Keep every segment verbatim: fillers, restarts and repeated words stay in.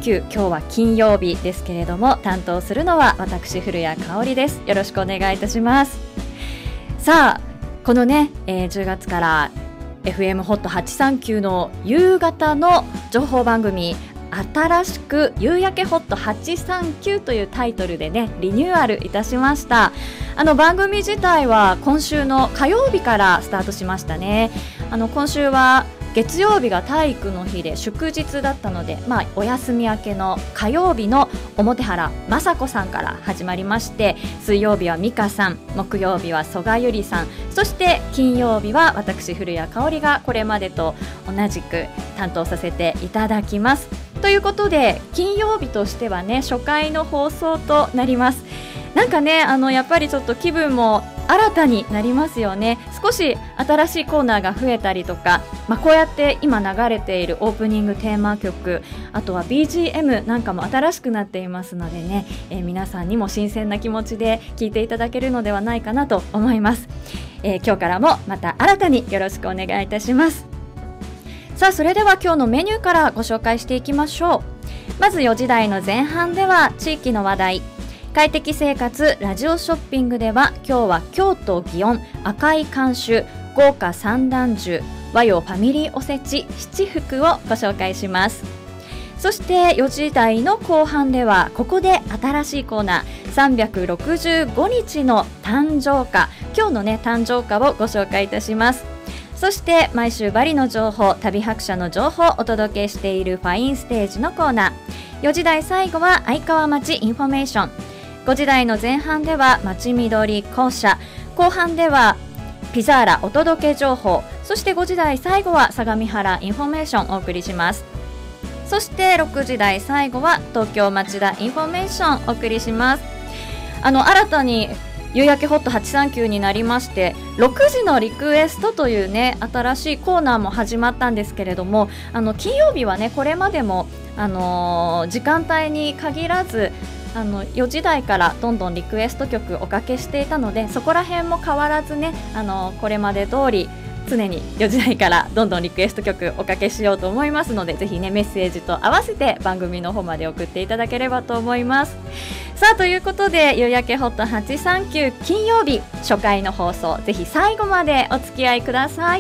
級、今日は金曜日ですけれども、担当するのは私古谷香織です。よろしくお願いいたします。さあこのね、えー、じゅうがつから エフエム ホットはちさんきゅうの夕方の情報番組、新しく夕焼けホットはちさんきゅうというタイトルでねリニューアルいたしました。あの番組自体は今週の火曜日からスタートしましたね。あの今週は月曜日が体育の日で祝日だったので、まあ、お休み明けの火曜日の表原雅子さんから始まりまして、水曜日は美香さん、木曜日は曽我由里さん、そして金曜日は私古谷香織がこれまでと同じく担当させていただきます。ということで金曜日としてはね初回の放送となります。なんかね、あのやっぱりちょっと気分も新たになりますよね。少し新しいコーナーが増えたりとか、まあ、こうやって今流れているオープニングテーマ曲、あとは ビージーエム なんかも新しくなっていますのでね、えー、皆さんにも新鮮な気持ちで聴いていただけるのではないかなと思います。えー、今日からもまた新たによろしくお願いいたします。さあそれでは今日のメニューからご紹介していきましょう。まずよじ台の前半では地域の話題、快適生活ラジオショッピングでは今日は京都祇園赤い監修豪華三段重和洋ファミリーおせち七福をご紹介します。そしてよじ台の後半ではここで新しいコーナーさんびゃくろくじゅうごにちの誕生花、今日のね誕生花をご紹介いたします。そして毎週バリの情報、旅白車の情報をお届けしているファインステージのコーナー、よじ台最後は相川町インフォメーション、ごじ台の前半では町緑校舎、後半ではピザーラお届け情報、そしてごじ台最後は相模原インフォメーションをお送りします。そしてろくじ台最後は東京町田インフォメーションをお送りします。あの新たに夕焼けホットはちさんきゅうになりまして、ろくじのリクエストというね新しいコーナーも始まったんですけれども、あの金曜日はねこれまでも、あのー、時間帯に限らずあのよじ台からどんどんリクエスト曲おかけしていたので、そこら辺も変わらずね、あのこれまで通り常によじ台からどんどんリクエスト曲おかけしようと思いますので、ぜひねメッセージと合わせて番組の方まで送っていただければと思います。さあということで夕焼けホットはちさんきゅう金曜日初回の放送、ぜひ最後までお付き合いください。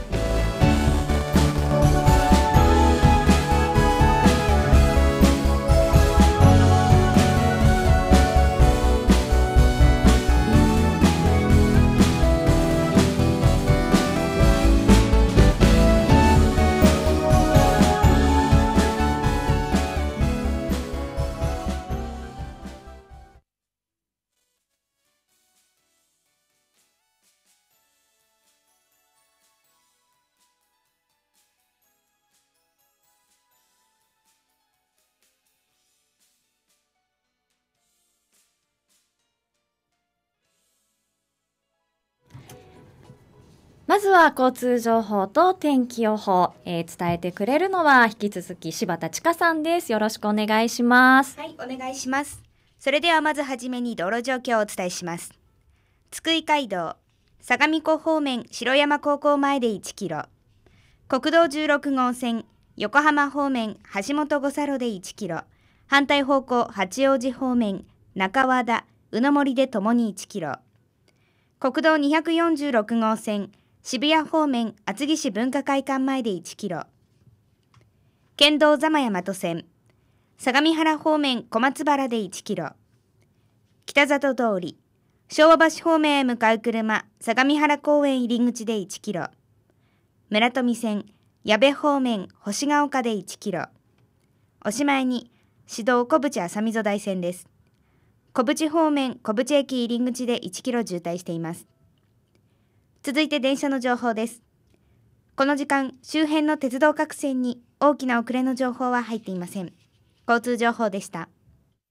まずは交通情報と天気予報、えー、伝えてくれるのは引き続き柴田千佳さんです。よろしくお願いします。 はい、お願いします。それではまずはじめに道路状況をお伝えします。津久井街道相模湖方面城山高校前でいちキロ、国道じゅうろくごう線横浜方面橋本五差路でいちキロ、反対方向八王子方面中和田宇野森でともにいちキロ、国道にひゃくよんじゅうろくごう線渋谷方面厚木市文化会館前でいちキロ、県道座間大和線相模原方面小松原でいちキロ、北里通り昭和橋方面へ向かう車相模原公園入り口でいちキロ、村富線矢部方面星ヶ丘でいちキロ、おしまいに市道小淵浅溝台線です。小淵方面小淵駅入り口でいちキロ渋滞しています。続いて電車の情報です。この時間周辺の鉄道各線に大きな遅れの情報は入っていません。交通情報でした。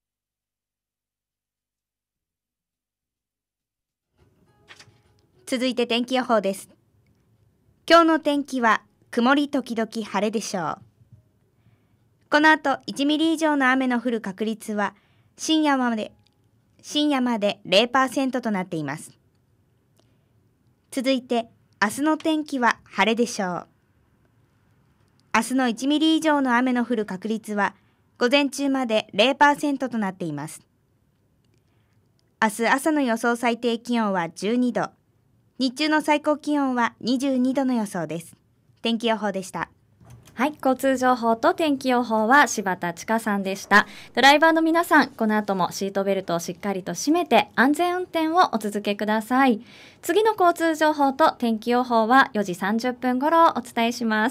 続いて天気予報です。今日の天気は曇り時々晴れでしょう。この後いちミリ以上の雨の降る確率は深夜まで深夜まで ゼロパーセント となっています。続いて明日の天気は晴れでしょう。明日のいちミリ以上の雨の降る確率は午前中まで ゼロパーセント となっています。明日朝の予想最低気温はじゅうにど、日中の最高気温はにじゅうにどの予想です。天気予報でした。 はい、交通情報と天気予報は柴田千佳さんでした。ドライバーの皆さん、この後もシートベルトをしっかりと締めて安全運転をお続けください。次の交通情報と天気予報はよじさんじゅっぷん頃お伝えします。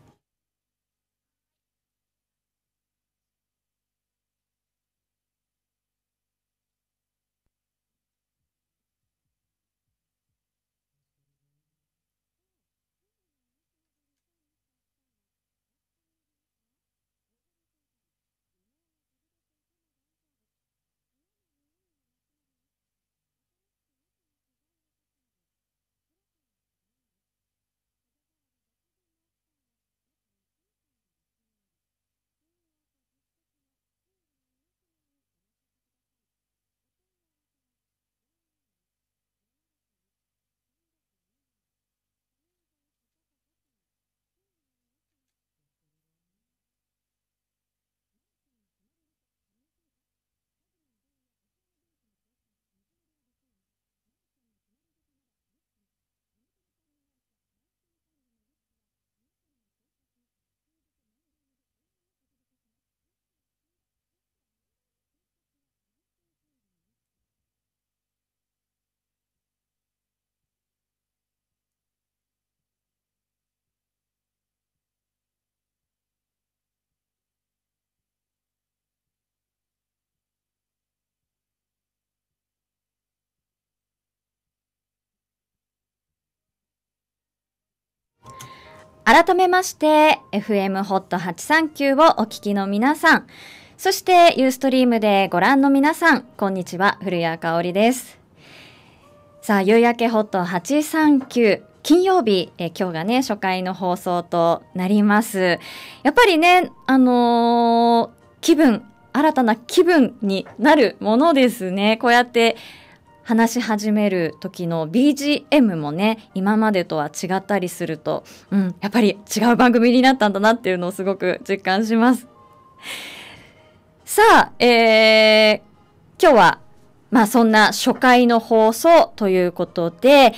改めまして エフエム ホットはちさんきゅうをお聞きの皆さん、そしてユーストリームでご覧の皆さん、こんにちは、古谷香織です。さあ、夕焼けホットはちさんきゅう、金曜日、え今日がね初回の放送となります。やっぱりね、あのー、気分新たな気分になるものですね。こうやって話し始める時の ビージーエム もね、今までとは違ったりすると、うん、やっぱり違う番組になったんだなっていうのをすごく実感します。さあ、えー、今日は、まあそんな初回の放送ということで、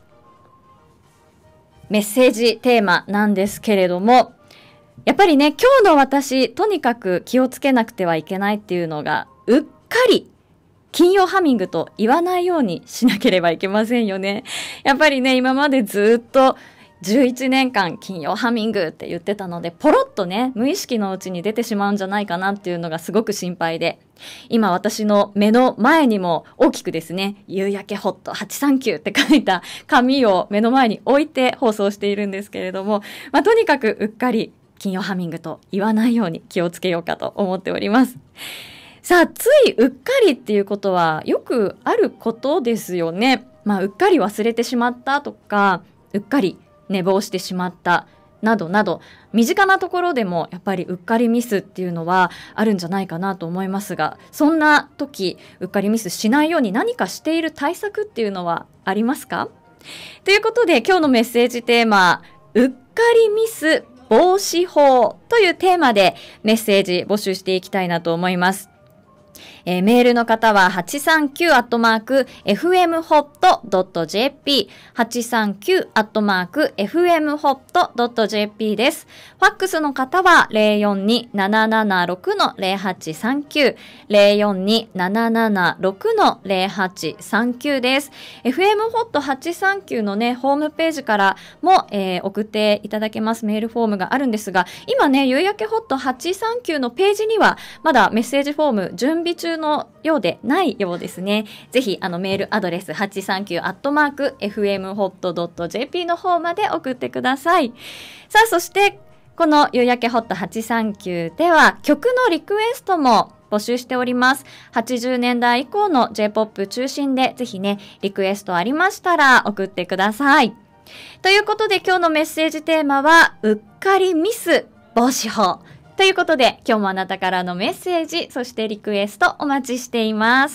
メッセージテーマなんですけれども、やっぱりね、今日の私、とにかく気をつけなくてはいけないっていうのが、うっかり金曜ハミングと言わないようにしなければいけませんよね。やっぱりね、今までずっとじゅういちねんかん金曜ハミングって言ってたので、ポロッとね、無意識のうちに出てしまうんじゃないかなっていうのがすごく心配で、今私の目の前にも大きくですね、夕焼けホットはちさんきゅうって書いた紙を目の前に置いて放送しているんですけれども、まあ、とにかくうっかり金曜ハミングと言わないように気をつけようかと思っております。さあ、ついうっかりっていうことはよくあることですよね。まあ、うっかり忘れてしまったとか、うっかり寝坊してしまったなどなど、身近なところでもやっぱりうっかりミスっていうのはあるんじゃないかなと思いますが、そんな時うっかりミスしないように何かしている対策っていうのはありますか？ということで、今日のメッセージテーマ、うっかりミス防止法というテーマでメッセージ募集していきたいなと思います。えー、メールの方は はちさんきゅう アットマーク エフエムホット ドット ジェーピー はちさんきゅう アットマーク エフエムホット ドット ジェーピー です。ファックスの方は ゼロよんに ななななろく ゼロはちさんきゅう ゼロよんに ななななろく ゼロはちさんきゅう です。エフエムホットはちさんきゅう のね、ホームページからも、えー、送っていただけますメールフォームがあるんですが、今ね、夕焼けホットはちさんきゅうのページにはまだメッセージフォーム準備中のようでないようですね。ぜひあのメールアドレス はちさんきゅう アットマーク エフエムホット ドット ジェーピー の方まで送ってください。さあ、そしてこの夕焼けホットはちさんきゅうでは曲のリクエストも募集しております。はちじゅうねんだい以降の J-ポップ 中心でぜひね、リクエストありましたら送ってください。ということで、今日のメッセージテーマはうっかりミス防止法ということで、今日もあなたからのメッセージ、そしてリクエストお待ちしています。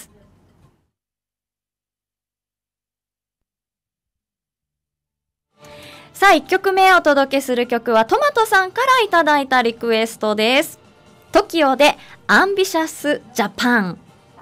さあ、いっきょくめお届けする曲はトマトさんからいただいたリクエストです。 トキオでアンビシャスジャパン。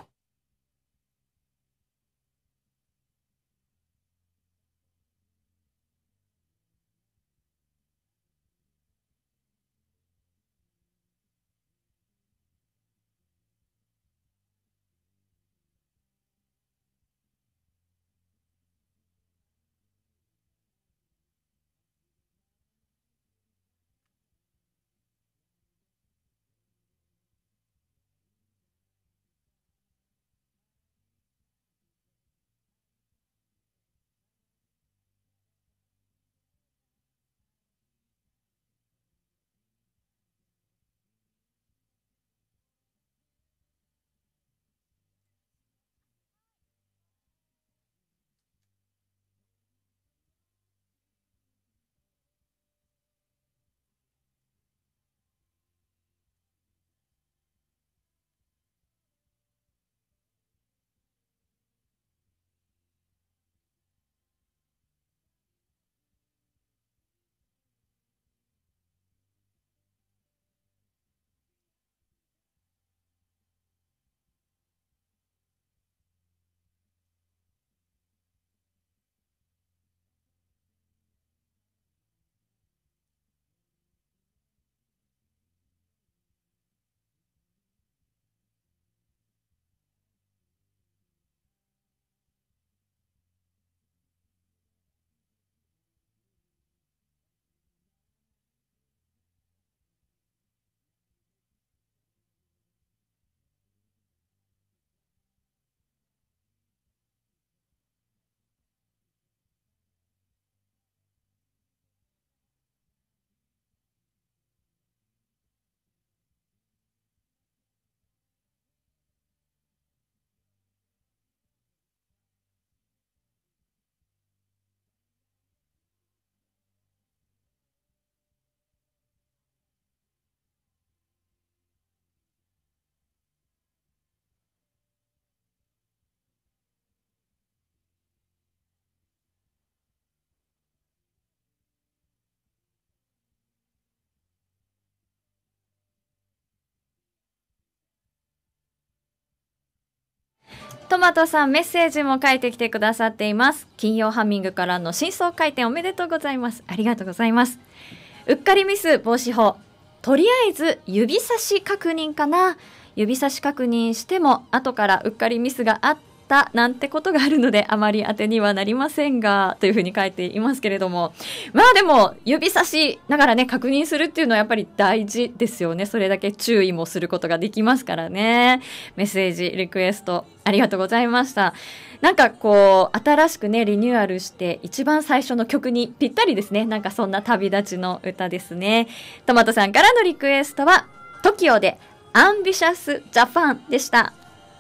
トマトさんメッセージも書いてきてくださっています。金曜ハミングからの新装開店おめでとうございます。ありがとうございます。うっかりミス防止法、とりあえず指差し確認かな。指差し確認しても後からうっかりミスがあったなんてことがあるのであまり当てにはなりませんが、というふうに書いていますけれども、まあでも指差しながらね確認するっていうのはやっぱり大事ですよね。それだけ注意もすることができますからね。メッセージリクエストありがとうございました。なんかこう新しくねリニューアルして一番最初の曲にぴったりですね。なんかそんな旅立ちの歌ですね。トマトさんからのリクエストは トキオ でアンビシャスジャパンでした。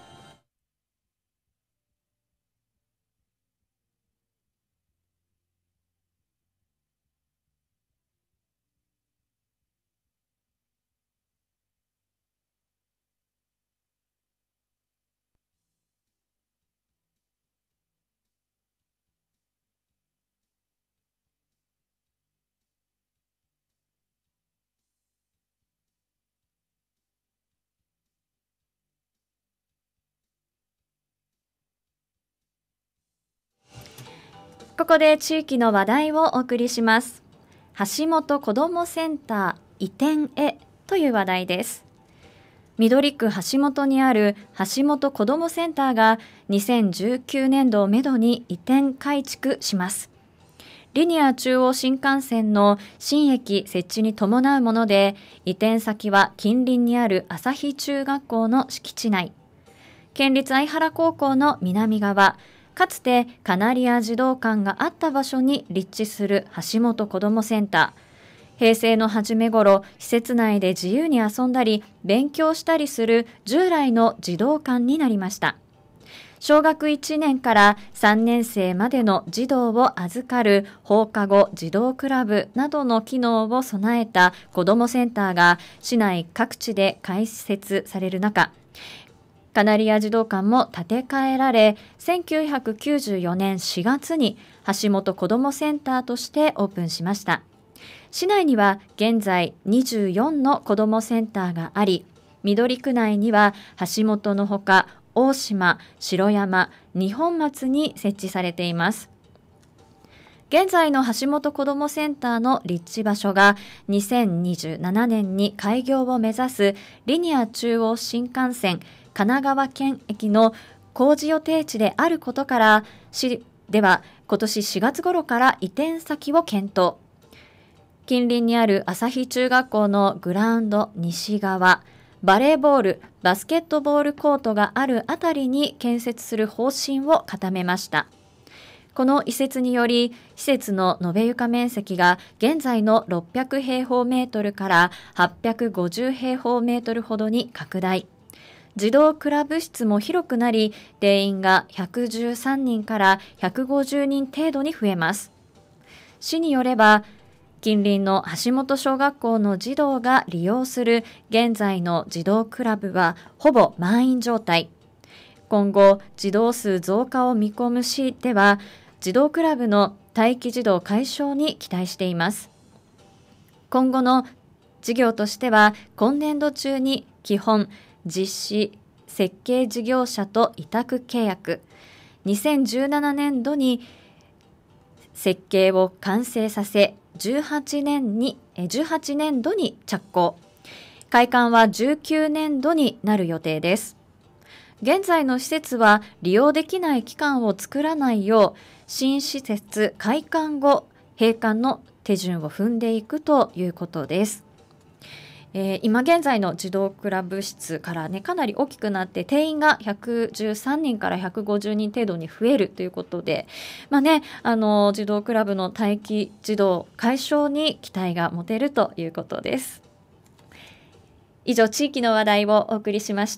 ここで地域の話題をお送りします。橋本子どもセンター移転へという話題です。緑区橋本にある橋本子どもセンターがにせんじゅうきゅうねんどをめどに移転改築します。リニア中央新幹線の新駅設置に伴うもので、移転先は近隣にある旭中学校の敷地内。県立相原高校の南側、かつてカナリア児童館があった場所に立地する橋本子どもセンター。平成の初め頃、施設内で自由に遊んだり勉強したりする従来の児童館になりました。小学いちねんからさんねん生までの児童を預かる放課後児童クラブなどの機能を備えた子どもセンターが市内各地で開設される中、カナリア児童館も建て替えられ、せんきゅうひゃくきゅうじゅうよねんしがつに橋本子どもセンターとしてオープンしました。市内には現在にじゅうよんの子どもセンターがあり、 緑区内には橋本のほか大島、城山、二本松に設置されています。現在の橋本子どもセンターの立地場所がにせんにじゅうななねんに開業を目指すリニア中央新幹線神奈川県駅の工事予定地であることから、市では今年しがつ頃から移転先を検討。近隣にある朝日中学校のグラウンド西側、バレーボール、バスケットボールコートがあるあたりに建設する方針を固めました。この移設により、施設の延べ床面積が現在のろっぴゃくへいほうメートルからはっぴゃくごじゅうへいほうメートルほどに拡大。児童クラブ室も広くなり、定員がひゃくじゅうさんにんからひゃくごじゅうにん程度に増えます。市によれば、近隣の橋本小学校の児童が利用する現在の児童クラブはほぼ満員状態。今後、児童数増加を見込む市では、児童クラブの待機児童解消に期待しています。今後の事業としては、今年度中に基本、実施、設計事業者と委託契約、にせんじゅうななねんどに設計を完成させ、じゅうはちねんに、じゅうはちねんどに着工、開館はじゅうきゅうねんどになる予定です。現在の施設は利用できない期間を作らないよう、新施設開館後、閉館の手順を踏んでいくということです。えー、今現在の児童クラブ室からね、かなり大きくなって定員がひゃくじゅうさんにんからひゃくごじゅうにん程度に増えるということで、まあね、あの児童クラブの待機児童解消に期待が持てるということです。以上、地域の話題をお送りしました。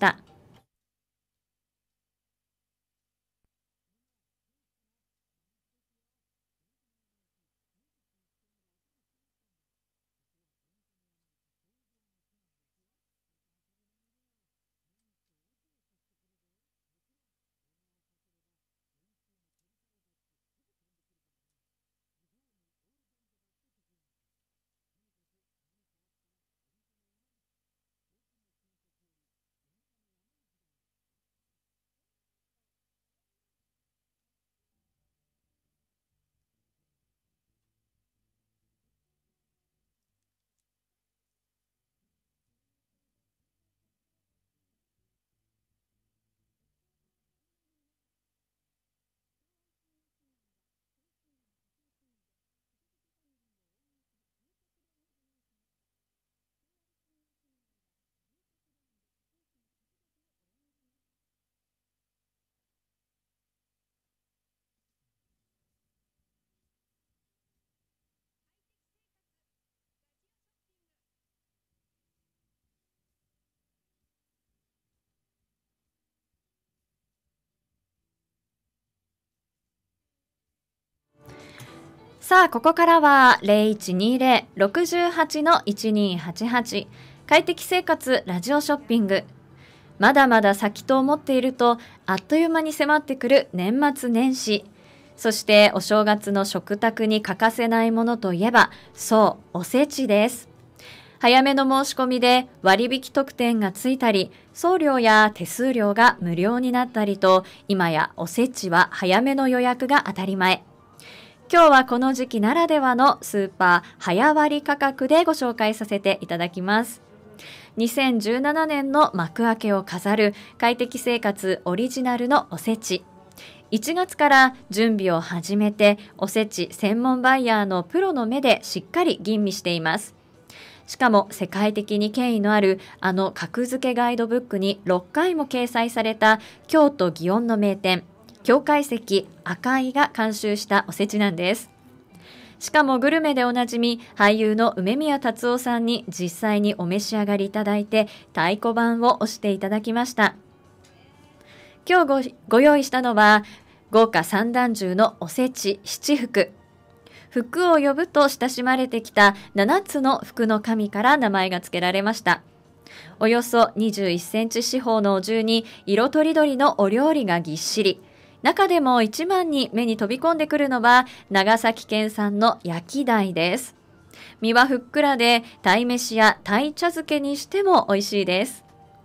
さあ、ここからは ゼロいちにゼロ ろくはち のいちにはちはち 快適生活ラジオショッピング。まだまだ先と思っていると、あっという間に迫ってくる年末年始。そしてお正月の食卓に欠かせないものといえば、そう、おせちです。早めの申し込みで割引特典がついたり、送料や手数料が無料になったりと、今やおせちは早めの予約が当たり前。今日はこの時期ならではのスーパー早割価格でご紹介させていただきます。にせんじゅうななねんの幕開けを飾る快適生活オリジナルのおせち。いちがつから準備を始めて、おせち専門バイヤーのプロの目でしっかり吟味しています。しかも世界的に権威のあるあの格付けガイドブックにろっかいも掲載された京都祇園の名店、京懐石赤井が監修したおせちなんです。しかもグルメでおなじみ俳優の梅宮達夫さんに実際にお召し上がりいただいて太鼓判を押していただきました。今日 ご, ご用意したのは豪華三段重のおせち七福。福を呼ぶと親しまれてきたななつの福の神から名前が付けられました。およそにじゅういっセンチ四方のお重に色とりどりのお料理がぎっしり。中でも一番に目に飛び込んでくるのは長崎県産の焼き鯛です。身はふっくらで鯛めしや鯛茶漬けにしても美味しいです。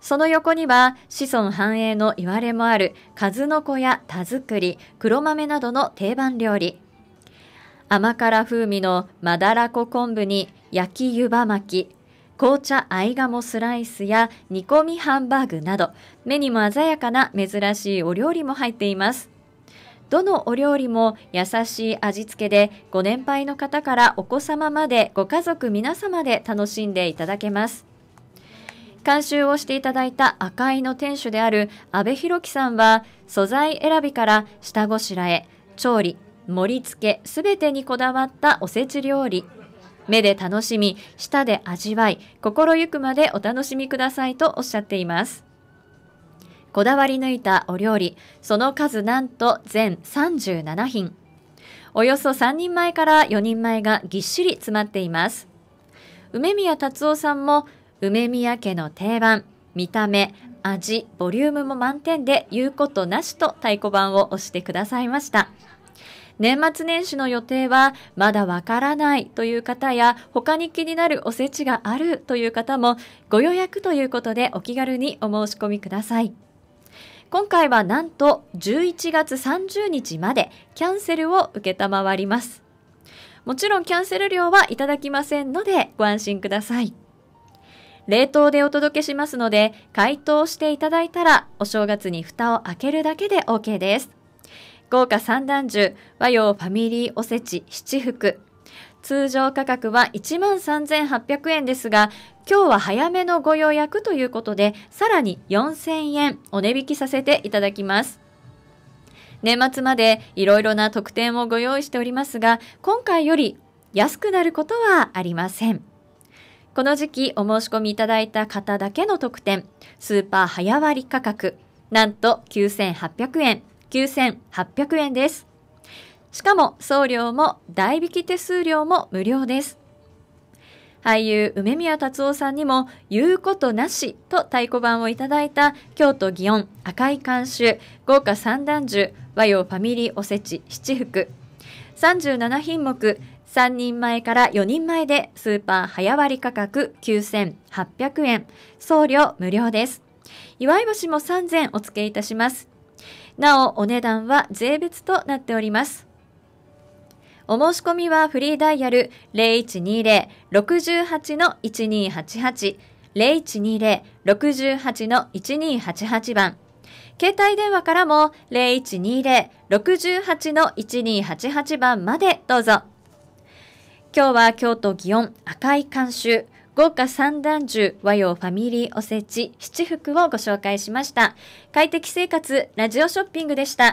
その横には子孫繁栄の言われもある数の子や田作り、黒豆などの定番料理。甘辛風味のまだらこ昆布に焼き湯葉巻き、紅茶合鴨スライスや煮込みハンバーグなど、目にも鮮やかな珍しいお料理も入っています。どのお料理も優しい味付けで、ご年配の方からお子様までご家族皆様で楽しんでいただけます。監修をしていただいた赤井の店主である阿部弘樹さんは、素材選びから下ごしらえ、調理、盛り付けすべてにこだわったおせち料理。目で楽しみ、舌で味わい、心ゆくまでお楽しみくださいとおっしゃっています。こだわり抜いたお料理、その数なんと全さんじゅうななひん。およそさんにんまえからよにんまえがぎっしり詰まっています。梅宮達夫さんも、梅宮家の定番、見た目、味、ボリュームも満点で言うことなしと太鼓判を押してくださいました。年末年始の予定はまだわからないという方や、他に気になるおせちがあるという方も、ご予約ということでお気軽にお申し込みください。今回はなんとじゅういちがつさんじゅうにちまでキャンセルを受けたまわります。もちろんキャンセル料はいただきませんのでご安心ください。冷凍でお届けしますので、解凍していただいたらお正月に蓋を開けるだけで OK です。豪華三段重、和洋ファミリーおせちなな福。通常価格はいちまんさんぜんはっぴゃくえんですが、今日は早めのご予約ということで、さらによんせんえんお値引きさせていただきます。年末までいろいろな特典をご用意しておりますが、今回より安くなることはありません。この時期お申し込みいただいた方だけの特典、スーパー早割価格、なんときゅうせんはっぴゃくえん、きゅうせんはっぴゃくえんです。しかも送料も代引き手数料も無料です。俳優梅宮達夫さんにも言うことなしと太鼓判をいただいた京都祇園赤い監修豪華三段重和洋ファミリーおせちなな福さんじゅうななひんもく、さんにんまえからよにんまえでスーパー早割価格きゅうせんはっぴゃくえん、送料無料です。祝い箸もさんぜんお付けいたします。なおお値段は税別となっております。お申し込みはフリーダイヤル ゼロいちにゼロ ろくはち いちにはちはち ゼロいちにゼロ ろくはち いちにはちはち 番。携帯電話からも ゼロいちにゼロ ろくはち いちにはちはち 番までどうぞ。今日は京都祇園赤い監修豪華三段重和洋ファミリーおせちなな福をご紹介しました。快適生活ラジオショッピングでした。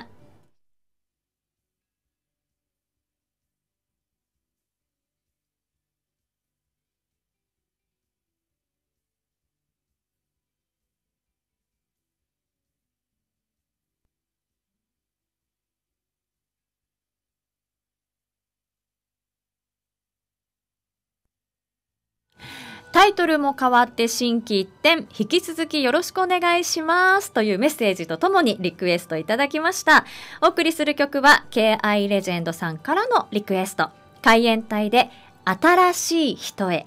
タイトルも変わって心機一転、引き続きよろしくお願いしますというメッセージとともにリクエストいただきました。お送りする曲は ケーアイ レジェンドさんからのリクエスト、海援隊で新しい人へ。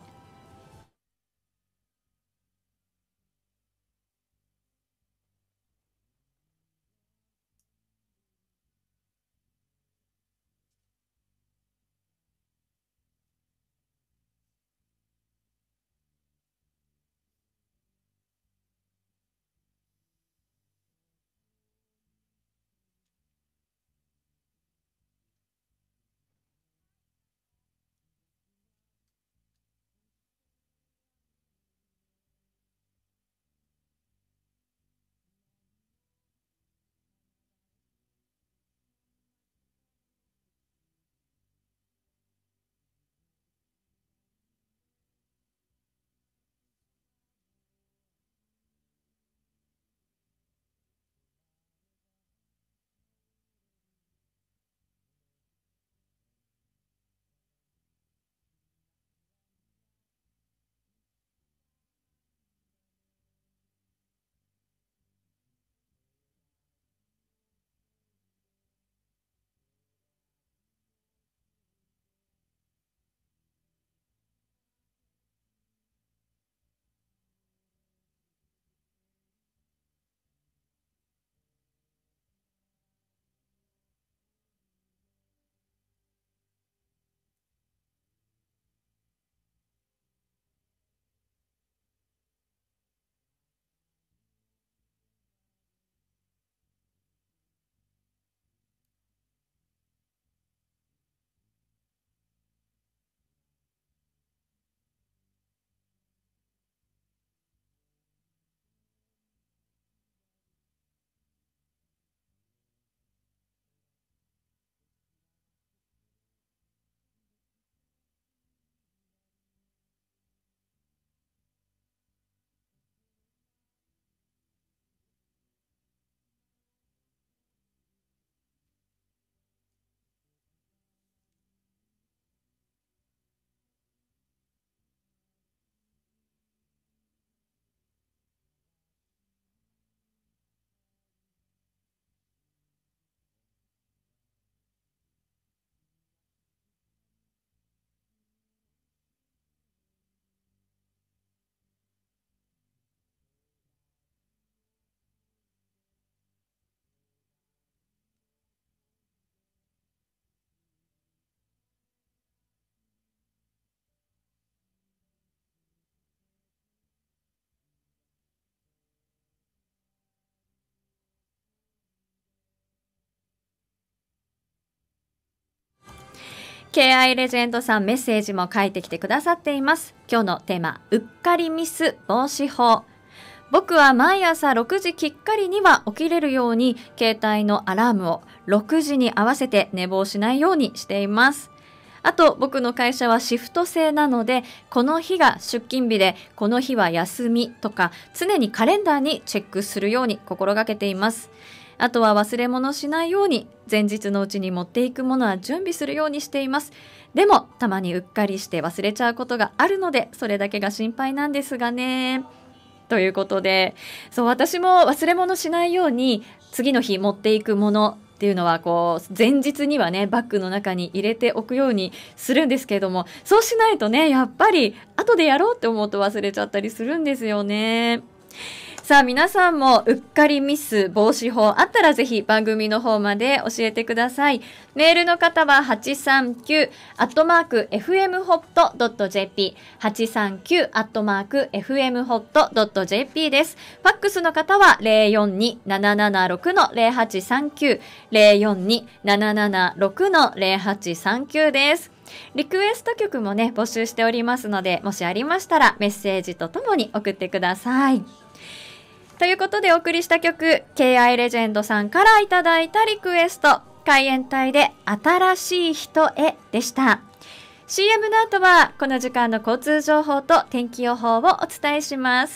ケーアイ レジェンドさんメッセージも書いてきてくださっています。今日のテーマ、うっかりミス防止法。僕は毎朝ろくじきっかりには起きれるように携帯のアラームをろくじに合わせて寝坊しないようにしています。あと僕の会社はシフト制なので、この日が出勤日でこの日は休みとか常にカレンダーにチェックするように心がけています。あとは忘れ物しないように前日のうちに持っていくものは準備するようにしています。でもたまにうっかりして忘れちゃうことがあるので、それだけが心配なんですがね。ということで、そう私も忘れ物しないように次の日持っていくものっていうのはこう前日にはねバッグの中に入れておくようにするんですけれども、そうしないとねやっぱり後でやろうって思うと忘れちゃったりするんですよね。さあ皆さんもうっかりミス防止法あったらぜひ番組の方まで教えてください。メールの方ははちさんきゅうアットマーク エフエムホットドットジェーピー はちさんきゅうアットマーク エフエムホットドットジェーピー です。ファックスの方は ゼロよんに ななななろく のゼロはちさんきゅう ゼロよんに ななななろく のゼロはちさんきゅうです。リクエスト曲もね募集しておりますので、もしありましたらメッセージとともに送ってください。ということでお送りした曲、ケーアイ レジェンドさんからいただいたリクエスト、海援隊で新しい人へでした。 シーエム の後はこの時間の交通情報と天気予報をお伝えします。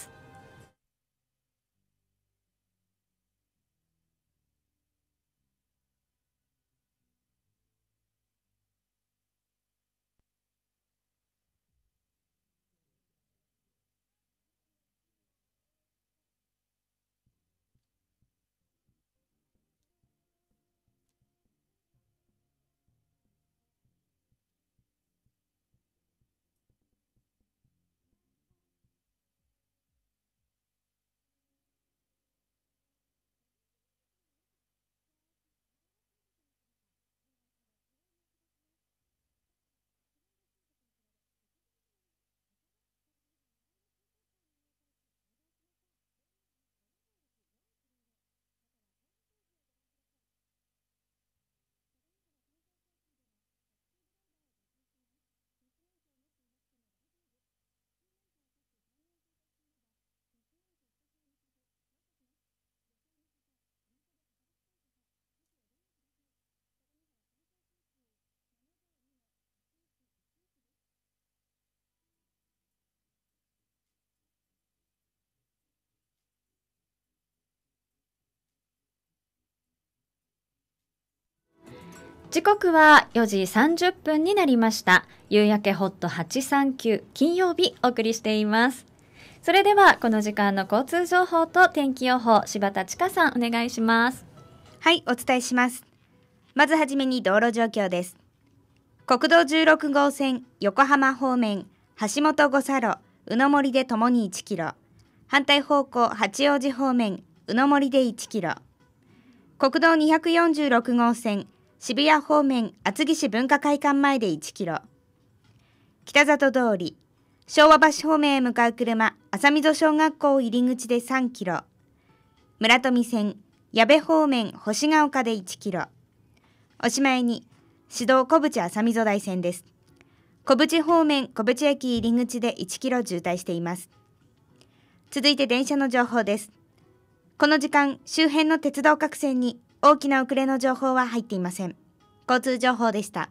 時刻はよじさんじゅっぷんになりました。夕焼けホットはちさんきゅう金曜日お送りしています。それではこの時間の交通情報と天気予報、柴田千佳さんお願いします。 はい、お伝えします。まずはじめに道路状況です。国道じゅうろく号線横浜方面橋本五差路宇野森でともにいちキロ、反対方向八王子方面宇野森でいちキロ、国道にひゃくよんじゅうろく号線渋谷方面厚木市文化会館前でいちキロ、北里通り昭和橋方面へ向かう車浅溝小学校入り口でさんキロ、村富線矢部方面星ヶ丘でいちキロ、おしまいに市道小淵浅溝台線です。小淵方面小淵駅入り口でいちキロ渋滞しています。続いて電車の情報です。この時間周辺の鉄道各線に大きな遅れの情報は入っていません。交通情報でした。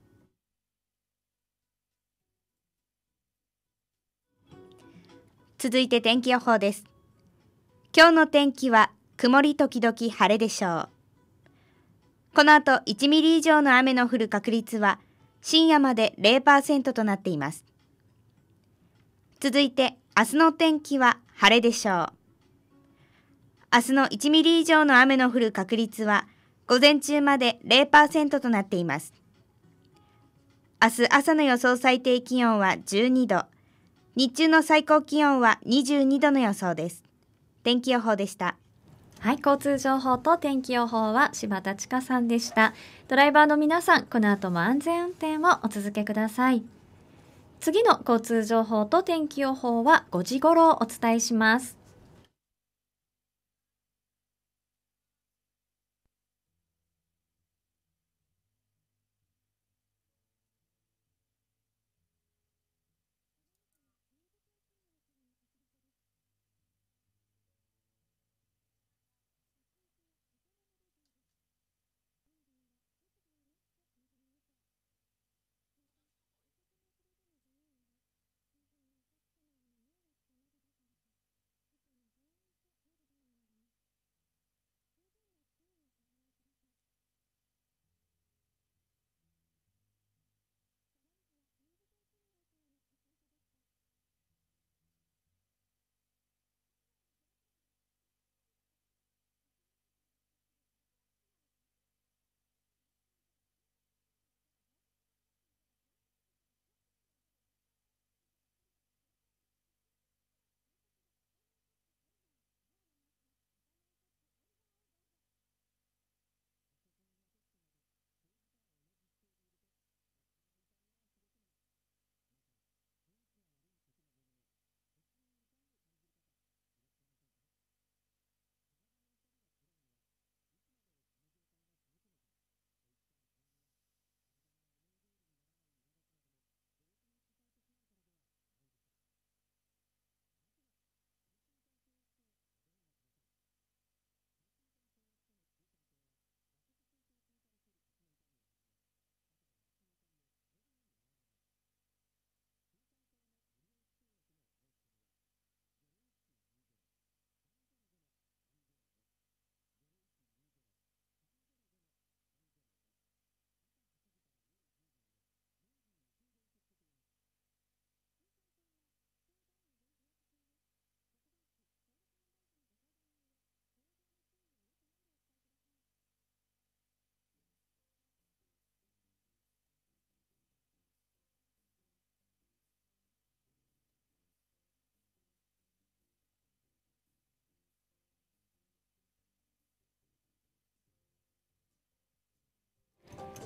続いて天気予報です。今日の天気は曇り時々晴れでしょう。この後いちミリ以上の雨の降る確率は深夜まで ゼロパーセント となっています。続いて明日の天気は晴れでしょう。明日のいちミリ以上の雨の降る確率は午前中まで ゼロパーセント となっています。明日朝の予想最低気温はじゅうにど、日中の最高気温はにじゅうにどの予想です。天気予報でした。 はい、交通情報と天気予報は柴田千佳さんでした。ドライバーの皆さん、この後も安全運転をお続けください。次の交通情報と天気予報はごじ頃お伝えします。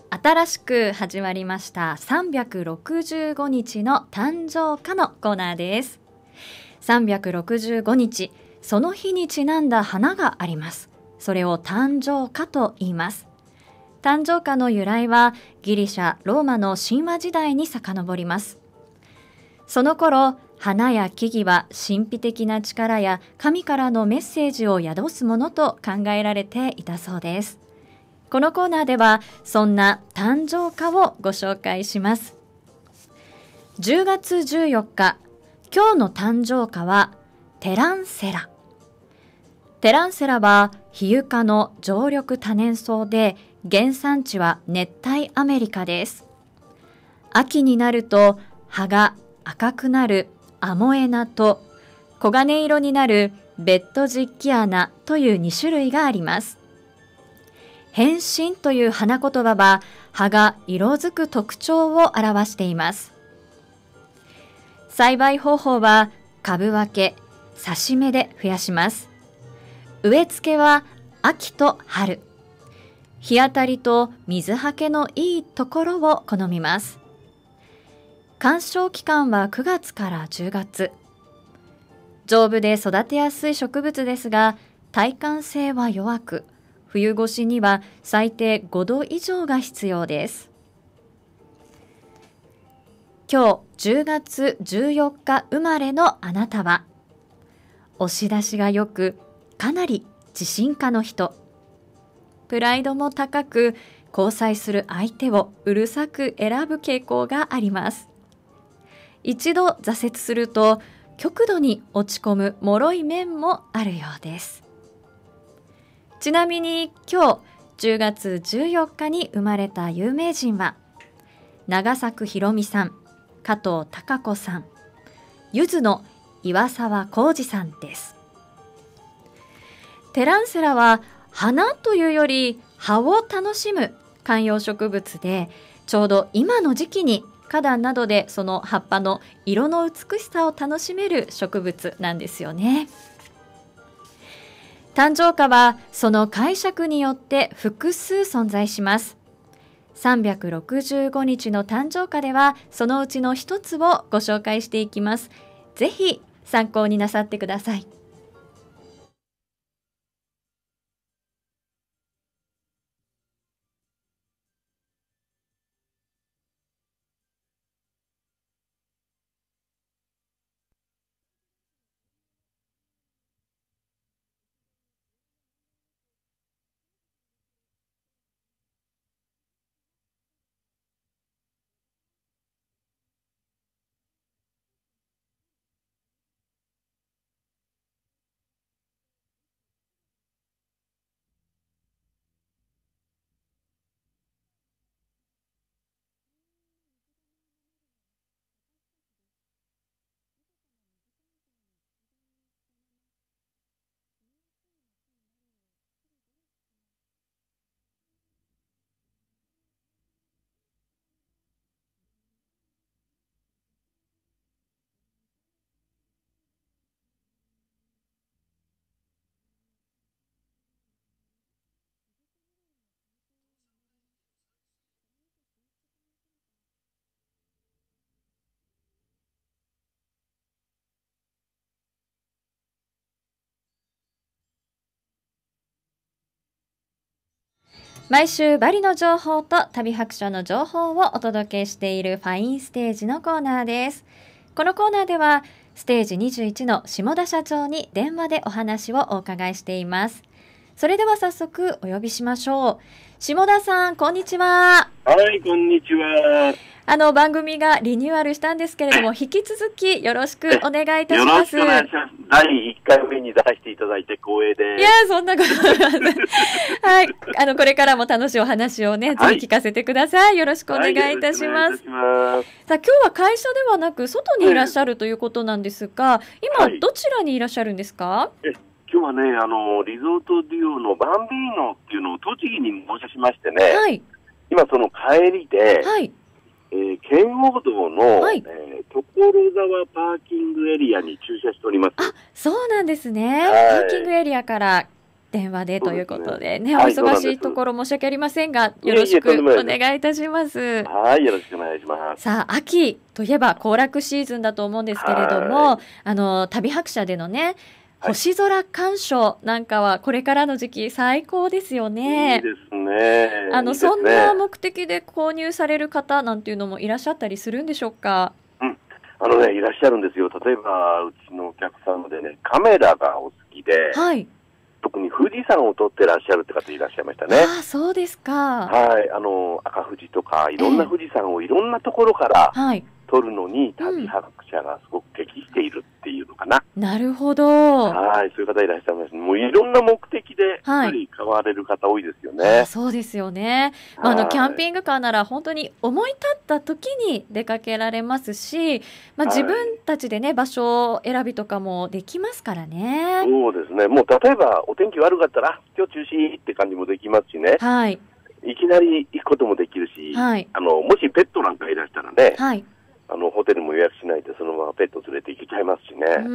新しく始まりましたさんびゃくろくじゅうごにちの誕生花のコーナーです。さんびゃくろくじゅうごにち、その日にちなんだ花があります。それを誕生花と言います。誕生花の由来はギリシャ・ローマの神話時代に遡ります。その頃、花や木々は神秘的な力や神からのメッセージを宿すものと考えられていたそうです。このコーナーではそんな誕生花をご紹介します。じゅうがつじゅうよっか、今日の誕生花はテランセラ。テランセラはヒユ科の常緑多年草で、原産地は熱帯アメリカです。秋になると葉が赤くなるアモエナと黄金色になるベッドジッキアナというにしゅるいがあります。変身という花言葉は葉が色づく特徴を表しています。栽培方法は株分け、挿し芽で増やします。植え付けは秋と春。日当たりと水はけのいいところを好みます。観賞期間はくがつからじゅうがつ。丈夫で育てやすい植物ですが、耐寒性は弱く、冬越しには最低ごど以上が必要です。今日じゅうがつじゅうよっか生まれのあなたは、押し出しがよく、かなり自信家の人。プライドも高く、交際する相手をうるさく選ぶ傾向があります。一度挫折すると、極度に落ち込む脆い面もあるようです。ちなみに今日じゅうがつじゅうよっかに生まれた有名人は、長作ひろみさん、加藤貴子さん、ゆずの岩沢浩二さんです。テランセラは花というより葉を楽しむ観葉植物で、ちょうど今の時期に花壇などでその葉っぱの色の美しさを楽しめる植物なんですよね。誕生花はその解釈によって複数存在します。さんびゃくろくじゅうごにちの誕生花ではそのうちの一つをご紹介していきます。ぜひ参考になさってください。毎週バリの情報と旅白書の情報をお届けしているファインステージのコーナーです。このコーナーではステージにじゅういちの下田社長に電話でお話をお伺いしています。それでは早速お呼びしましょう。下田さん、こんにちは。 はい、こんにちは。 あの番組がリニューアルしたんですけれども、引き続きよろしくお願いいたします。 よろしくお願いします。だいいっかいめに出させていただいて光栄です。 いやそんなことないはい、あのこれからも楽しいお話をね、はい、ぜひ聞かせてください。よろしくお願いいたします。はい、さあ今日は会社ではなく外にいらっしゃるということなんですが、今、はい、どちらにいらっしゃるんですか？ え今日はね、あのリゾートデュオのバンビーノっていうのを栃木に申ししましてね、はい、今その帰りで、はいえー、圏央道の、はいえー、所沢パーキングエリアに駐車しております。 あ、そうなんですね。パーキングエリアから電話でということでね、お忙しいところ申し訳ありませんが、よろしくお願いいたします。 はい、よろしくお願いします。 さあ、秋といえば行楽シーズンだと思うんですけれども、あの旅白車でのね、星空鑑賞なんかはこれからの時期最高ですよね。 いいですね。 あのそんな目的で購入される方なんていうのもいらっしゃったりするんでしょうか。 うん、あのね、いらっしゃるんですよ。例えばうちのお客様でね、カメラがお好きで、はい、特に富士山を撮ってらっしゃるって方いらっしゃいましたね。 ああ、そうですか。 はい、あの赤富士とかいろんな富士山をいろんなところから撮るのに、旅白車がすごく適しているっていうのかな。 なるほど。 はい、そういう方いらっしゃいます。もういろんな目的でやっぱり買われる方多いですよね。 そうですよね。あのキャンピングカーなら本当に思い立った時に出かけられますし、まあ、自分たちでね、場所選びとかもできますからね。 そうですね。もう例えばお天気悪かったら今日中止って感じもできますしね。はい。いきなり行くこともできるし、はい、あのもしペットなんかいらしたらね。はい。あのホテルも予約しないでそのままペット連れて行けちゃいますしね。うん、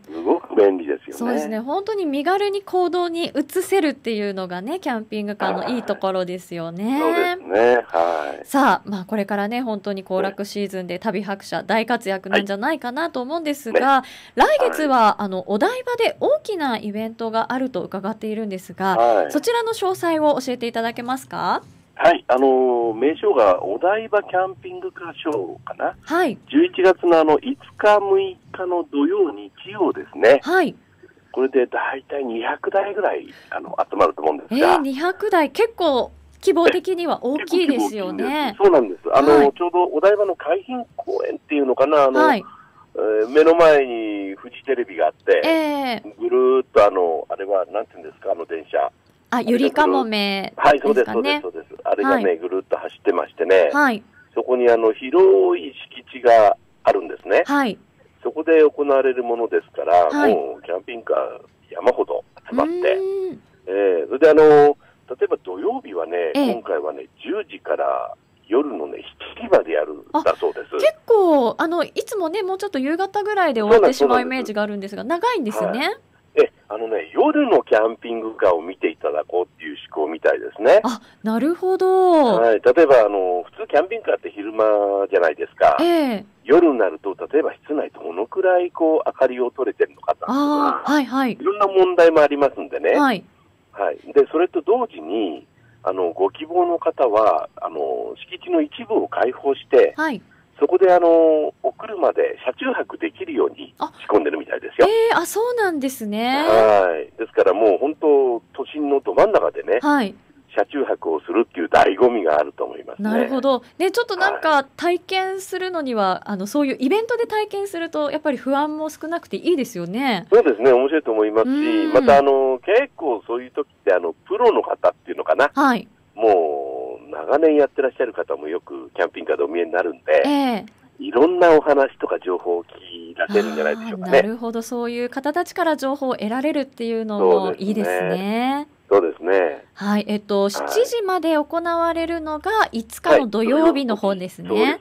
すごく便利ですよね。 そうですね。本当に身軽に行動に移せるっていうのがね、キャンピングカーのいいところですよね。 そうですね。はい。 さあ、まあこれからね、本当に行楽シーズンで旅白車大活躍なんじゃないかなと思うんですが、はい、来月は、はい、あのお台場で大きなイベントがあると伺っているんですが、はい、そちらの詳細を教えていただけますか。 はい、あのー、名称がお台場キャンピングカーショーかな。はい。じゅういちがつのあのいつかむいかの土曜日曜ですね。はい。これでだいたいにひゃくだいぐらいあの集まると思うんですが。 えー、にひゃくだい結構規模的には大きいですよね。 そうなんです。あの、はい、ちょうどお台場の海浜公園っていうのかな、あの、はい、えー、目の前にフジテレビがあって、えー、ぐるーっとあのあれはなんていうんですか、あの電車。 あ、ゆりかもめですかね。 はい、そうです、そうです、そうです。あれがね、はい、ぐるっと走ってましてね。はい。そこにあの、広い敷地があるんですね。はい。そこで行われるものですから、はい、もう、キャンピングカー山ほど集まって。えー、それであの、例えば土曜日はね、えー、今回はね、じゅうじから夜のね、しちじまでやるんだそうです。 結構、あの、いつもね、もうちょっと夕方ぐらいで終わってしまうイメージがあるんですが、長いんですね。はい、 え、あのね、夜のキャンピングカーを見ていただこうっていう思考みたいですね。 あ、なるほど。 はい、例えばあの普通キャンピングカーって昼間じゃないですか。えー、夜になると例えば室内どのくらいこう明かりを取れてるのかとか、あ、はいはい、いろんな問題もありますんでね。はい、はい、でそれと同時にあのご希望の方はあの敷地の一部を開放して、はい、そこであのお車で車中泊できるように仕込んでるみたいですよ。 えー、あ、そうなんですね。 はい。ですからもう本当都心のど真ん中でね、はい、車中泊をするっていう醍醐味があると思いますね。 なるほど。で、ちょっとなんか体験するのには、はい、あのそういうイベントで体験するとやっぱり不安も少なくていいですよね。 そうですね。面白いと思いますし、またあの結構そういう時ってあのプロの方っていうのかな。はい。もう長年やってらっしゃる方もよくキャンピングカーでお見えになるんで、えー、いろんなお話とか情報を聞き出せるんじゃないでしょうかね。 なるほど、そういう方たちから情報を得られるっていうのもいいですね。 そうですね。 はい、えっとしちじまで行われるのがいつかの土曜日の方ですね。はい、そうです。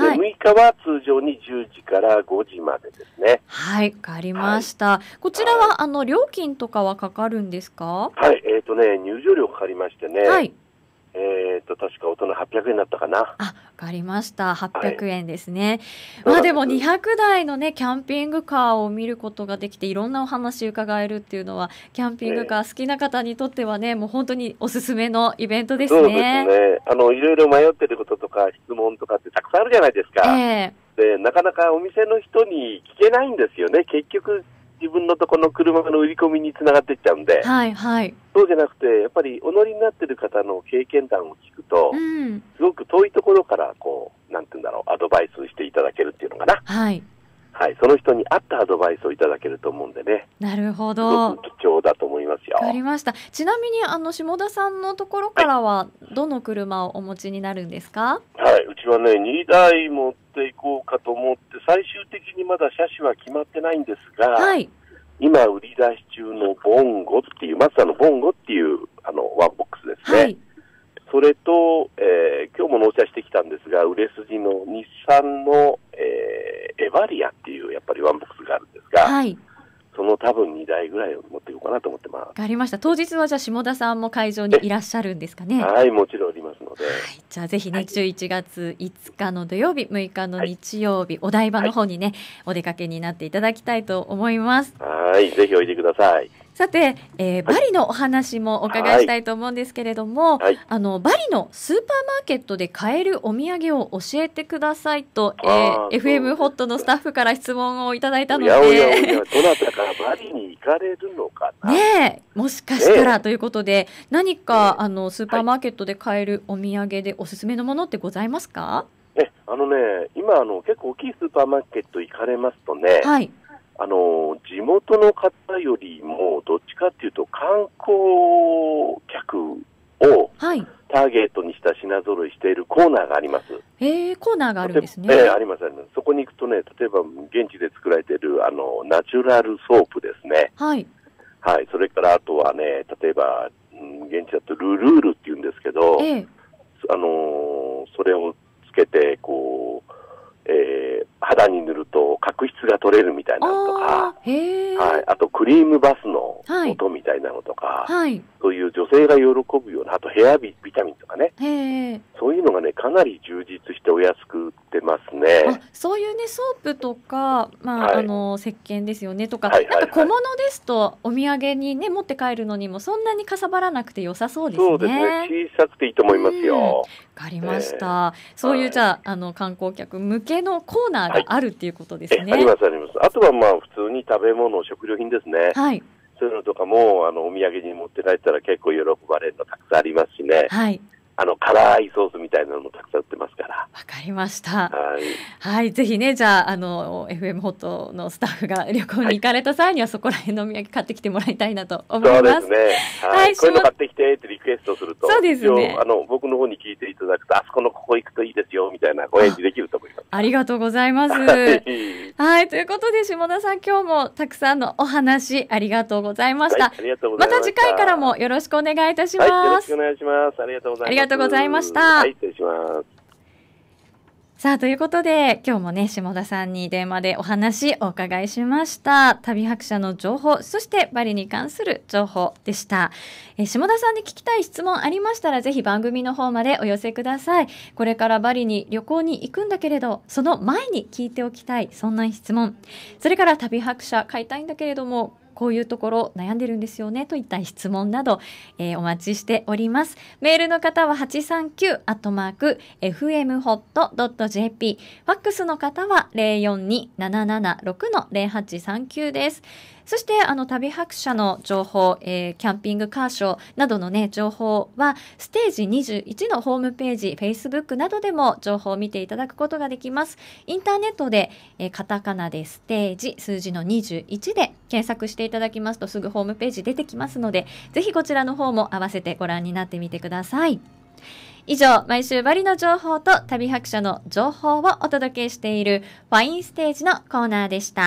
はい、むいかは通常にじゅうじからごじまでですね。 はい、わかりました。はい、こちらは、はい、あの料金とかはかかるんですか？ はい、えっとね入場料かかりましてね。はい。えー、と確か大人はっぴゃくえんだったかな。 あ、わかりました。はっぴゃくえんですね。はい、まあでもにひゃくだいのねキャンピングカーを見ることができていろんなお話伺えるっていうのはキャンピングカー好きな方にとってはね、もう本当におすすめのイベントですね。 そうですね。あのいろいろ迷ってることとか質問とかってたくさんあるじゃないですか。えー、でなかなかお店の人に聞けないんですよね。結局自分のところの車の売り込みにつながっていっちゃうんで、はいはい、そうじゃなくてやっぱりお乗りになってる方の経験談を聞くと、うん、すごく遠いところからこうなんていうんだろうアドバイスしていただけるっていうのかな、はいはい、その人に合ったアドバイスをいただけると思うんでね。 なるほど。 すごく貴重だと思いますよ。 わかりました。ちなみにあの下田さんのところからはどの車をお持ちになるんですか？ はい、うちはねにだい持っていこうかと思って最終的にまだ車種は決まってないんですが、はい、今売り出し中のボンゴっていうマツダのボンゴっていうあのワンボックスですね。はい、それと、えー、今日も納車してきたんですが売れ筋の日産の、えー、エバリアっていうやっぱりワンボックスがあるんですが、はい、その多分にだいぐらいを持っていこうかかなと思ってます。わかりました。当日はじゃあ下田さんも会場にいらっしゃるんですかね。 はい、もちろんおりますので、はい、 じゃあぜひね、はい、じゅういちがついつかの土曜日、むいかの日曜日、はい、お台場の方にね、はい、お出かけになっていただきたいと思います。 はい、ぜひおいでください。 さて、えー、バリのお話もお伺いしたいと思うんですけれども、はい、あのバリのスーパーマーケットで買えるお土産を教えてくださいと、えー、エフエム ホットのスタッフから質問をいただいたので、 おやおやおや、どなたかバリに行かれるのかなねえ、もしかしたらということで、何か、ね、あのスーパーマーケットで買えるお土産でおすすめのものってございますか？ ね、あのね、今あの結構大きいスーパーマーケット行かれますとね、はい、あの地元の方よりもどっちかっていうと観光客をターゲットにした品揃いしているコーナーがあります。 えー、コーナーがあるんですね。 えー、ありますあります。そこに行くとね、例えば現地で作られているあのナチュラルソープですね。はい。はい。それからあとはね、例えば、うん、現地だとルルールって言うんですけど、えー、あのー、それをつけてこう、えー、肌に塗ると角質が取れるみたいなのとか、あ、へはい、あとクリームバスの音みたいなのとか、はい、そういう女性が喜ぶような、あとヘアビタミンとかね、へそういうのがねかなり充実してお安く売ってますね。 あ、そういうねソープとか、まあはい、あの石鹸ですよねとか、はいはいはい、なんか小物ですとお土産にね持って帰るのにもそんなにかさばらなくて良さそうですね。 そうですね、小さくていいと思いますよ。 わかりました、えー、そういうじゃあ、はい、あの観光客向けのコーナーがあるっていうことですね。 はい、ありますあります。あとはまあ普通に食べ物、食料品ですね。はい。そういうのとかもあのお土産に持って帰ったら結構喜ばれるのたくさんありますしね。はい。あの辛いソースみたいなのもたくさん売ってますから。 わかりました。はい。はい、ぜひね、じゃああの エフエム ホットのスタッフが旅行に行かれた際には、はい、そこら辺のお土産買ってきてもらいたいなと思います。 そうですね。はい。はい、こういうの買ってきてってリクエストすると、 そうですね。 あの僕の方に聞いていただくと、あそこのここ行くといいですよみたいなご返事できると思います。 あ, ありがとうございます。はい、ということで下田さん、今日もたくさんのお話ありがとうございました。はい、ありがとうございました。また次回からもよろしくお願いいたします。はい、よろしくお願いします。ありがとうございます。 ありがとうございました。 はい、失礼します。 さあ、ということで今日もね下田さんに電話でお話お伺いしました。旅白社の情報、そしてバリに関する情報でした。え下田さんに聞きたい質問ありましたら、ぜひ番組の方までお寄せください。これからバリに旅行に行くんだけれど、その前に聞いておきたい、そんな質問、それから旅白社買いたいんだけれどもこういうところ悩んでるんですよねといった質問など、えー、お待ちしております。メールの方は はちさんきゅう アットマーク エフエムホット ドット ジェーピー、 ファックスの方は ゼロよんに ななななろく の ゼロはちさんきゅう です。そしてあの旅白社の情報、えー、キャンピングカーショーなどのね情報はステージにじゅういちのホームページ、Facebook などでも情報を見ていただくことができます。インターネットで、えー、カタカナでステージ数字のにじゅういちで検索していただきますとすぐホームページ出てきますので、ぜひこちらの方も合わせてご覧になってみてください。以上、毎週バリの情報と旅白社の情報をお届けしているファインステージのコーナーでした。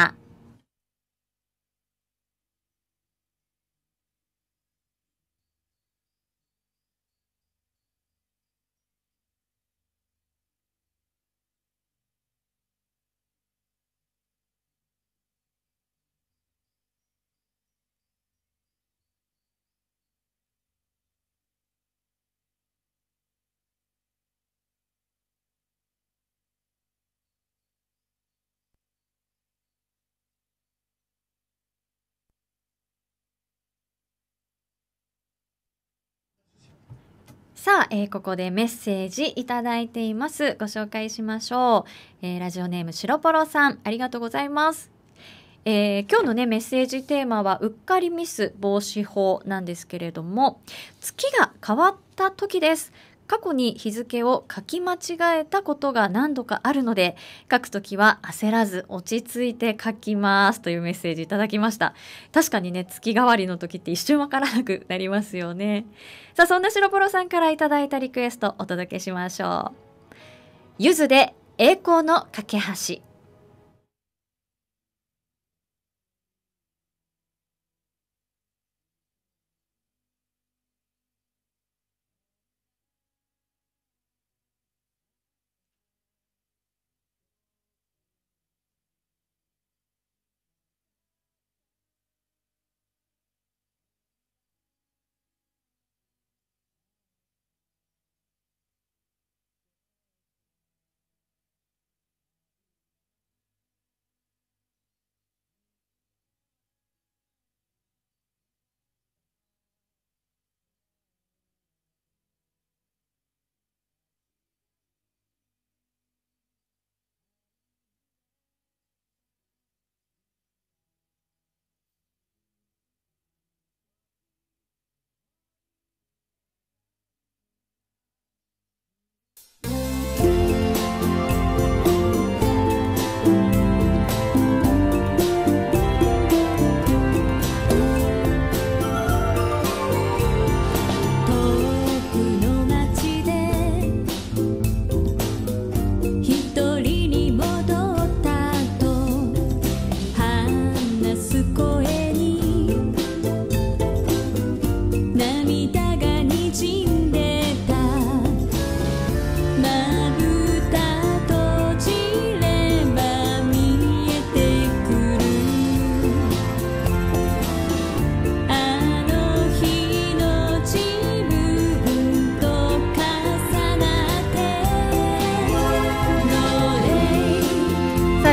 さあ、えー、ここでメッセージいただいています。ご紹介しましょう。えー、ラジオネームしろぽろさん、ありがとうございます。えー、今日のねメッセージテーマはうっかりミス防止法なんですけれども、月が変わった時です。過去に日付を書き間違えたことが何度かあるので、書くときは焦らず落ち着いて書きますというメッセージいただきました。確かにね、月替わりの時って一瞬わからなくなりますよね。さあ、そんなしろぽろさんからいただいたリクエストお届けしましょう。ゆずで栄光の架け橋。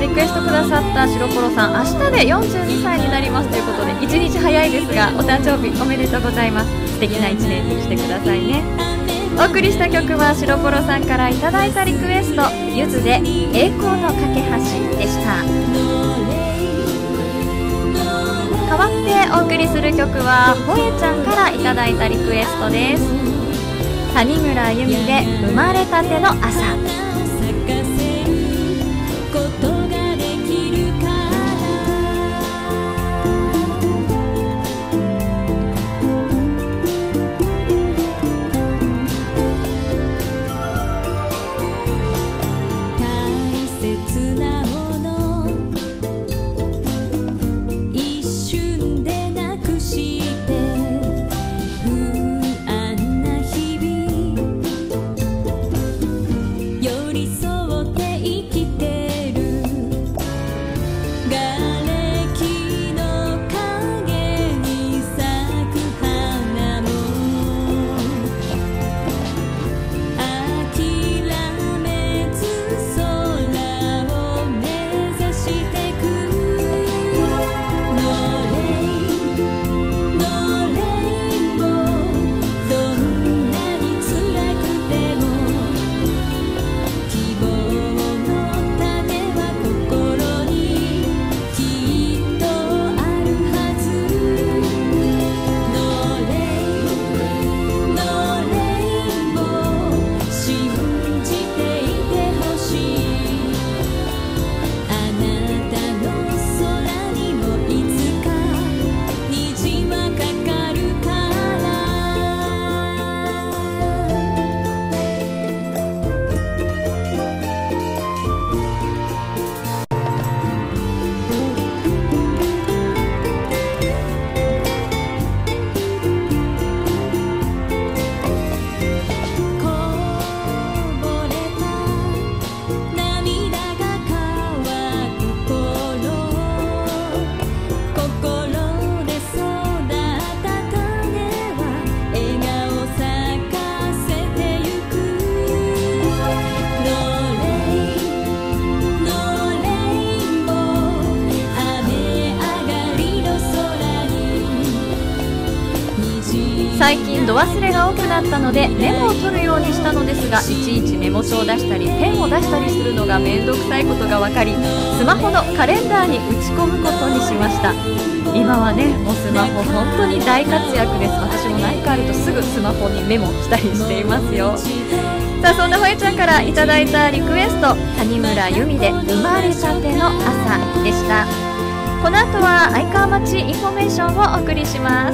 リクエストくださった白コロさん、明日でよんじゅうにさいになりますということで、いちにち早いですがお誕生日おめでとうございます。素敵ないちねんにしてくださいね。お送りした曲は白コロさんからいただいたリクエスト、ゆずで栄光の架け橋でした。代わってお送りする曲はほえちゃんからいただいたリクエストです。谷村由美で生まれたての朝。最近度忘れが多くなったのでメモを取るようにしたのですが、いちいちメモ帳を出したりペンを出したりするのが面倒くさいことが分かり、スマホのカレンダーに打ち込むことにしました。今はね、もうスマホ本当に大活躍です。私も何かあるとすぐスマホにメモしたりしていますよ。さあ、そんなほえちゃんからいただいたリクエスト、谷村由美で生まれたての朝でした。この後は愛川町インフォメーションをお送りします。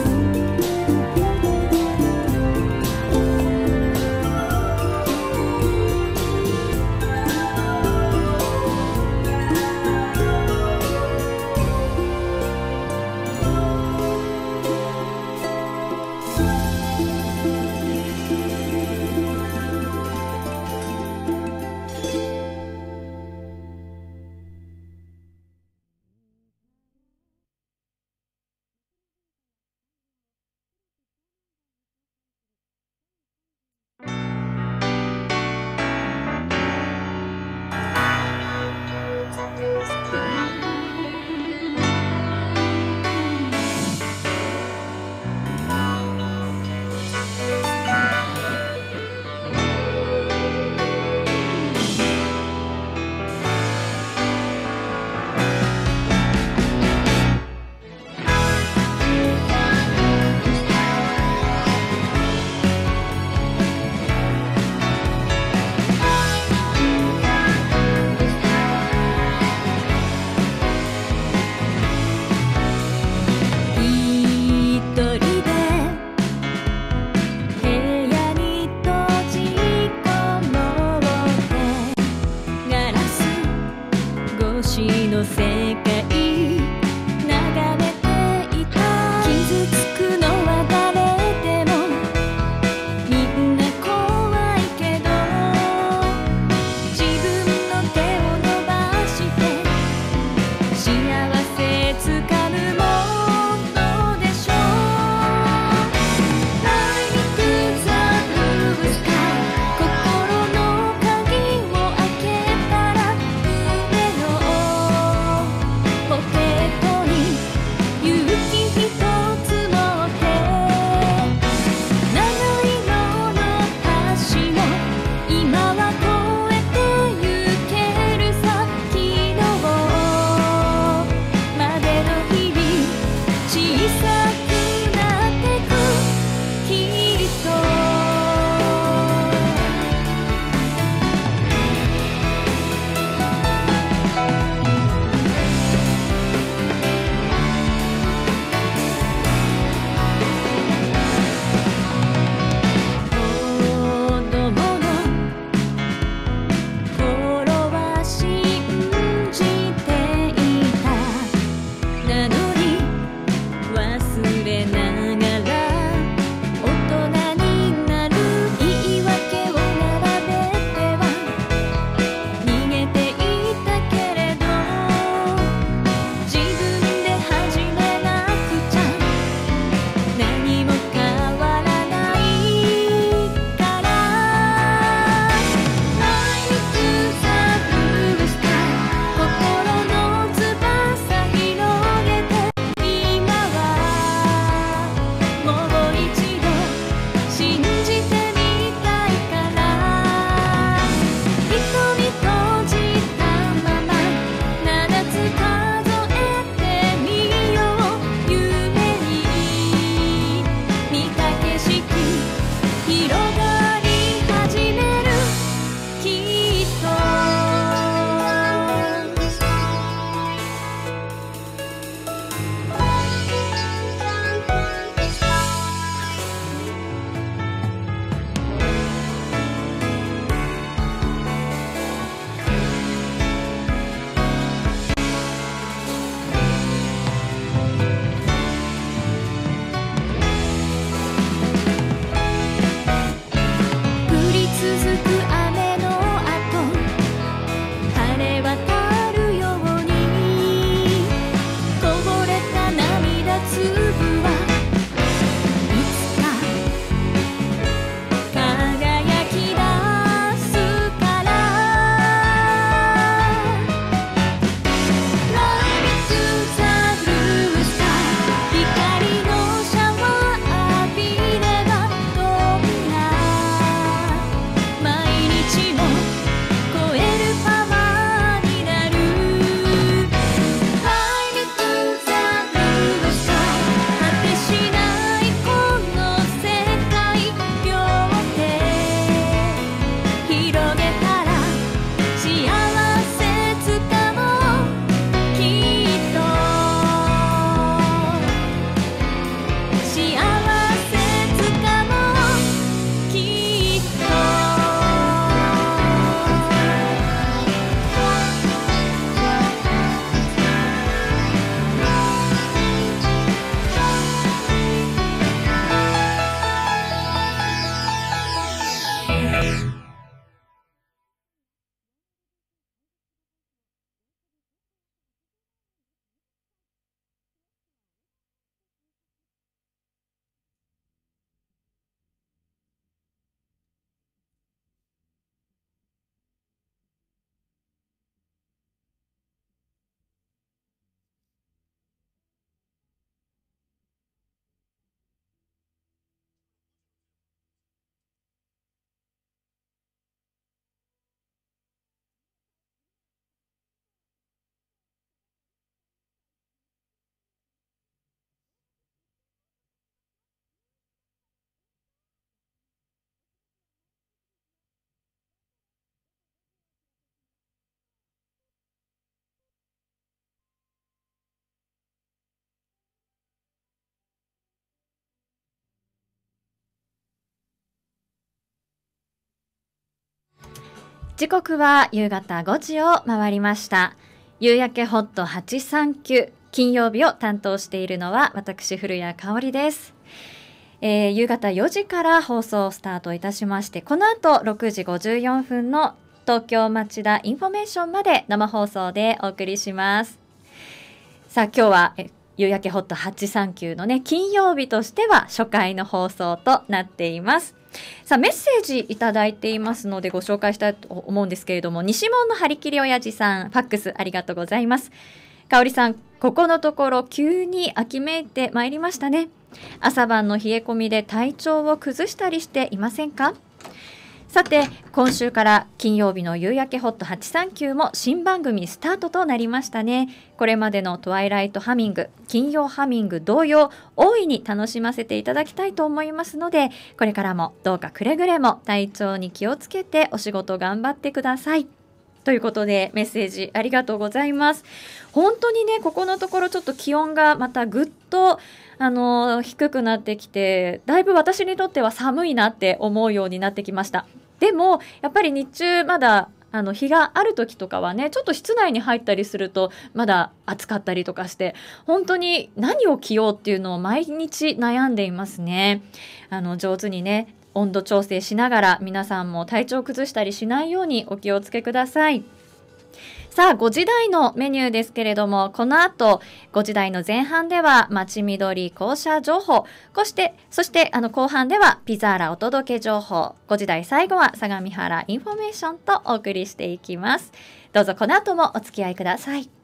時刻は夕方ごじを回りました。夕焼けホットはちさんきゅう、金曜日を担当しているのは私古谷香織です。えー、夕方よじから放送スタートいたしまして、この後ろくじごじゅうよんふんの東京町田インフォメーションまで生放送でお送りします。さあ今日はえ夕焼けホットはちさんきゅうのね、金曜日としては初回の放送となっています。さあメッセージいただいていますのでご紹介したいと思うんですけれども、西門の張り切り親父さん、ファックスありがとうございます。香織さん、ここのところ急に秋めいてまいりましたね。朝晩の冷え込みで体調を崩したりしていませんか？さて今週から金曜日の夕焼けホットはちさんきゅうも新番組スタートとなりましたね。これまでのトワイライトハミング、金曜ハミング同様大いに楽しませていただきたいと思いますので、これからもどうかくれぐれも体調に気をつけてお仕事頑張ってくださいということで、メッセージありがとうございます。本当にね、ここのところちょっと気温がまたぐっとあの低くなってきて、だいぶ私にとっては寒いなって思うようになってきました。でもやっぱり日中まだあの日がある時とかはね、ちょっと室内に入ったりするとまだ暑かったりとかして、本当に何を着ようっていうのを毎日悩んでいますね。あの上手にね温度調整しながら、皆さんも体調崩したりしないようにお気をつけください。さあごじ台のメニューですけれども、この後ごじ台の前半では町緑校舎情報、そしてそしてあの後半ではピザーラお届け情報、ごじ台最後は相模原インフォメーションとお送りしていきます。どうぞこの後もお付き合いください。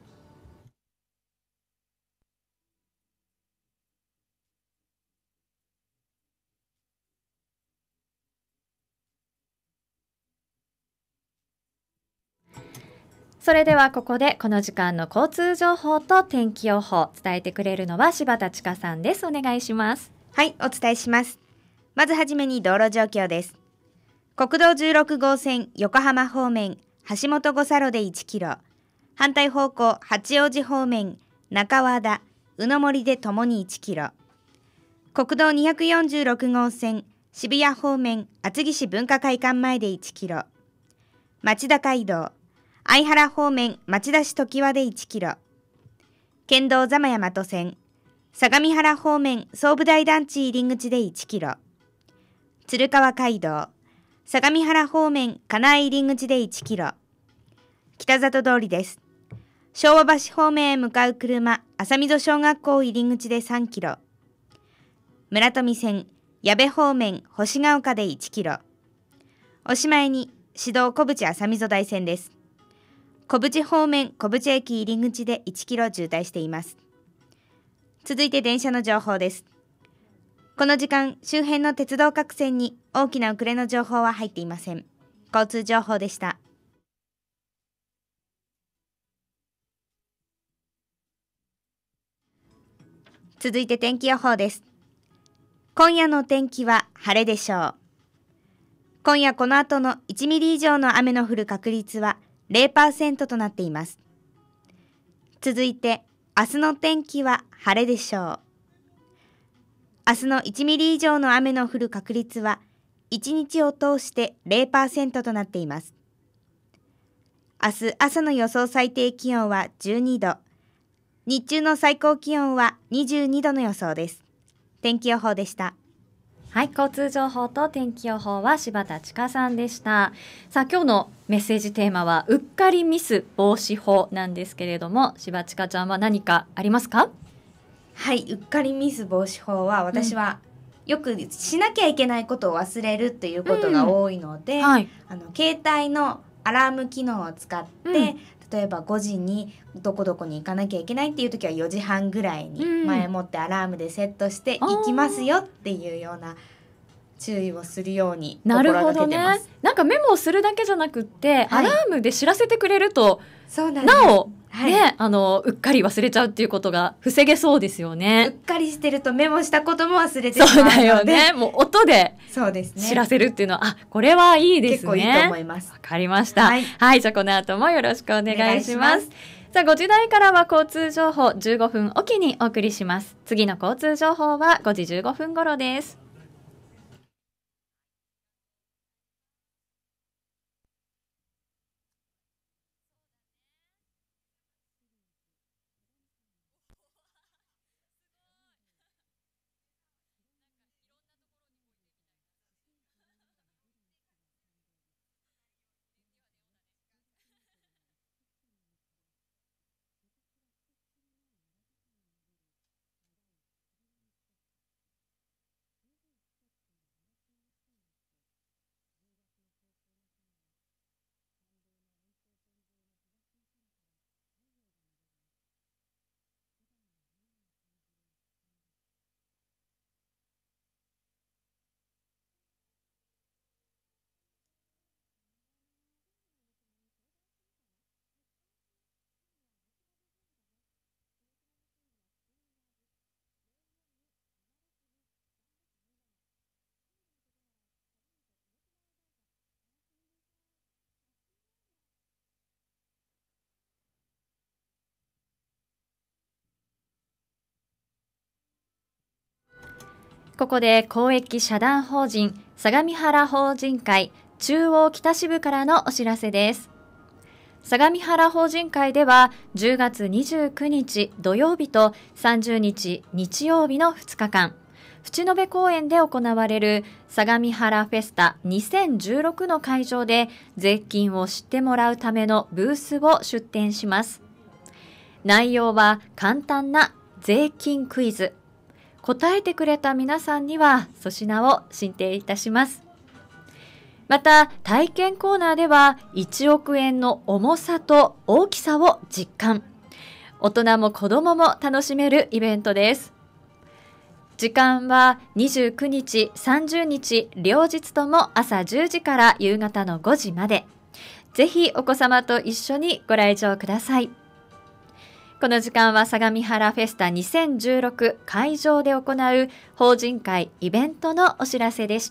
それではここでこの時間の交通情報と天気予報、伝えてくれるのは柴田千佳さんです。お願いします。 はい、お伝えします。まずはじめに道路状況です。国道じゅうろく号線横浜方面橋本五差路でいちキロ、反対方向八王子方面中和田宇野森でともにいちキロ、国道にひゃくよんじゅうろく号線渋谷方面厚木市文化会館前でいちキロ、町田街道相原方面町田市常盤でいちキロ、県道座間大和線相模原方面総武台団地入り口でいちキロ、鶴川街道相模原方面金井入り口でいちキロ、北里通りです。昭和橋方面へ向かう車浅溝小学校入り口でさんキロ、村富線矢部方面星ヶ丘でいちキロ、おしまいに市道小淵浅溝台線です。小淵方面小淵駅入り口でいちキロ渋滞しています。続いて電車の情報です。この時間周辺の鉄道各線に大きな遅れの情報は入っていません。交通情報でした。続いて天気予報です。今夜の天気は晴れでしょう。今夜この後のいちミリ以上の雨の降る確率はゼロパーセント となっています。続いて明日の天気は晴れでしょう。明日のいちミリ以上の雨の降る確率はいちにちを通してゼロパーセント となっています。明日朝の予想最低気温はじゅうにど、日中の最高気温はにじゅうにどの予想です。天気予報でした。 はい、交通情報と天気予報は柴田千佳さんでした。さあ今日のメッセージテーマはうっかりミス防止法なんですけれども、柴千佳ちゃんは何かありますか？ はい、うっかりミス防止法は私は、うん、よくしなきゃいけないことを忘れるっていうことが多いので、うんはい、あの携帯のアラーム機能を使って、うん、例えばごじにどこどこに行かなきゃいけないっていう時はよじはんぐらいに前もってアラームでセットして行きますよっていうような注意をするように心がけてます。なるほどね。 なんかメモをするだけじゃなくって、はい、アラームで知らせてくれるとそうなんです。 なおはいね、あのうっかり忘れちゃうっていうことが防げそうですよね。 うっかりしてるとメモしたことも忘れてしまうので、 そうだよね。もう音で知らせるっていうのは、 ね、 あ、これはいいですね。 結構いいと思います。 わかりました。はい、はい、じゃあこの後もよろしくお願いします。さあごじ台からは交通情報じゅうごふんおきにお送りします。次の交通情報はごじじゅうごふん頃です。 ここで公益社団法人相模原法人会中央北支部からのお知らせです。相模原法人会ではじゅうがつにじゅうくにち土曜日とさんじゅうにち日曜日のふつかかん、淵野辺公園で行われる相模原フェスタにせんじゅうろくの会場で税金を知ってもらうためのブースを出展します。内容は簡単な税金クイズ。答えてくれた皆さんには粗品を進呈いたします。また体験コーナーではいちおくえんの重さと大きさを実感。大人も子供も楽しめるイベントです。時間はにじゅうくにち、さんじゅうにち両日とも朝じゅうじから夕方のごじまで。ぜひお子様と一緒にご来場ください。この時間は相模原フェスタにせんじゅうろく会場で行う法人会イベントのお知らせでした。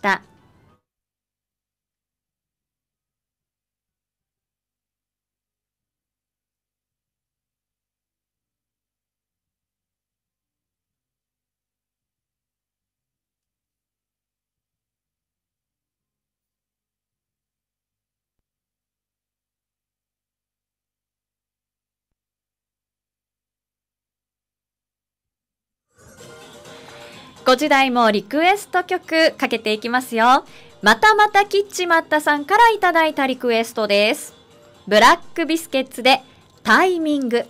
ごじだいもリクエスト曲かけていきますよ。またまたキッチマッタさんからいただいたリクエストです。ブラックビスケッツでタイミング。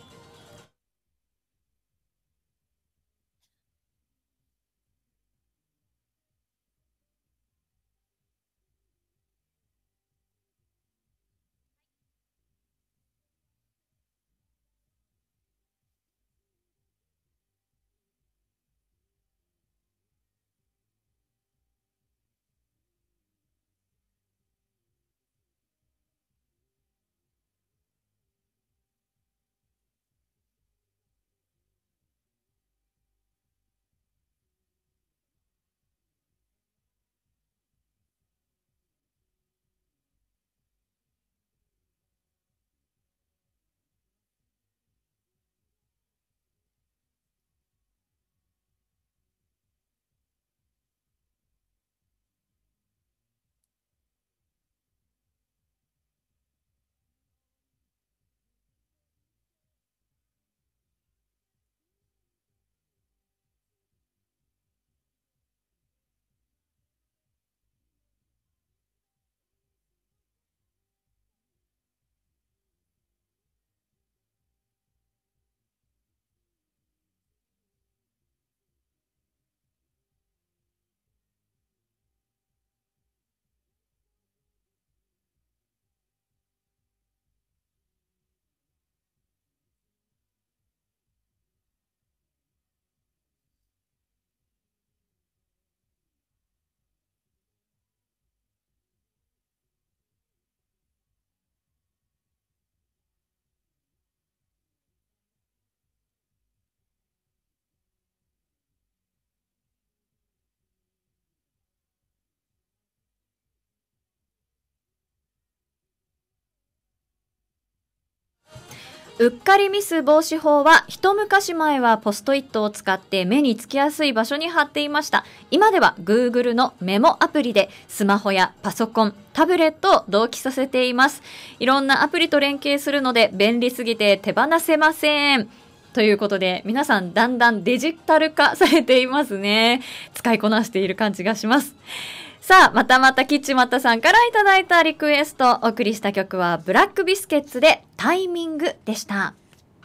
うっかりミス防止法は一昔前はポストイットを使って目につきやすい場所に貼っていました。今では Google のメモアプリでスマホやパソコン、タブレットを同期させています。いろんなアプリと連携するので便利すぎて手放せません。ということで皆さんだんだんデジタル化されていますね。使いこなしている感じがします。さあ、またまたキッチマッタさんからいただいたリクエスト、お送りした曲はブラックビスケッツでタイミングでした。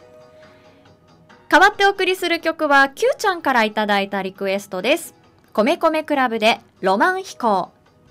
代わってお送りする曲は Q ちゃんからいただいたリクエストです。米米クラブでロマン飛行。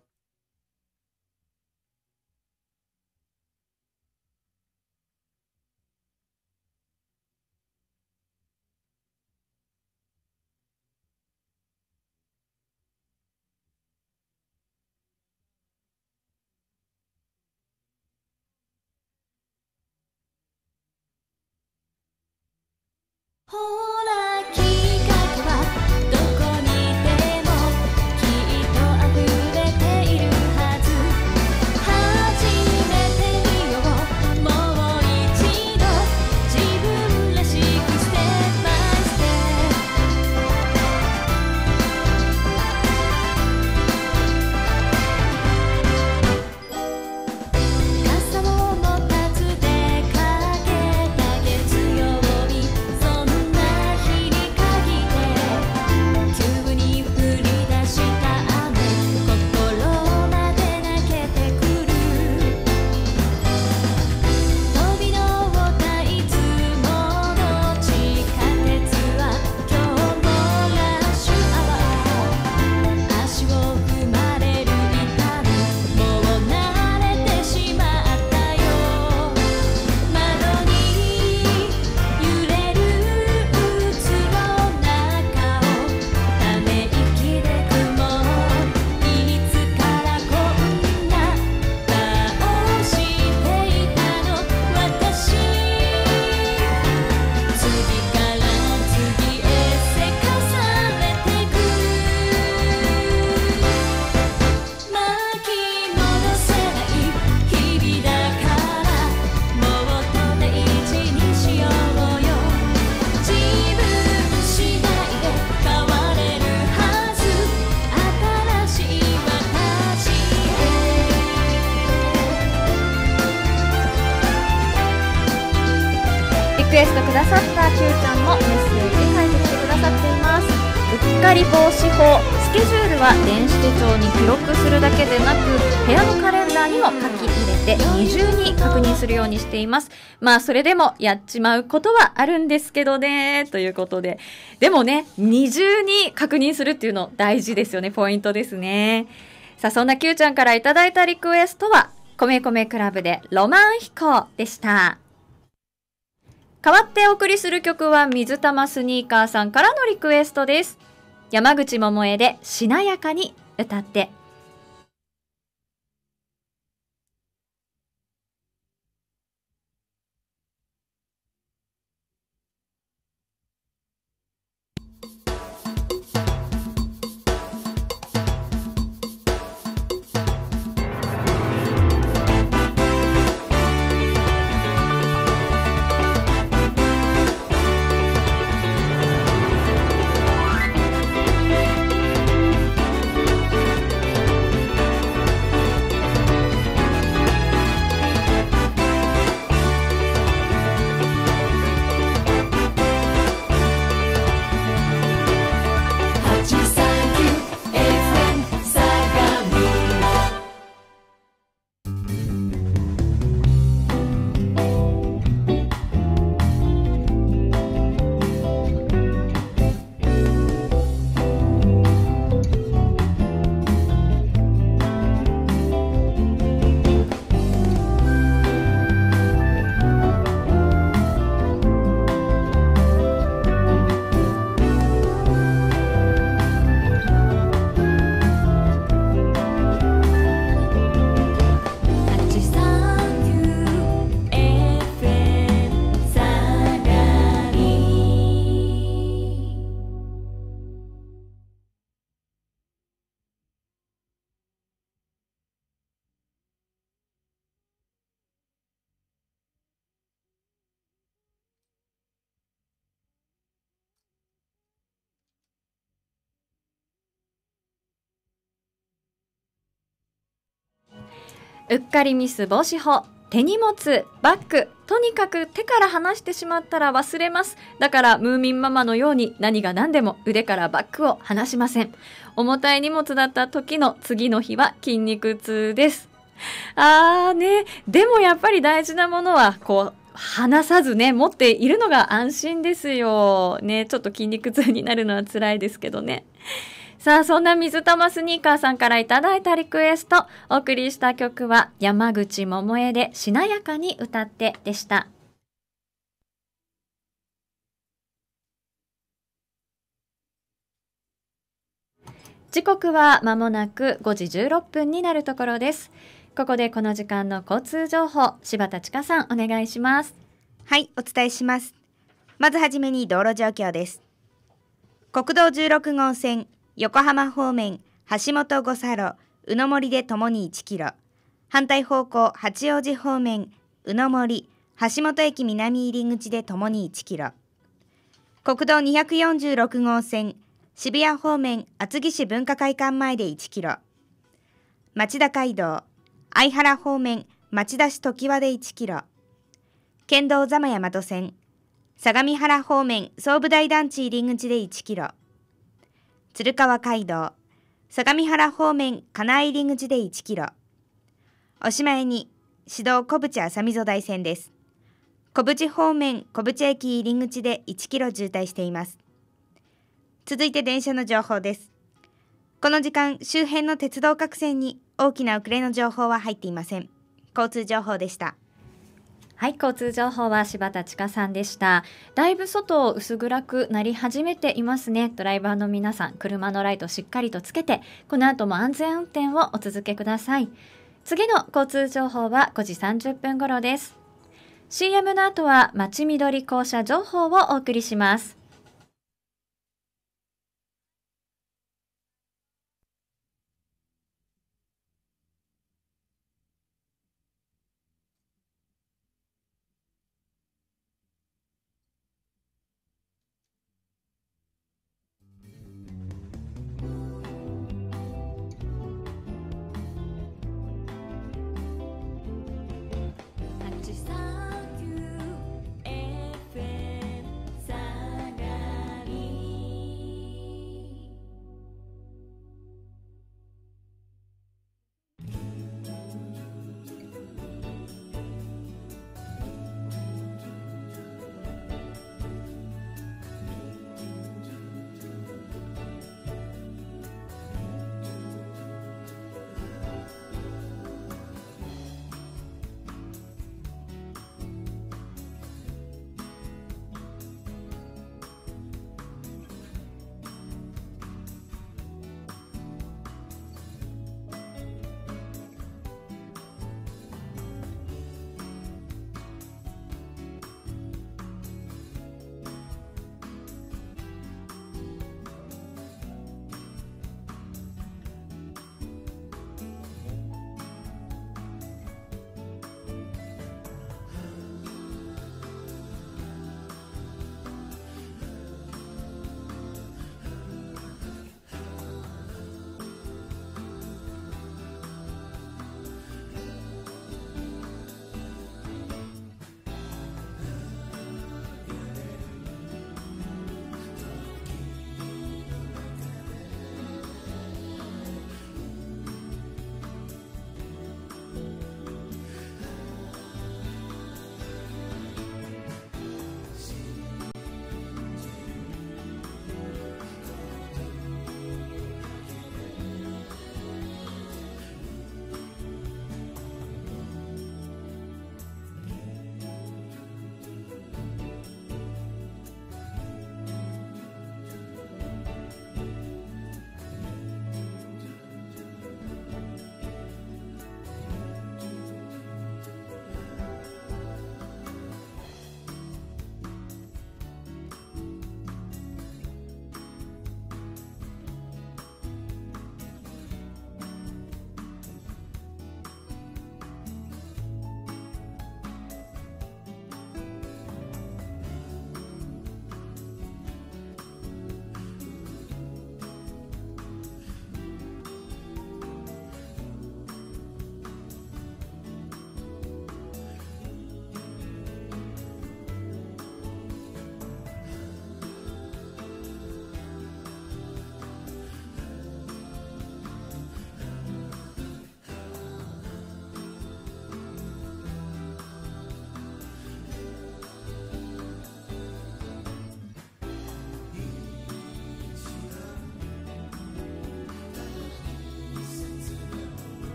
ほらきっかけはどこにでもきっと溢れているはず。始めてみよう、もう一度自分らしくステップバイステップ。 エストくださった Q ちゃんもメッセージ書いてきてくださっています。うっかり防止法、スケジュールは電子手帳に記録するだけでなく部屋のカレンダーにも書き入れて二重に確認するようにしています。まあそれでもやっちまうことはあるんですけどね、ということで、でもね二重に確認するっていうの大事ですよね。ポイントですね。さあそんな Q ちゃんからいただいたリクエストは米米クラブでロマン飛行でした。代わってお送りする曲は水玉スニーカーさんからのリクエストです。山口百恵でしなやかに歌って。うっかりミス防止法、手荷物、バッグ、とにかく手から離してしまったら忘れます。だからムーミンママのように何が何でも腕からバッグを離しません。重たい荷物だった時の次の日は筋肉痛です。あーね、でもやっぱり大事なものはこう離さずね持っているのが安心ですよね。ちょっと筋肉痛になるのは辛いですけどね。さあそんな水玉スニーカーさんからいただいたリクエスト、お送りした曲は山口百恵でしなやかに歌ってでした。時刻は間もなくごじじゅうろっぷんになるところです。ここでこの時間の交通情報、柴田千佳さんお願いします。 はい、お伝えします。まずはじめに道路状況です。国道じゅうろくごう線横浜方面橋本五差路宇野森でともにいちキロ、反対方向八王子方面宇野森橋本駅南入り口でともにいちキロ、国道にひゃくよんじゅうろくごう線渋谷方面厚木市文化会館前でいちキロ、町田街道相原方面町田市常盤でいちキロ、県道座間大和線相模原方面総武台団地入り口でいちキロ、鶴川街道相模原方面金井入り口でいちキロ、おしまいに市道小淵浅溝台線です。小淵方面小淵駅入り口でいちキロ渋滞しています。続いて電車の情報です。この時間周辺の鉄道各線に大きな遅れの情報は入っていません。交通情報でした。 はい、交通情報は柴田千佳さんでした。だいぶ外薄暗くなり始めていますね。ドライバーの皆さん、車のライトしっかりとつけて、この後も安全運転をお続けください。次の交通情報はごじさんじゅっぷん頃です。シーエム の後はまちみどり校舎情報をお送りします。はちさんきゅうエフエム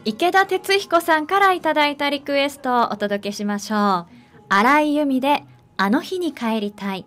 池田哲彦さんからいただいたリクエストをお届けしましょう。荒井由実であの日に帰りたい。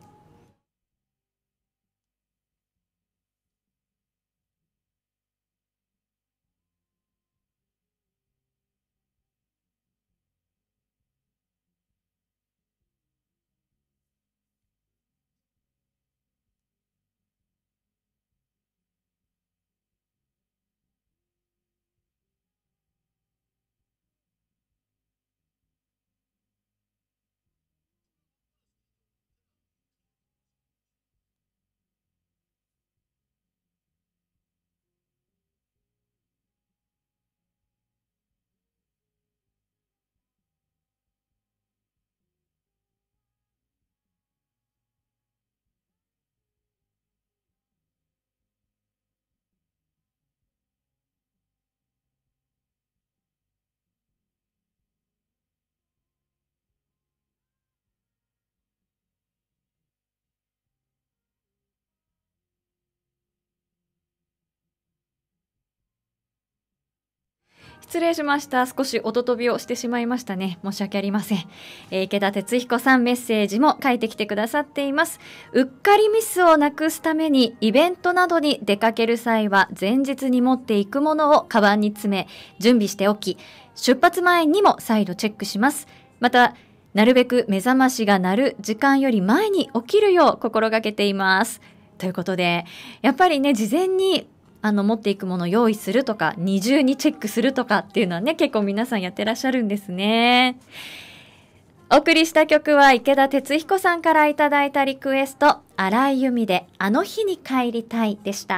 失礼しました。少し音飛びをしてしまいましたね。申し訳ありません。えー、池田哲彦さんメッセージも書いてきてくださっています。うっかりミスをなくすためにイベントなどに出かける際は前日に持っていくものをカバンに詰め準備しておき、出発前にも再度チェックします。また、なるべく目覚ましが鳴る時間より前に起きるよう心がけています。ということで、やっぱりね、事前にあの持っていくものを用意するとか二重にチェックするとかっていうのはね、結構皆さんやってらっしゃるんですね。お送りした曲は池田哲彦さんからいただいたリクエスト、荒井由実であの日に帰りたいでした。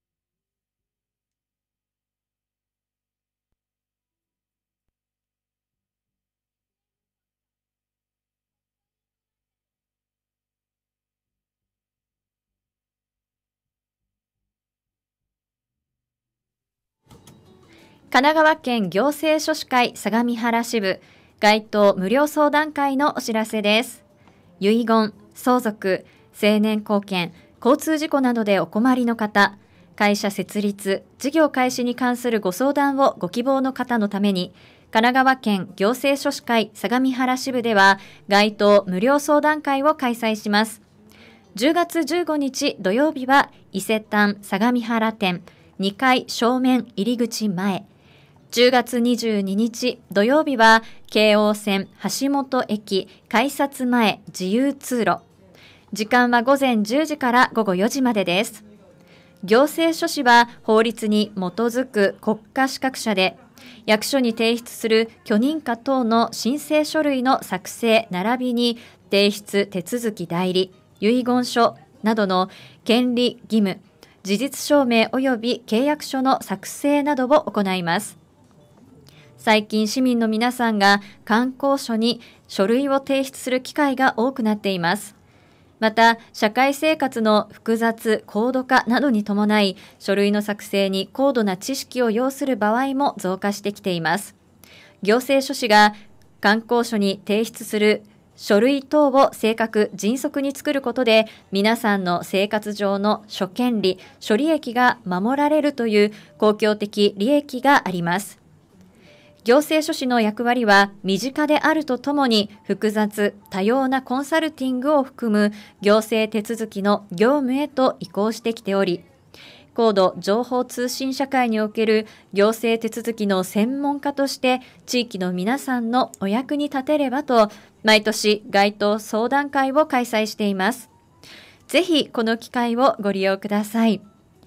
神奈川県行政書士会相模原支部街頭無料相談会のお知らせです。遺言、相続、成年後見、交通事故などでお困りの方、会社設立、事業開始に関するご相談をご希望の方のために、神奈川県行政書士会相模原支部では街頭無料相談会を開催します。じゅうがつじゅうごにち土曜日は伊勢丹相模原店にかい正面入り口前、じゅうがつにじゅうににち土曜日は京王線橋本駅改札前自由通路。時間はごぜんじゅうじからごごよじまでです。行政書士は法律に基づく国家資格者で、役所に提出する許認可等の申請書類の作成並びに提出手続き代理、遺言書などの権利義務、事実証明及び契約書の作成などを行います。最近市民の皆さんが官公所に書類を提出する機会が多くなっています。また、社会生活の複雑、高度化などに伴い、書類の作成に高度な知識を要する場合も増加してきています。行政書士が官公所に提出する書類等を正確、迅速に作ることで、皆さんの生活上の諸権利、諸利益が守られるという公共的利益があります。行政書士の役割は身近であるとともに複雑、多様なコンサルティングを含む行政手続きの業務へと移行してきており、高度情報通信社会における行政手続きの専門家として地域の皆さんのお役に立てればと、毎年街頭相談会を開催しています。ぜひこの機会をご利用ください。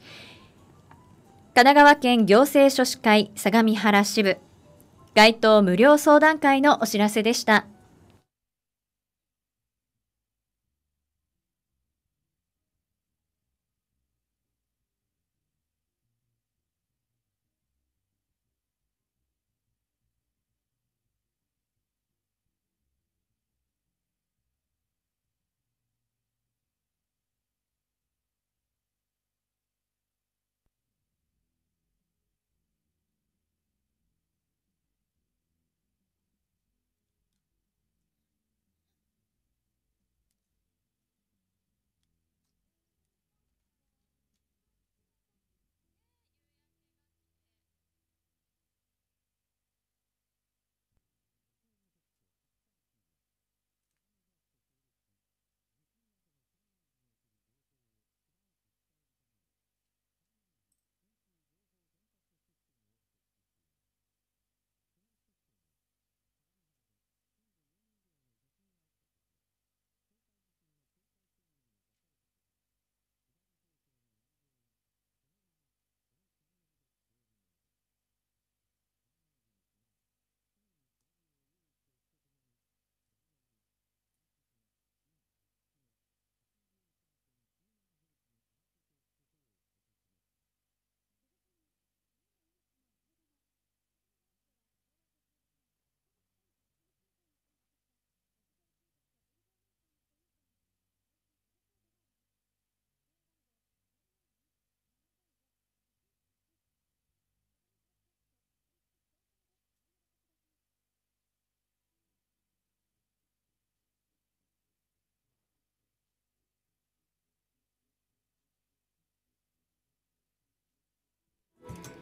神奈川県行政書士会相模原支部街頭無料相談会のお知らせでした。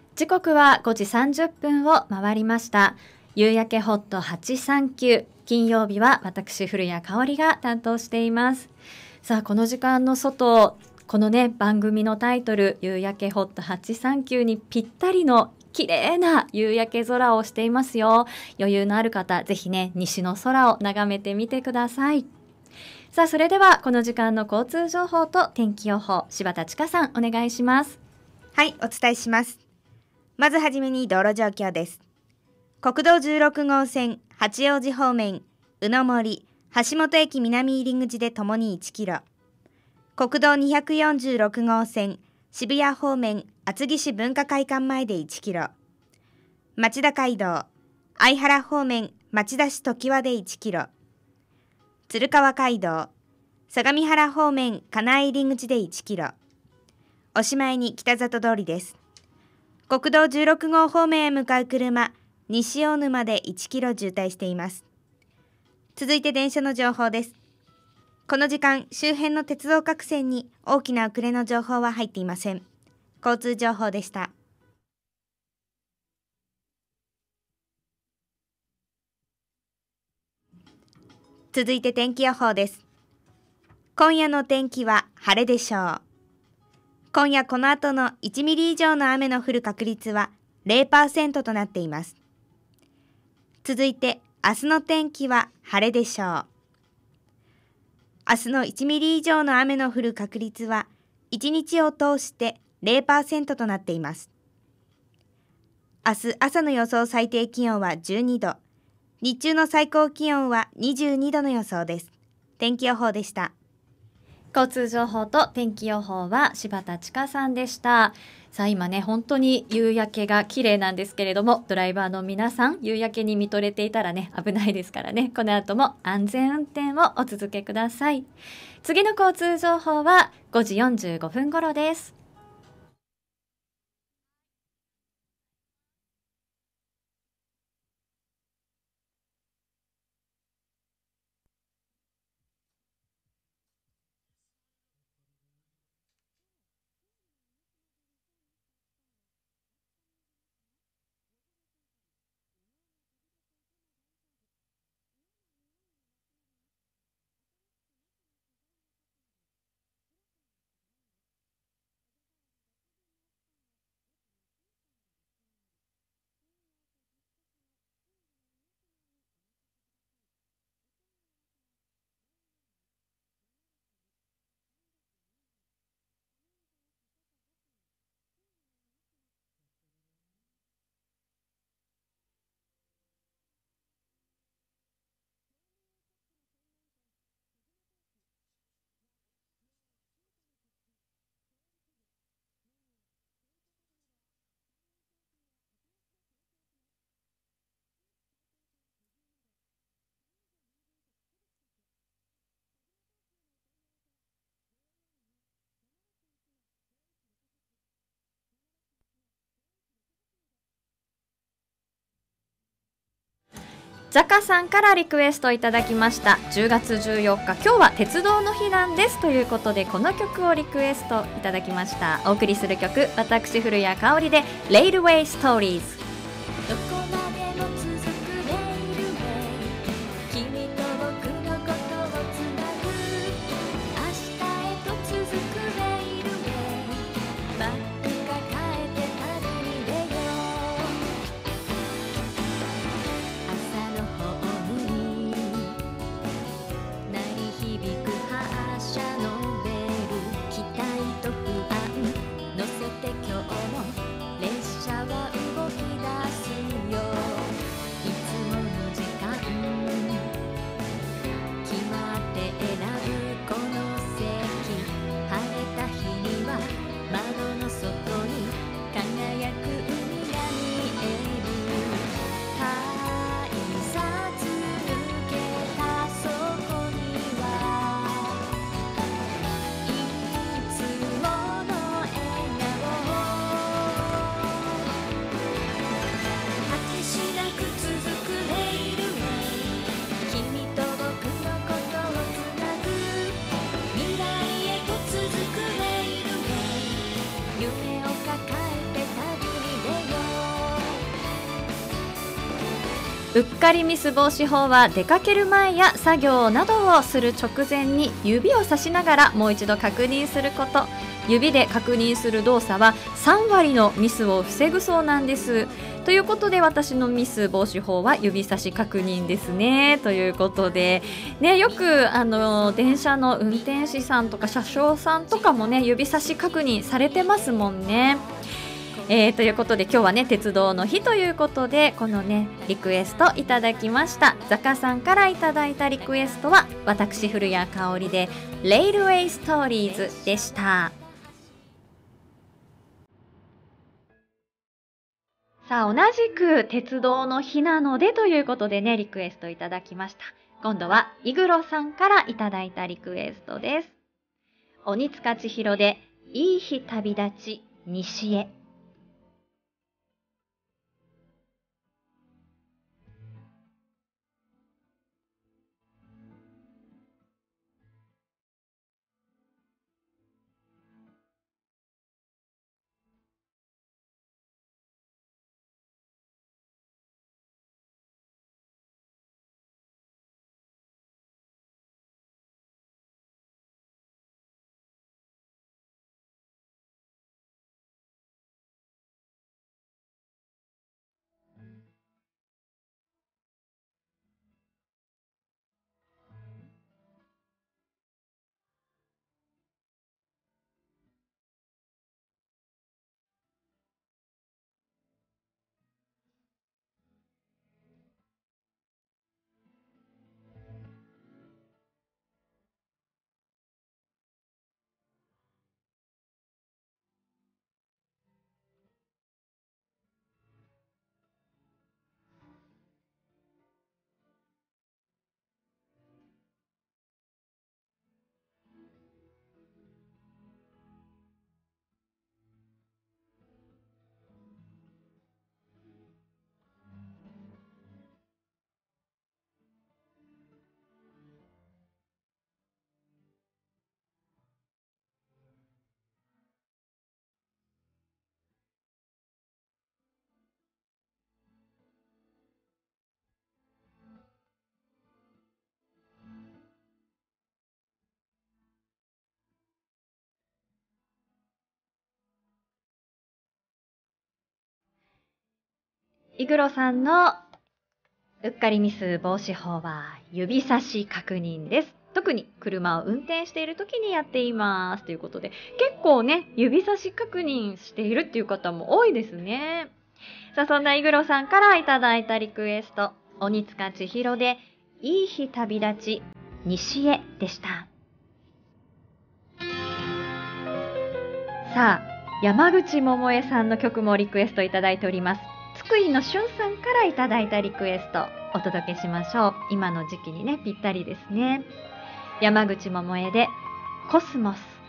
時刻はごじさんじゅっぷんを回りました。夕焼けホットはちさんきゅう、金曜日は私古谷香織が担当しています。さあ、この時間の外、このね番組のタイトル夕焼けホットはちさんきゅうにぴったりの綺麗な夕焼け空をしていますよ。余裕のある方、ぜひね西の空を眺めてみてください。さあ、それではこの時間の交通情報と天気予報、柴田千佳さんお願いします。 はい、お伝えします。まずはじめに道路状況です。国道じゅうろくごうせん八王子方面宇野森橋本駅南入り口でともにいちキロ、国道にひゃくよんじゅうろくごうせん渋谷方面厚木市文化会館前でいちキロ、町田街道相原方面町田市常盤でいちキロ、鶴川街道相模原方面金井入り口でいちキロ、おしまいに北里通りです。国道じゅうろくごう方面へ向かう車、西大沼でいちキロ渋滞しています。続いて電車の情報です。この時間、周辺の鉄道各線に大きな遅れの情報は入っていません。交通情報でした。続いて天気予報です。今夜の天気は晴れでしょう。今夜この後のいちミリ以上の雨の降る確率は ゼロパーセント となっています。続いて明日の天気は晴れでしょう。明日のいちミリ以上の雨の降る確率はいちにちを通して ゼロパーセント となっています。明日朝の予想最低気温はじゅうにど、日中の最高気温はにじゅうにどの予想です。天気予報でした。 交通情報と天気予報は柴田千佳さんでした。さあ、今ね本当に夕焼けが綺麗なんですけれども、ドライバーの皆さん夕焼けに見とれていたらね危ないですからね、この後も安全運転をお続けください。次の交通情報はごじよんじゅうごふん頃です。ザカさんからリクエストいただきました。じゅうがつじゅうよっか、今日は鉄道の日なんですということで、この曲をリクエストいただきました。お送りする曲、私古谷香織でレイルウェイストーリーズ。どこまでも続くレイルウェイ、君と僕のことをつなぐ、明日へと続くレイルウェイ、バックが変えて旅に出よう。期待と不安乗せて今日も列車は動きうっかりミス防止法は出かける前や作業などをする直前に指をさしながらもう一度確認すること。指で確認する動作はさんわりのミスを防ぐそうなんです。ということで私のミス防止法は指差し確認ですね。ということで、ね、よくあの電車の運転士さんとか車掌さんとかもね指差し確認されてますもんね。えー、ということで今日はね鉄道の日ということでこのねリクエストいただきました。ザカさんからいただいたリクエストは私古谷香織でレイルウェイストーリーズでした。さあ同じく鉄道の日なのでということでねリクエストいただきました。今度はイグロさんからいただいたリクエストです。鬼塚千尋でいい日旅立ち西へ。イグロさんのうっかりミス防止法は指差し確認です。特に車を運転している時にやっていますということで、結構ね指差し確認しているっていう方も多いですね。さあそんなイグロさんからいただいたリクエスト、鬼塚千尋でいい日旅立ち西へでした。さあ山口百恵さんの曲もリクエストいただいております。津久井のしゅんさんからいただいたリクエストお届けしましょう。今の時期にねぴったりですね。山口百恵でコスモス。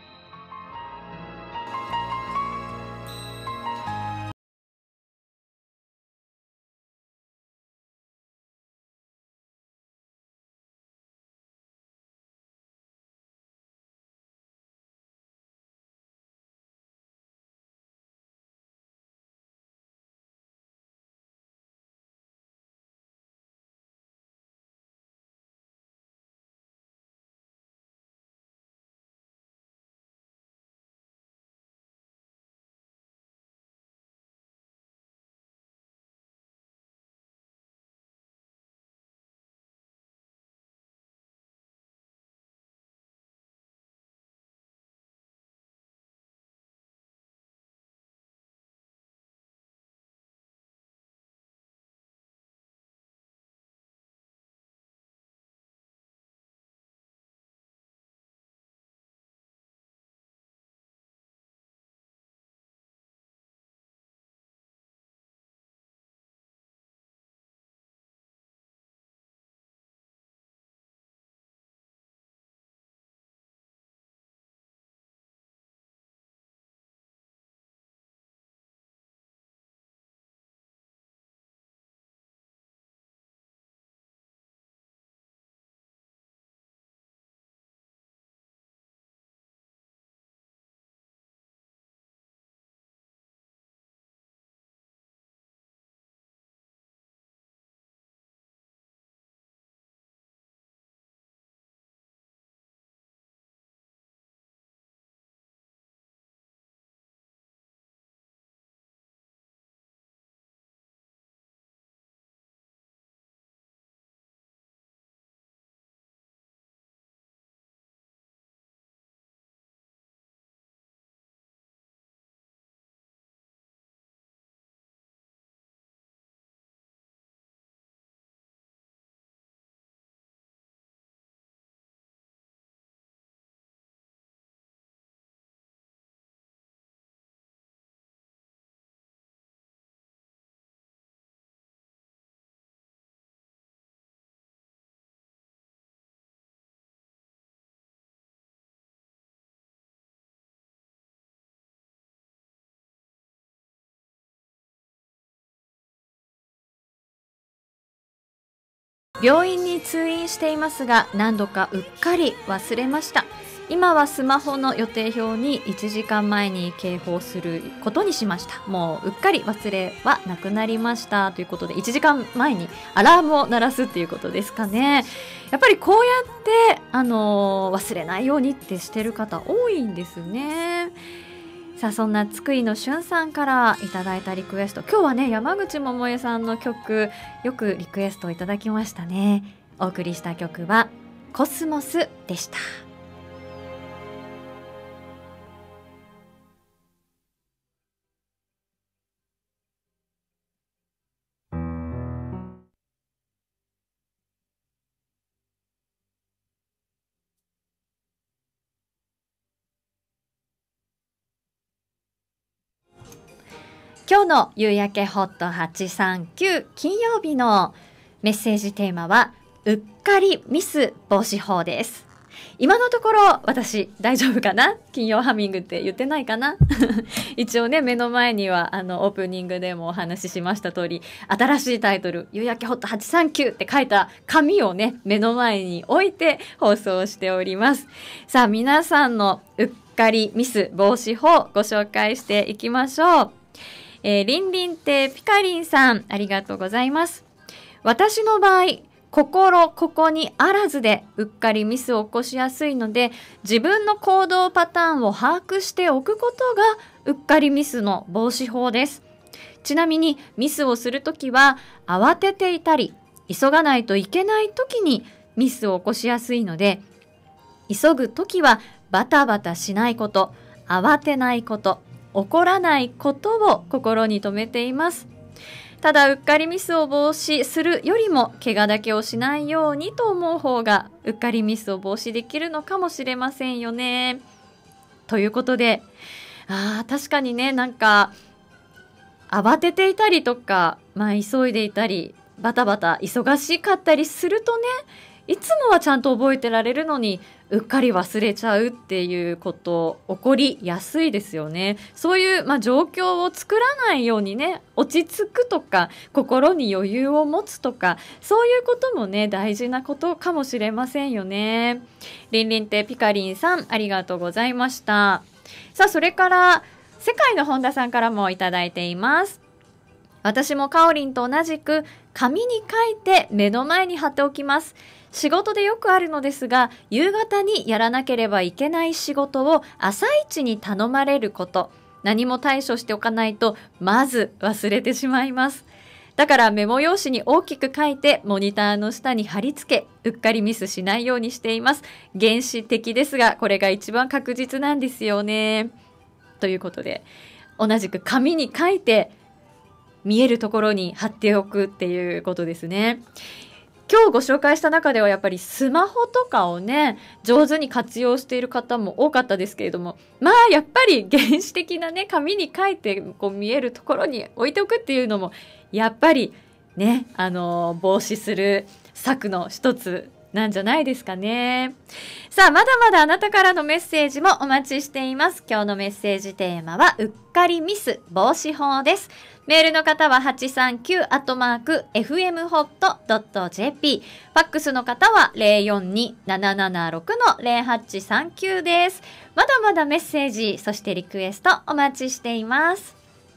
病院に通院していますが、何度かうっかり忘れました。今はスマホの予定表にいちじかんまえに警報することにしました。もううっかり忘れはなくなりましたということで、いちじかんまえにアラームを鳴らすっていうことですかね。やっぱりこうやって、あのー、忘れないようにってしてる方多いんですね。さあ、そんな津久井のしゅんさんからいただいたリクエスト、今日はね山口百恵さんの曲よくリクエストいただきましたね。お送りした曲はコスモスでした。今日の夕焼けホットはちさんきゅう金曜日のメッセージテーマはうっかりミス防止法です。今のところ私大丈夫かな、金曜ハミングって言ってないかな一応ね、目の前にはあのオープニングでもお話ししました通り、新しいタイトル夕焼けホットはちさんきゅうって書いた紙をね目の前に置いて放送しております。さあ、皆さんのうっかりミス防止法ご紹介していきましょう。えー、りんりん亭ピカリンさん、ありがとうございます。私の場合、心ここにあらずでうっかりミスを起こしやすいので、自分の行動パターンを把握しておくことがうっかりミスの防止法です。ちなみにミスをするときは慌てていたり急がないといけないときにミスを起こしやすいので、急ぐときはバタバタしないこと、慌てないこと、怒らないことを心に留めています。ただうっかりミスを防止するよりも怪我だけをしないようにと思う方がうっかりミスを防止できるのかもしれませんよね。ということで、あー確かにね、なんか慌てていたりとか、まあ急いでいたりバタバタ忙しかったりするとね、いつもはちゃんと覚えてられるのにうっかり忘れちゃうっていうこと起こりやすいですよね。そういう、まあ、状況を作らないようにね、落ち着くとか心に余裕を持つとか、そういうこともね大事なことかもしれませんよね。りんりん亭ピカリンさん、ありがとうございました。さあ、それから世界の本田さんからもいただいています。私もかおりんと同じく紙に書いて目の前に貼っておきます。仕事でよくあるのですが、夕方にやらなければいけない仕事を朝一に頼まれること、何も対処しておかないとまず忘れてしまいます。だからメモ用紙に大きく書いてモニターの下に貼り付け、うっかりミスしないようにしています。原始的ですがこれが一番確実なんですよね。ということで、同じく紙に書いて見えるところに貼っておくっていうことですね。今日ご紹介した中ではやっぱりスマホとかをね上手に活用している方も多かったですけれども、まあやっぱり原始的なね紙に書いてこう見えるところに置いておくっていうのもやっぱりね、あの防止する策の一つなんじゃないですかね。さあ、まだまだあなたからのメッセージもお待ちしています。今日のメッセージテーマはうっかりミス防止法です。メールの方ははちさんきゅうアットマークエフエムホットドットジェーピー、 ファックスの方は ゼロよんに ななななろく の ゼロはちさんきゅう です。まだまだメッセージ、そしてリクエストお待ちしています。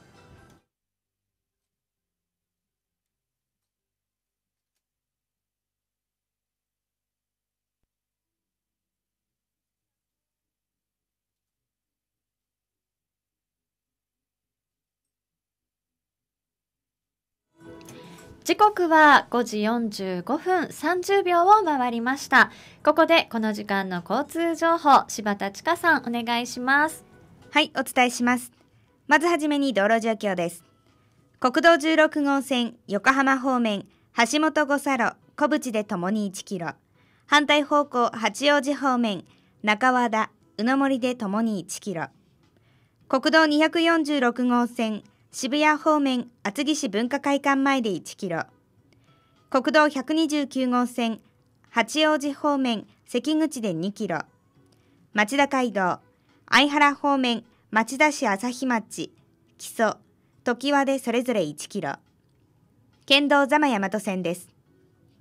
時刻はごじよんじゅうごふんさんじゅうびょうを回りました。ここでこの時間の交通情報、柴田千佳さんお願いします。 はい、お伝えします。まずはじめに道路状況です。国道じゅうろくごう線横浜方面橋本五差路小淵でともにいちキロ、反対方向八王子方面中和田宇野森でともにいちキロ、国道にひゃくよんじゅうろくごう線渋谷方面厚木市文化会館前でいちキロ、国道ひゃくにじゅうきゅうごう線八王子方面関口でにキロ、町田街道相原方面町田市朝日町木曽常盤でそれぞれいちキロ、県道座間大和線です。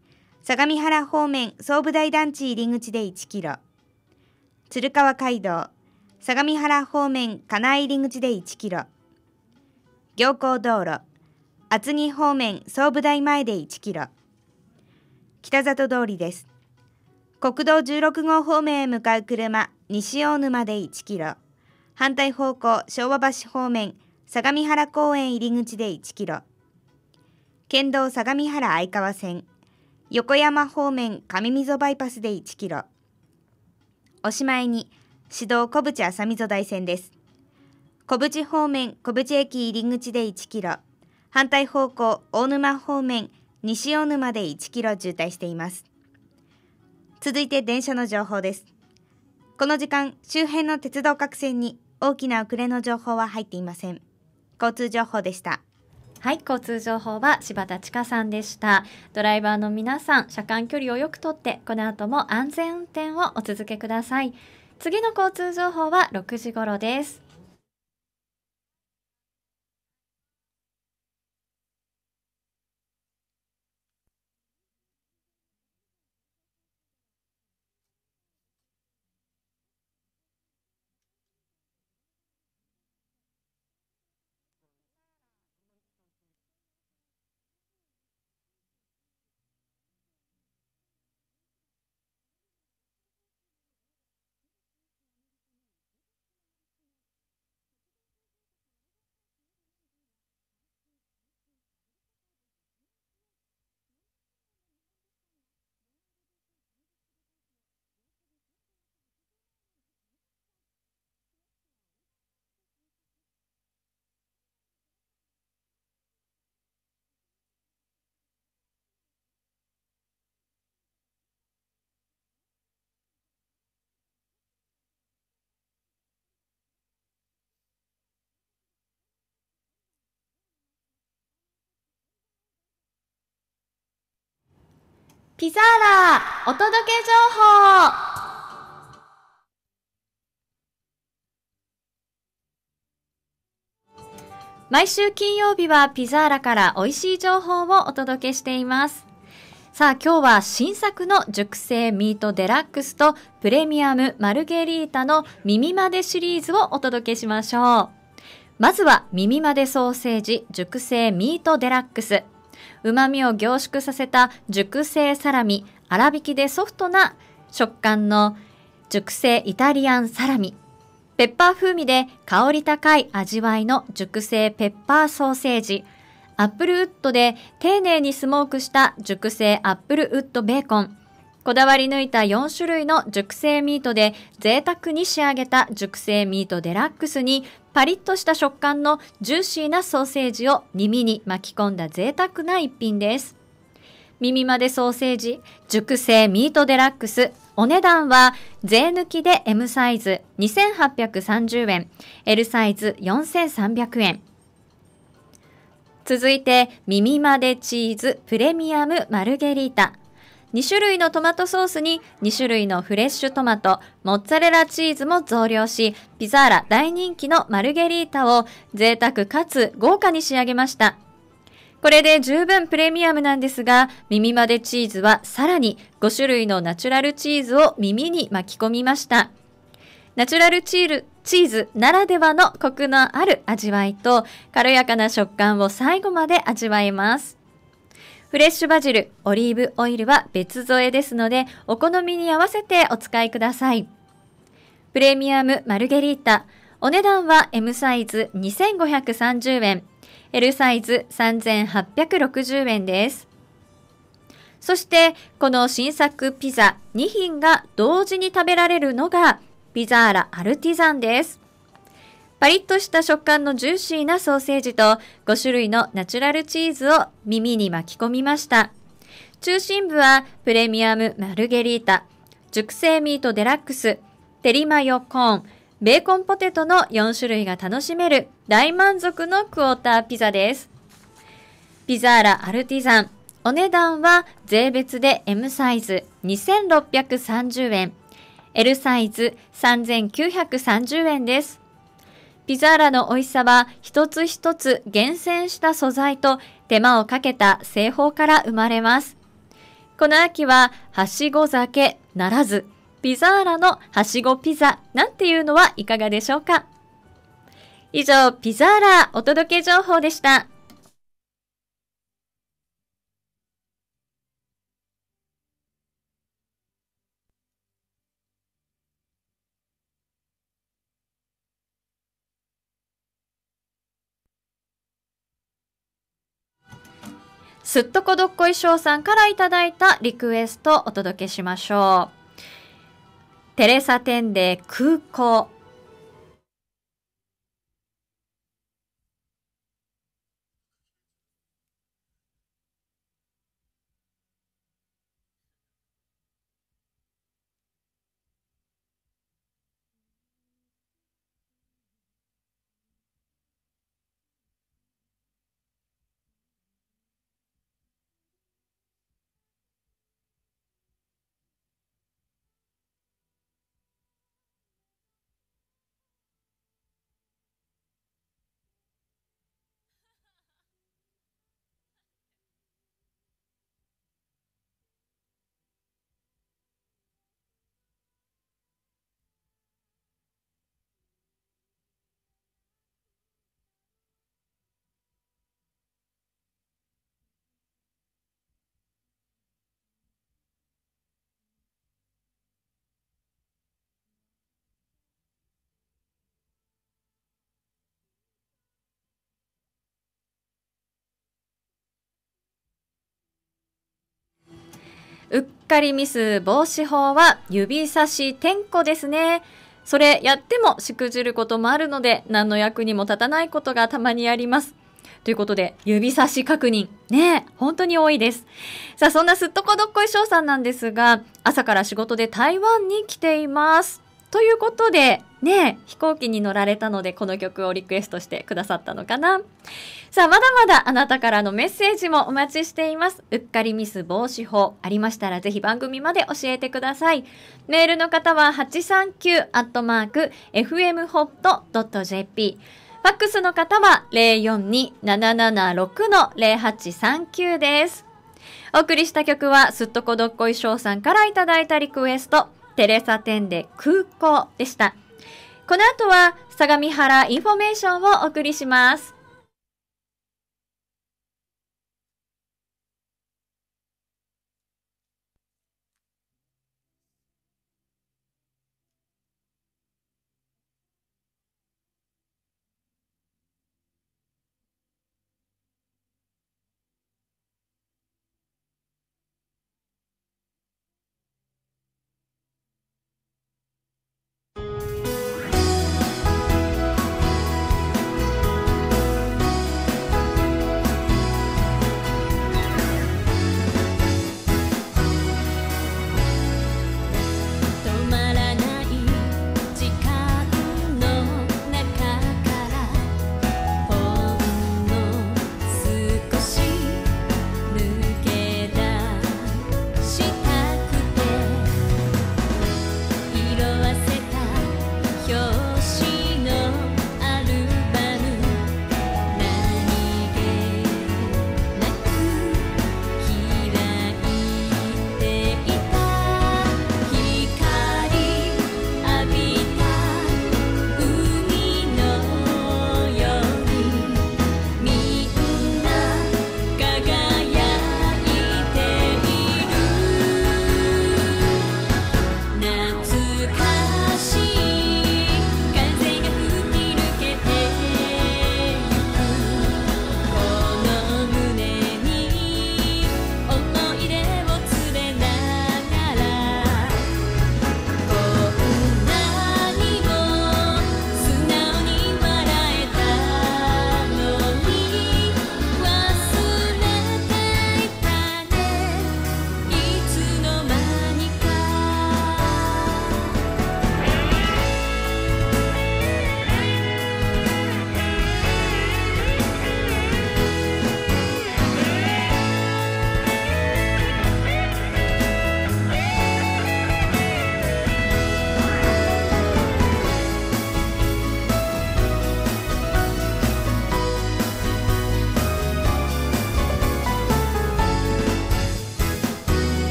相模原方面総武台団地入り口でいちキロ、鶴川街道相模原方面金井入り口でいちキロ、行幸道路厚木方面総武台前でいちキロ、北里通りです。国道じゅうろく号方面へ向かう車、西大沼でいちキロ、反対方向昭和橋方面相模原公園入り口でいちキロ、県道相模原相川線横山方面上溝バイパスでいちキロ、おしまいに市道小淵浅溝台線です。小淵方面小淵駅入り口でいちキロ、反対方向大沼方面西大沼でいちキロ渋滞しています。続いて電車の情報です。この時間周辺の鉄道各線に大きな遅れの情報は入っていません。交通情報でした。 はい、交通情報は柴田千佳さんでした。ドライバーの皆さん、車間距離をよくとってこの後も安全運転をお続けください。次の交通情報はろくじ頃です。ピザーラお届け情報。毎週金曜日はピザーラから美味しい情報をお届けしています。さあ今日は新作の熟成ミートデラックスとプレミアムマルゲリータの耳までシリーズをお届けしましょう。まずは耳までソーセージ熟成ミートデラックス。旨味を凝縮させた熟成サラミ、粗挽きでソフトな食感の熟成イタリアンサラミ、ペッパー風味で香り高い味わいの熟成ペッパーソーセージ、アップルウッドで丁寧にスモークした熟成アップルウッドベーコン、こだわり抜いたよん種類の熟成ミートで贅沢に仕上げた熟成ミートデラックスにパリッとした食感のジューシーなソーセージを耳に巻き込んだ贅沢な一品です。耳までソーセージ熟成ミートデラックス、お値段は税抜きで エム サイズにせんはっぴゃくさんじゅうえん、L サイズよんせんさんびゃくえん。続いて耳までチーズプレミアムマルゲリータ、に種類のトマトソースにに種類のフレッシュトマト、モッツァレラチーズも増量し、ピザーラ大人気のマルゲリータを贅沢かつ豪華に仕上げました。これで十分プレミアムなんですが、耳までチーズはさらにご種類のナチュラルチーズを耳に巻き込みました。ナチュラルチール、チーズならではのコクのある味わいと軽やかな食感を最後まで味わえます。フレッシュバジル、オリーブオイルは別添えですので、お好みに合わせてお使いください。プレミアムマルゲリータ、お値段は エム サイズにせんごひゃくさんじゅうえん、L サイズさんぜんはっぴゃくろくじゅうえんです。そして、この新作ピザに品が同時に食べられるのが、ピザーラアルティザンです。パリッとした食感のジューシーなソーセージとご種類のナチュラルチーズを耳に巻き込みました。中心部はプレミアムマルゲリータ、熟成ミートデラックス、テリマヨコーン、ベーコンポテトのよん種類が楽しめる大満足のクォーターピザです。ピザーラアルティザン、お値段は税別で エム サイズにせんろっぴゃくさんじゅうえん、L サイズさんぜんきゅうひゃくさんじゅうえんです。ピザーラの美味しさは一つ一つ厳選した素材と手間をかけた製法から生まれます。 この秋ははしご酒ならずピザーラのはしごピザなんていうのはいかがでしょうか。以上、ピザーラお届け情報でした。すっとこどっこいしょうさんからいただいたリクエストをお届けしましょう。テレサテンで空港。うっかりミス防止法は指差し点呼ですね。それやってもしくじることもあるので何の役にも立たないことがたまにあります。ということで指差し確認ね本当に多いです。さあそんなすっとこどっこいしょうさんなんですが朝から仕事で台湾に来ています。ということでね飛行機に乗られたのでこの曲をリクエストしてくださったのかな。さあまだまだあなたからのメッセージもお待ちしています。うっかりミス防止法ありましたらぜひ番組まで教えてください。メールの方は はちさんきゅう アットマーク エフエムホット ドット ジェーピー、 ファックスの方は ゼロよんに ななななろく ゼロはちさんきゅう です。お送りした曲はすっとこどっこいしょうさんからいただいたリクエストテレサテンで空港でした。この後は相模原インフォメーションをお送りします。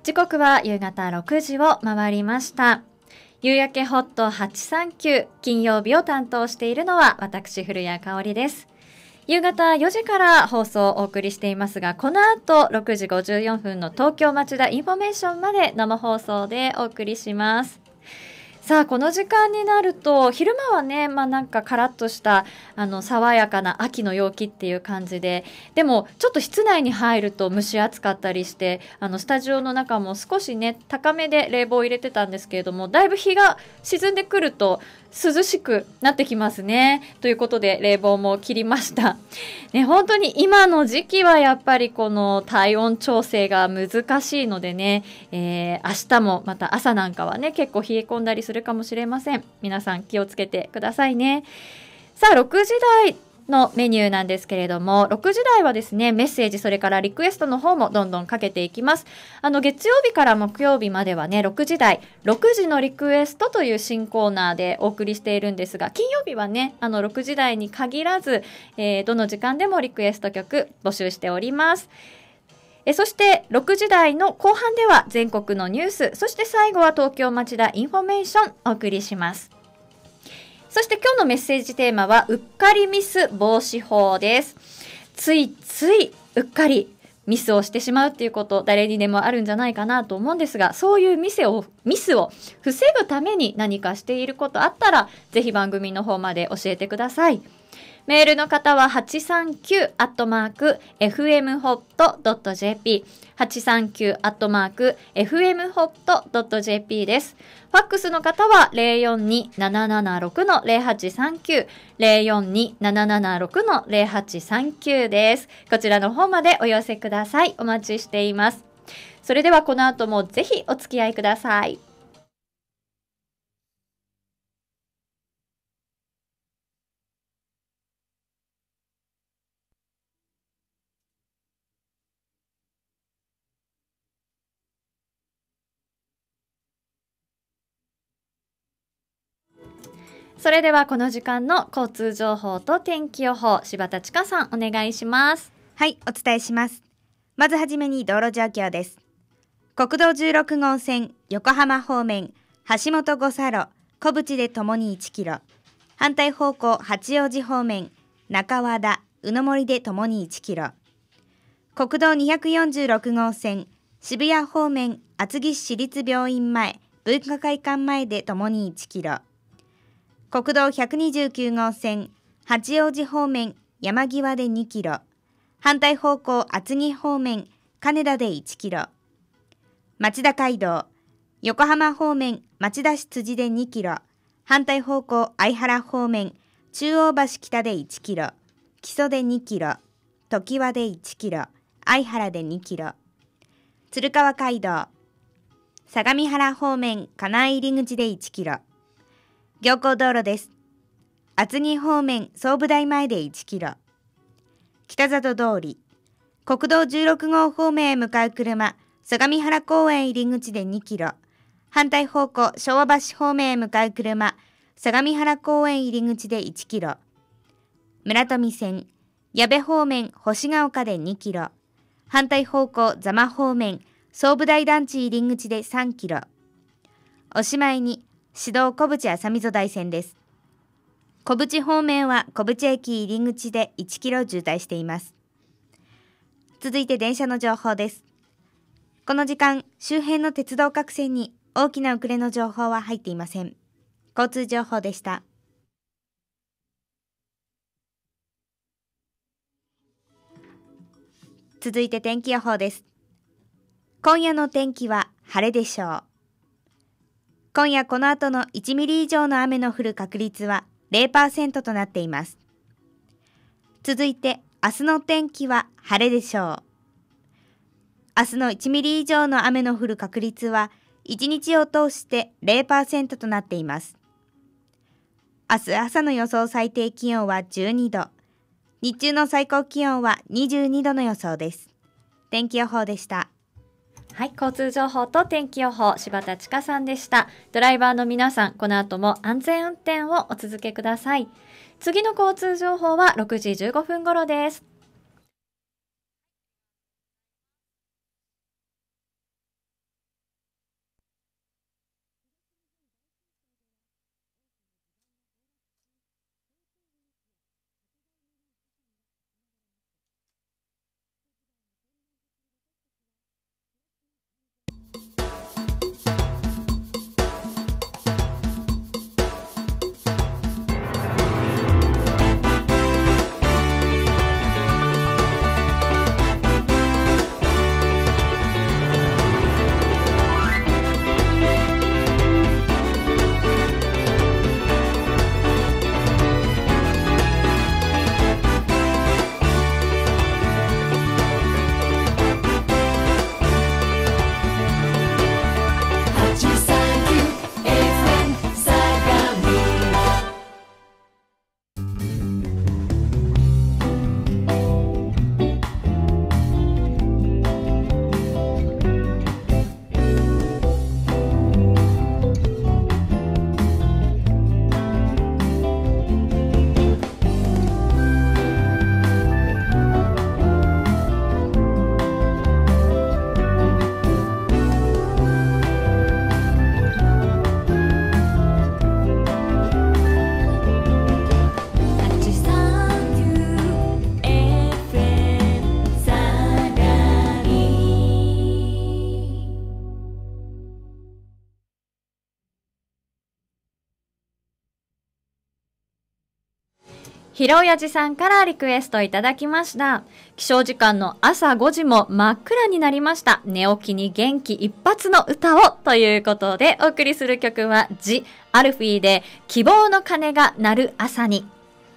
時刻は夕方ろくじを回りました。夕焼けホットはちさんきゅう、金曜日を担当しているのは私古谷香織です。夕方よじから放送をお送りしていますが、この後ろくじごじゅうよんぷんの東京町田インフォメーションまで生放送でお送りします。さあこの時間になると昼間はね、まあなんかカラッとしたあの爽やかな秋の陽気っていう感じで、でもちょっと室内に入ると蒸し暑かったりして、あのスタジオの中も少しね高めで冷房を入れてたんですけれども、だいぶ日が沈んでくると涼しくなってきますね。ということで冷房も切りました。ね、本当に今の時期はやっぱりこの体温調整が難しいのでね、えー、明日もまた朝なんかはね結構冷え込んだりするかもしれません。皆さん気をつけてくださいね。さあろくじ台のメニューなんですけれども、ろくじ台はですねメッセージそれからリクエストの方もどんどんかけていきます。あの月曜日から木曜日まではねろくじ台ろくじのリクエストという新コーナーでお送りしているんですが、金曜日はねあのろくじ台に限らず、えー、どの時間でもリクエスト曲募集しております。えそしてろくじ台の後半では全国のニュース、そして最後は東京町田インフォメーションお送りします。そして今日のメッセージテーマはうっかりミス防止法です。ついついうっかりミスをしてしまうっていうこと誰にでもあるんじゃないかなと思うんですが、そういうミスをミスを防ぐために何かしていることあったらぜひ番組の方まで教えてください。メールの方ははちさんきゅうアットマークエフエムホットドットジェーピー はちさんきゅうアットマークエフエムホットドットジェーピー です。ファックスの方は ゼロよんにーななななろくのゼロはちさんきゅう ゼロよんにーななななろくのゼロはちさんきゅうです。こちらの方までお寄せください。お待ちしています。それではこの後もぜひお付き合いください。それではこの時間の交通情報と天気予報、柴田千佳さんお願いします。 はい、お伝えします。まずはじめに道路状況です。国道じゅうろく号線横浜方面橋本五差路小淵でともにいちキロ、反対方向八王子方面中和田宇野森でともにいちキロ、国道にひゃくよんじゅうろく号線渋谷方面厚木市市立病院前文化会館前でともにいちキロ、国道ひゃくにじゅうきゅう号線八王子方面山際でにキロ、反対方向厚木方面金田でいちキロ、町田街道横浜方面町田市辻でにキロ、反対方向相原方面中央橋北でいちキロ、木曽でにキロ、常盤でいちキロ、相原でにキロ、鶴川街道相模原方面金井入口でいちキロ、行幸道路です。厚木方面総武台前でいちキロ、北里通り国道じゅうろく号方面へ向かう車相模原公園入口でにキロ、反対方向昭和橋方面へ向かう車相模原公園入口でいちキロ、村富線矢部方面星ヶ丘でにキロ、反対方向座間方面総武台団地入口でさんキロ、おしまいに市道小淵浅溝台線です。小淵方面は小淵駅入口でいちキロ渋滞しています。続いて電車の情報です。この時間周辺の鉄道各線に大きな遅れの情報は入っていません。交通情報でした。続いて天気予報です。今夜の天気は晴れでしょう。今夜この後のいちミリ以上の雨の降る確率は ゼロパーセント となっています。続いて明日の天気は晴れでしょう。明日のいちミリ以上の雨の降る確率はいちにちを通して ゼロパーセント となっています。明日朝の予想最低気温はじゅうにど、日中の最高気温はにじゅうにどの予想です。天気予報でした。 はい、交通情報と天気予報、柴田千佳さんでした。ドライバーの皆さん、この後も安全運転をお続けください。次の交通情報はろくじじゅうごふん頃です。 ひろやじさんからリクエストいただきました。起床時間の朝ごじも真っ暗になりました。寝起きに元気一発の歌をということでお送りする曲はジ・アルフィーで希望の鐘が鳴る朝に。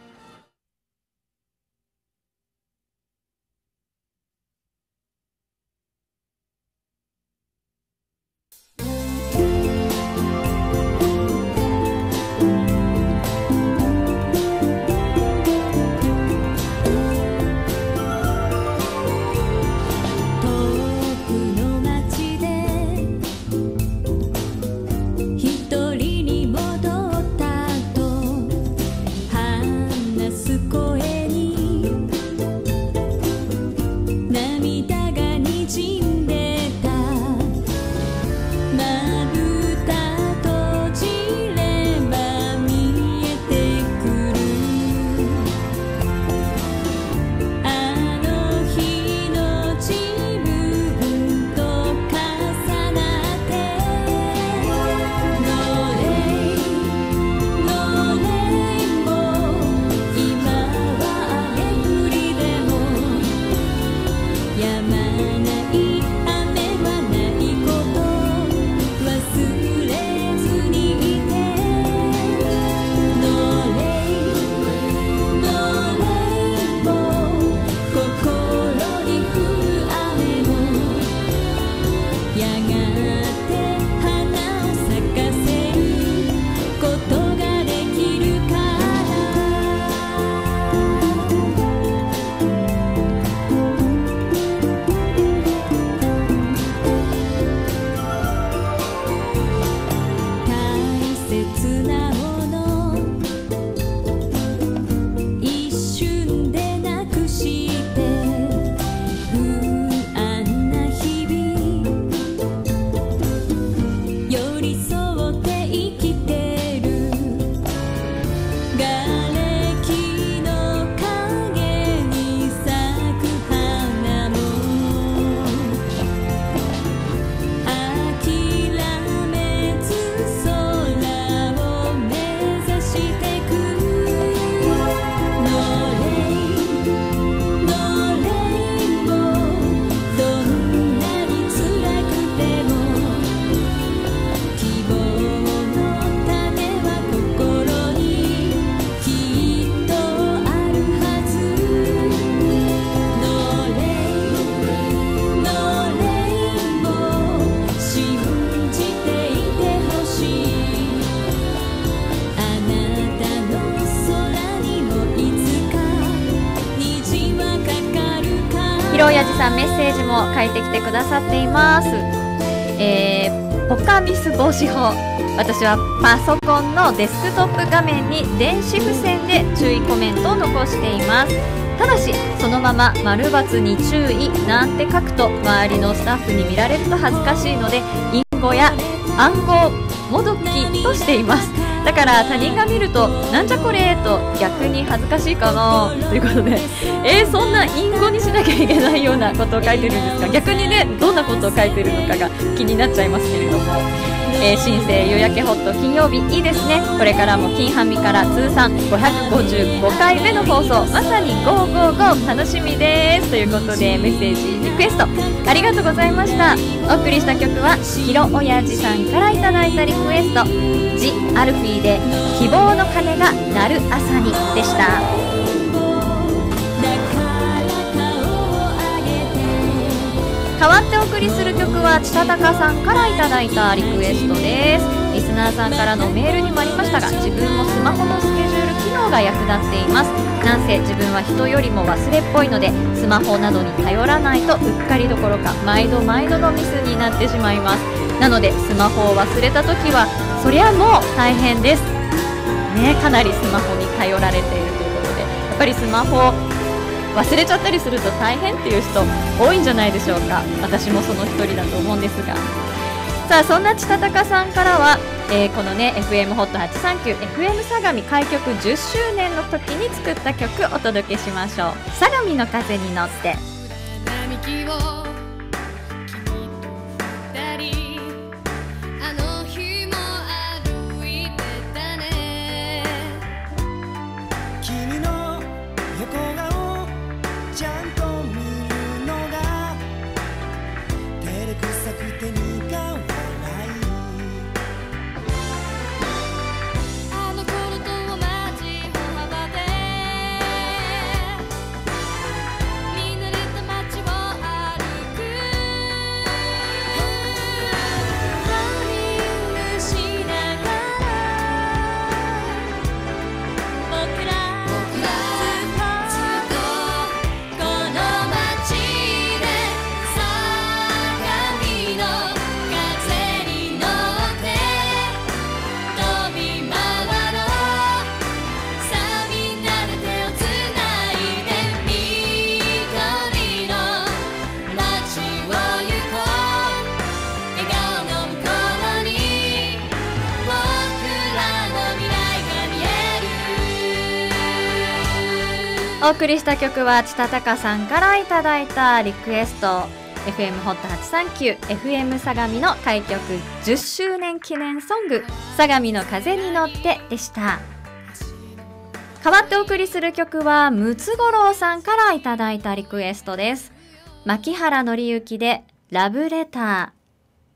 親父さんメッセージも書いてきてくださっています。えー、ポカミス防止法。私はパソコンのデスクトップ画面に電子付箋で注意コメントを残しています。ただしそのまま丸×に注意なんて書くと周りのスタッフに見られると恥ずかしいので隠語や暗号もどきとしています。だから他人が見るとなんじゃこれと逆に恥ずかしいかなということで、えー、そんな隠語にしなきゃいけないようなことを書いてるんですが、逆にねどんなことを書いてるのかが気になっちゃいますけれども、えー、新生夕焼けホット金曜日いいですね。これからも金ハミから通算ごひゃくごじゅうごかいめの放送、まさにゴーゴーゴー楽しみですということでメッセージリクエストありがとうございました。お送りした曲はひろおやじさんからいただいたリクエストジ・アルフィーで希望の鐘が鳴る朝にでした。代わってお送りする曲はちたたかさんからいただいたリクエストです。リスナーさんからのメールにもありましたが、自分もスマホのスケジュール機能が役立っています。なんせ自分は人よりも忘れっぽいのでスマホなどに頼らないとうっかりどころか毎度毎度のミスになってしまいます。なのでスマホを忘れた時はそりゃもう大変ですね。かなりスマホに頼られているということで、やっぱりスマホ忘れちゃったりすると大変っていう人多いんじゃないでしょうか。私もその一人だと思うんですが、さあそんなちたたかさんからは、えー、このね エフエム ホットはちさんきゅう エフエム 相模開局じゅっしゅうねんの時に作った曲お届けしましょう。相模の風に乗って。 君のお送りした曲は千田隆さんからいただいたリクエスト エフエム ホットはちさんきゅう エフエム 相模の開局じゅっしゅうねん記念ソング相模の風に乗ってでした。代わってお送りする曲はムツゴロウさんからいただいたリクエストです。牧原紀之でラブレター。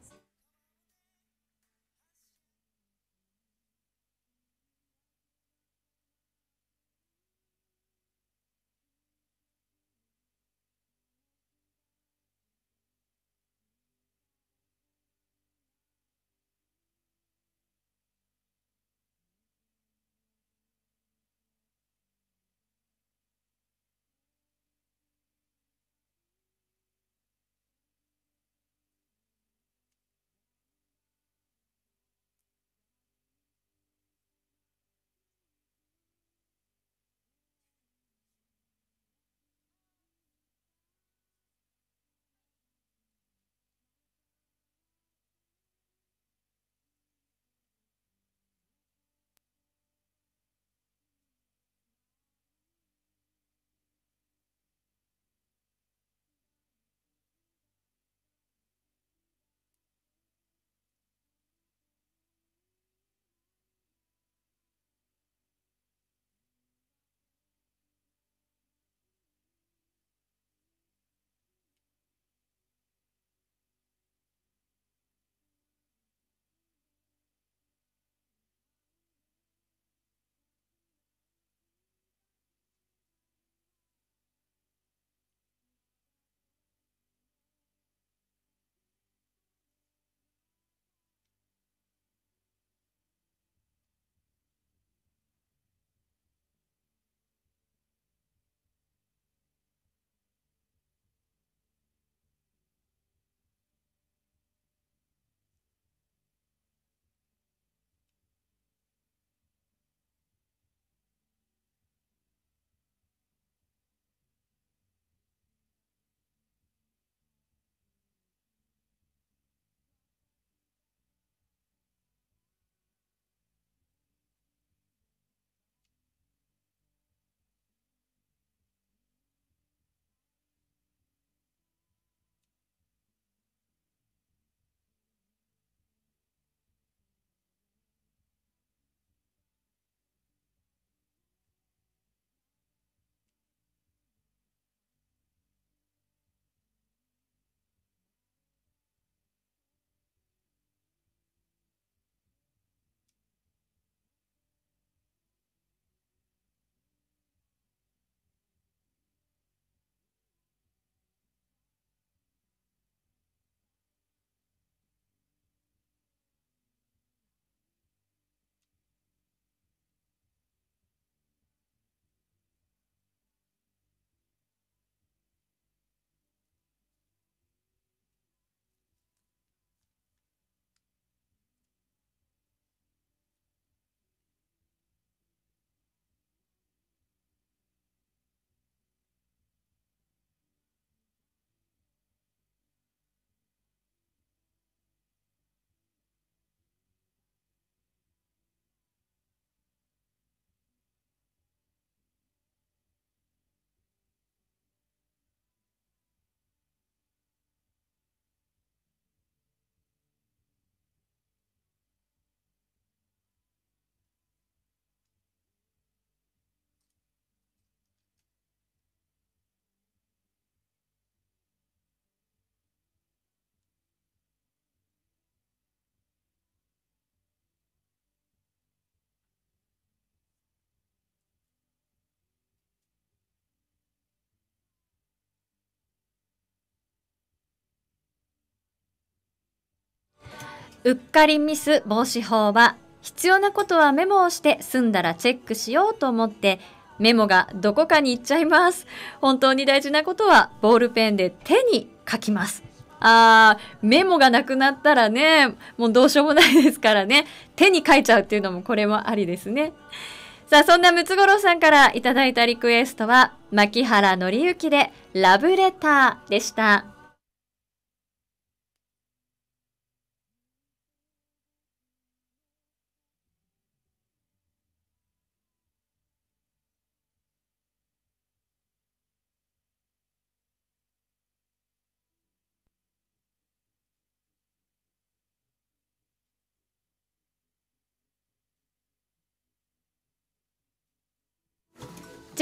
うっかりミス防止法は、必要なことはメモをして済んだらチェックしようと思ってメモがどこかに行っちゃいます。本当に大事なことはボールペンで手に書きます。あー、メモがなくなったらね、もうどうしようもないですからね。手に書いちゃうっていうのもこれもありですね。さあ、そんなムツゴロウさんからいただいたリクエストは、牧原紀之でラブレターでした。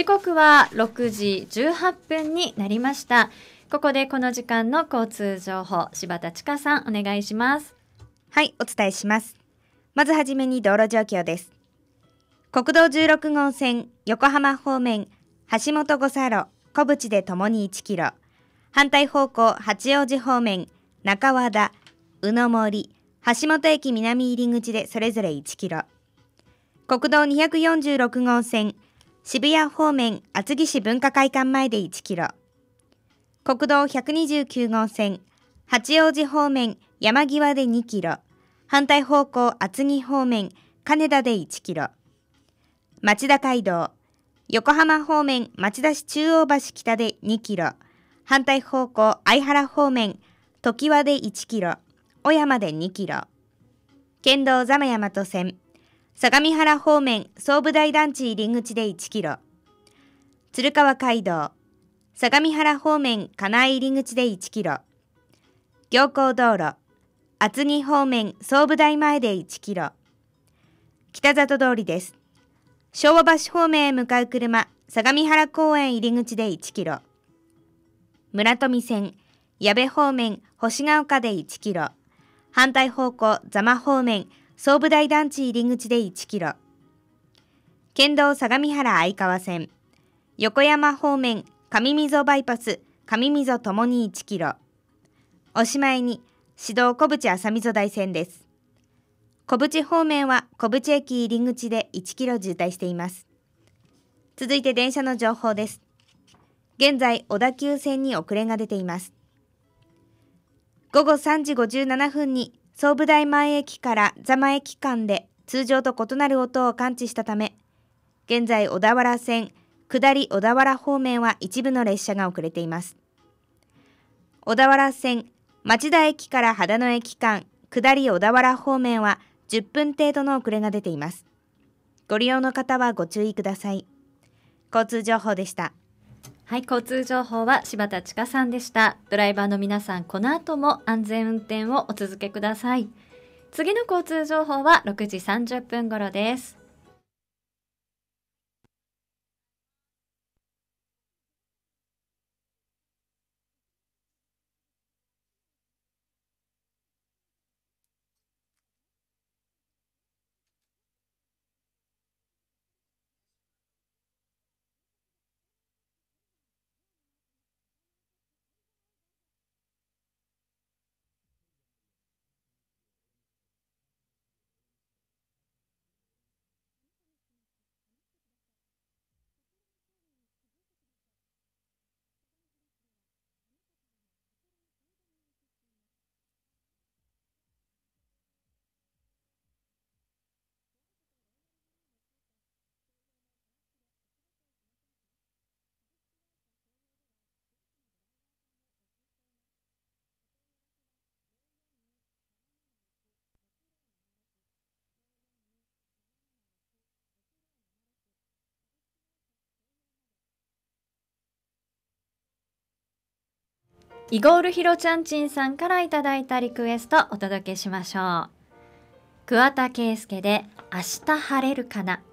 時刻はろくじじゅうはっぷんになりました。ここでこの時間の交通情報、柴田千佳さんお願いします。 はい、お伝えします。まずはじめに道路状況です。国道じゅうろくごう線横浜方面橋本五差路小淵でともにいちキロ、反対方向八王子方面中和田宇野森橋本駅南入り口でそれぞれいちキロ、国道にひゃくよんじゅうろくごう線渋谷方面厚木市文化会館前でいちキロ、国道ひゃくにじゅうきゅうごう線八王子方面山際でにキロ、反対方向厚木方面金田でいちキロ、町田街道横浜方面町田市中央橋北でにキロ、反対方向相原方面常盤でいちキロ、小山でにキロ、県道座間大和線相模原方面総武台団地入り口でいちキロ、鶴川街道相模原方面金井入り口でいちキロ、行幸道路厚木方面総武台前でいちキロ、北里通りです。昭和橋方面へ向かう車相模原公園入り口でいちキロ、村富線矢部方面星ヶ丘でいちキロ、反対方向座間方面総武台団地入り口でいちキロ、県道相模原相川線横山方面上溝バイパス上溝ともにいちキロ、おしまいに市道小淵浅溝台線です。小淵方面は小淵駅入り口でいちキロ渋滞しています。続いて電車の情報です。現在小田急線に遅れが出ています。ごごさんじごじゅうななふんに総武台前駅から座間駅間で通常と異なる音を感知したため、現在小田原線下り小田原方面は一部の列車が遅れています。小田原線町田駅から秦野駅間下り小田原方面はじゅっぷん程度の遅れが出ています。ご利用の方はご注意ください。交通情報でした。 はい、交通情報は柴田千佳さんでした。ドライバーの皆さん、この後も安全運転をお続けください。次の交通情報はろくじさんじゅっぷん頃です。イゴールヒロちゃんちんさんからいただいたリクエストお届けしましょう。桑田佳祐で明日晴れるかな。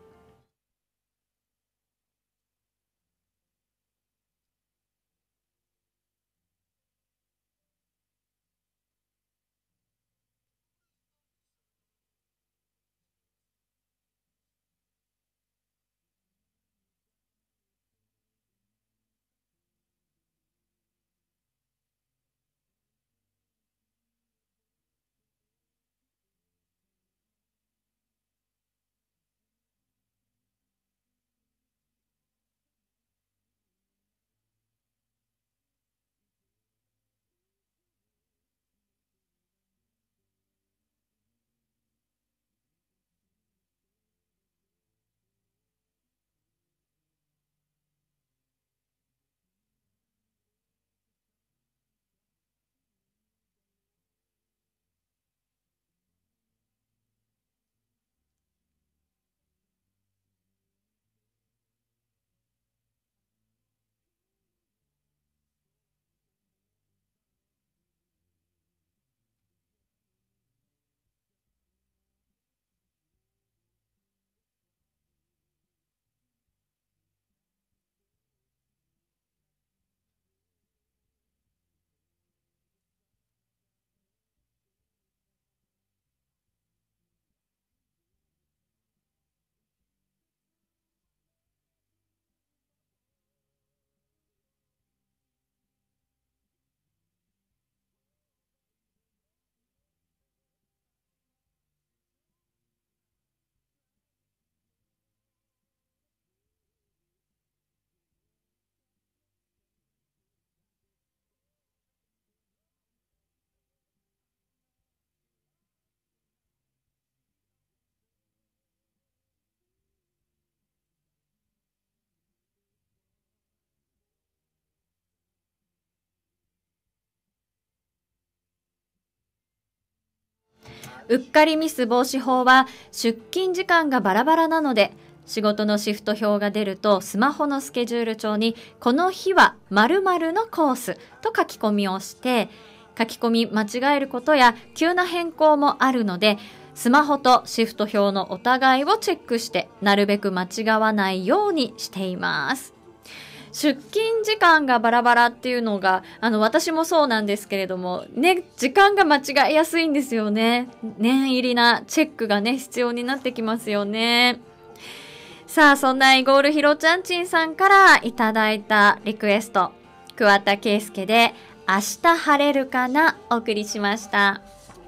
うっかりミス防止法は出勤時間がバラバラなので、仕事のシフト表が出るとスマホのスケジュール帳にこの日は〇〇のコースと書き込みをして、書き込み間違えることや急な変更もあるので、スマホとシフト表のお互いをチェックしてなるべく間違わないようにしています。出勤時間がバラバラっていうのが、あの私もそうなんですけれどもね、時間が間違いやすいんですよね。念入りなチェックがね必要になってきますよね。さあ、そんなイゴールひろちゃんちんさんからいただいたリクエスト、桑田佳祐で明日晴れるかなお送りしました。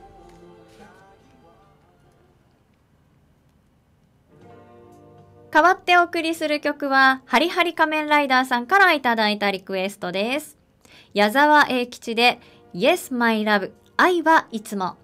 代わってお送りする曲はハリハリ仮面ライダーさんからいただいたリクエストです。矢沢永吉で Yes My Love 愛はいつも。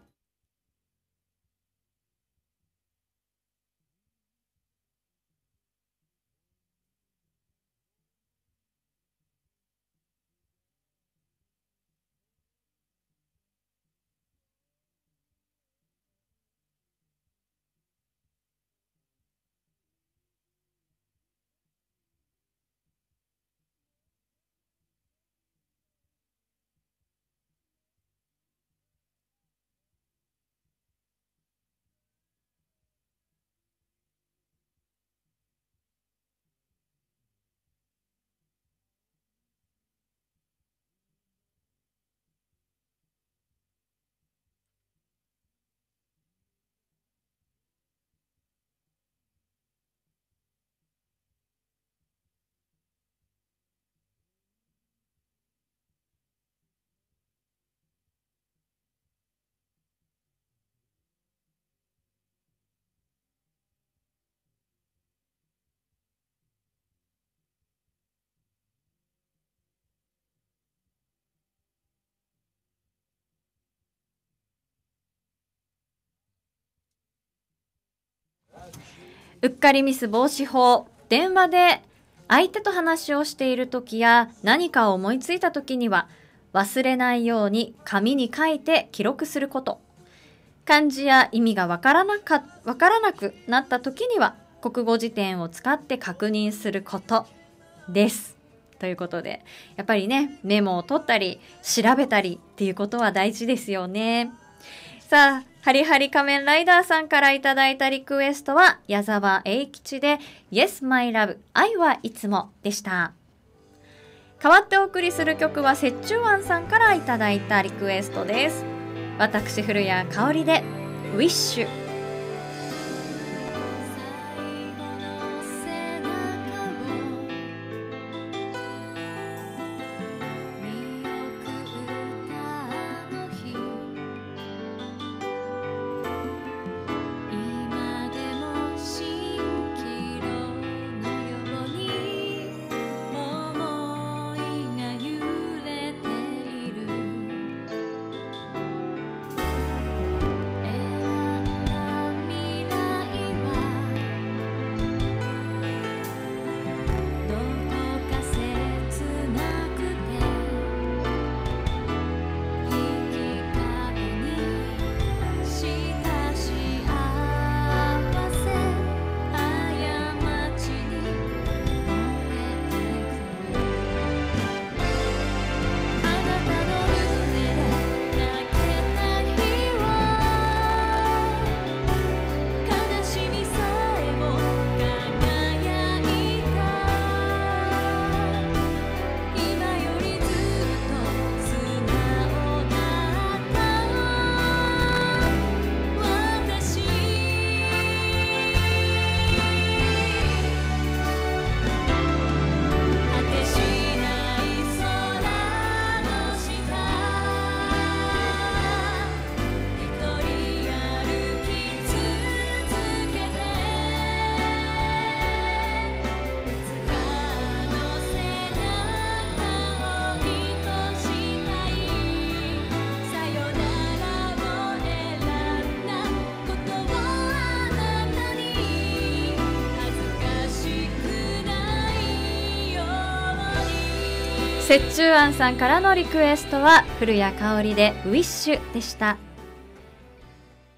うっかりミス防止法。電話で相手と話をしているときや何かを思いついたときには忘れないように紙に書いて記録すること。漢字や意味がわからなか、わからなくなったときには国語辞典を使って確認することです。ということで、やっぱりね、メモを取ったり調べたりっていうことは大事ですよね。さあ、ハリハリ仮面ライダーさんからいただいたリクエストは矢沢永吉で Yes My Love 愛はいつもでした。代わってお送りする曲は折衷庵さんからいただいたリクエストです。私古谷香織で Wish。折衷庵さんからのリクエストは古谷香織でウィッシュでした。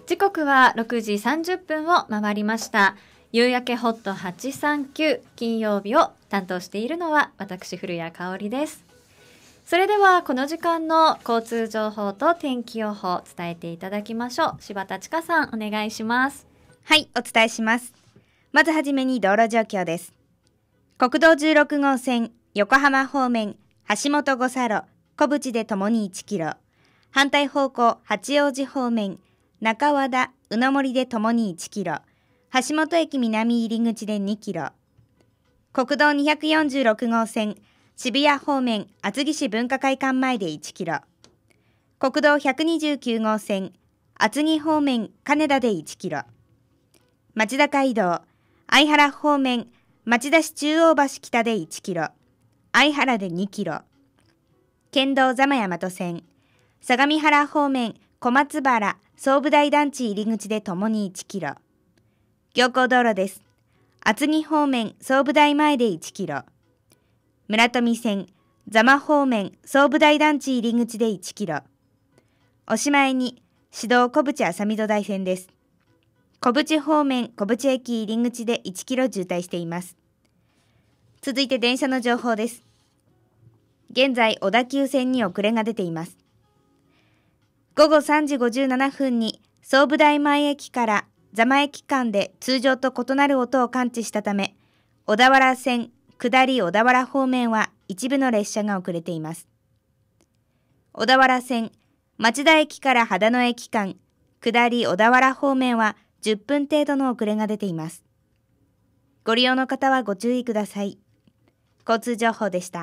時刻はろくじさんじゅっぷんを回りました。夕焼けホットはちさんきゅう金曜日を担当しているのは私古谷香織です。それではこの時間の交通情報と天気予報を伝えていただきましょう。柴田千佳さん、お願いします。 はい、お伝えします。まずはじめに道路状況です。国道じゅうろくごうせん横浜方面橋本五差路小淵でともにいちキロ、反対方向八王子方面中和田宇野森でともにいちキロ、橋本駅南入り口でにキロ、国道にひゃくよんじゅうろくごうせん渋谷方面厚木市文化会館前でいちキロ、国道ひゃくにじゅうきゅうごうせん厚木方面金田でいちキロ、町田街道相原方面町田市中央橋北でいちキロ、相原でにキロ、県道座間大和線相模原方面小松原総武台団地入り口でともにいちキロ、行幸道路です。厚木方面総武台前でいちキロ、村富線座間方面総武台団地入り口でいちキロ、おしまいに市道小淵浅見土台線です。小淵方面小淵駅入り口でいちキロ渋滞しています。続いて電車の情報です。現在小田急線に遅れが出ています。ごごさんじごじゅうななふんに総武台前駅から座間駅間で通常と異なる音を感知したため、小田原線下り小田原方面は一部の列車が遅れています。小田原線町田駅から秦野駅間下り小田原方面はじゅっぷん程度の遅れが出ています。ご利用の方はご注意ください。交通情報でした。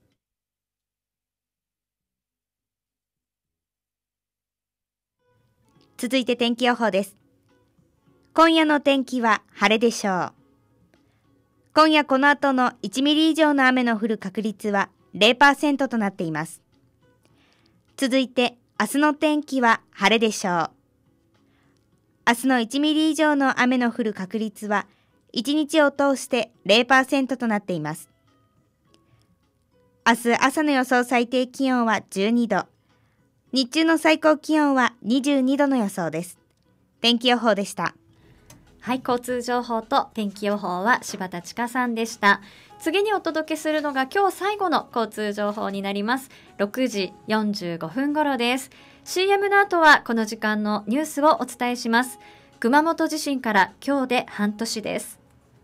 続いて天気予報です。今夜の天気は晴れでしょう。今夜この後のいちミリ以上の雨の降る確率は ゼロパーセント となっています。続いて明日の天気は晴れでしょう。明日のいちミリ以上の雨の降る確率はいちにちを通して ゼロパーセント となっています。明日朝の予想最低気温はじゅうにど、日中の最高気温はにじゅうにどの予想です。天気予報でした。 はい、交通情報と天気予報は柴田千佳さんでした。次にお届けするのが今日最後の交通情報になります。ろくじよんじゅうごふん頃です。シーエム の後はこの時間のニュースをお伝えします。熊本地震から今日で半年です。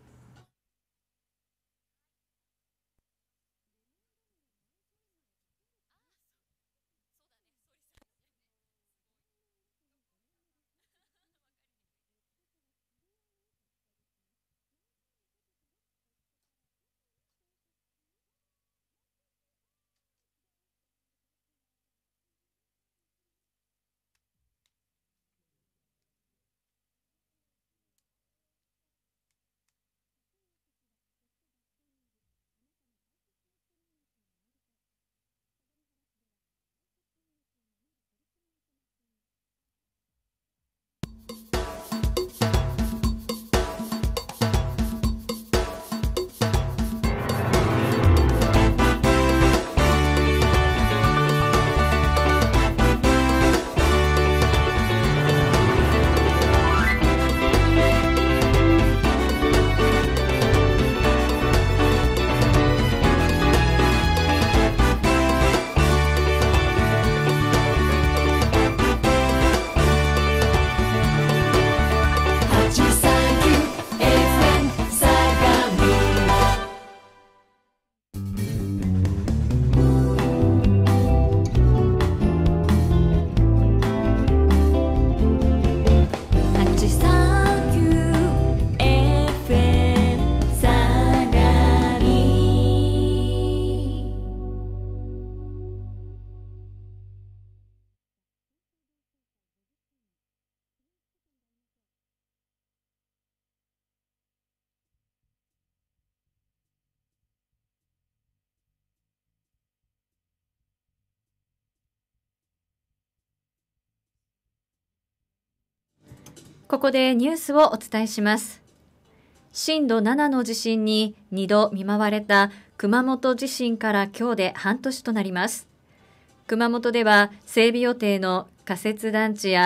ここでニュースをお伝えします。震度ななの地震ににど見舞われた熊本地震から今日で半年となります。熊本では整備予定の仮設団地や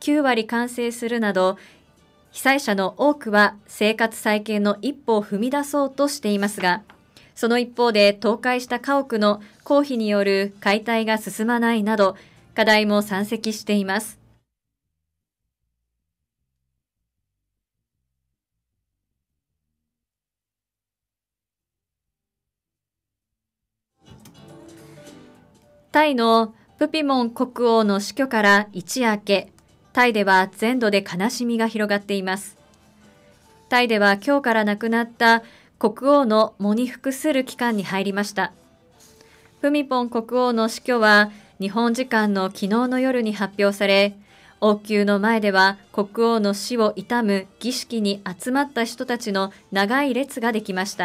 きゅうわり完成するなど、被災者の多くは生活再建の一歩を踏み出そうとしていますが、その一方で倒壊した家屋の公費による解体が進まないなど、課題も山積しています。タイのプピモン国王の死去から一夜明け、タイでは全土で悲しみが広がっています。タイでは今日から亡くなった国王の喪に服する期間に入りました。プミポン国王の死去は日本時間の昨日の夜に発表され、王宮の前では国王の死を悼む儀式に集まった人たちの長い列ができました。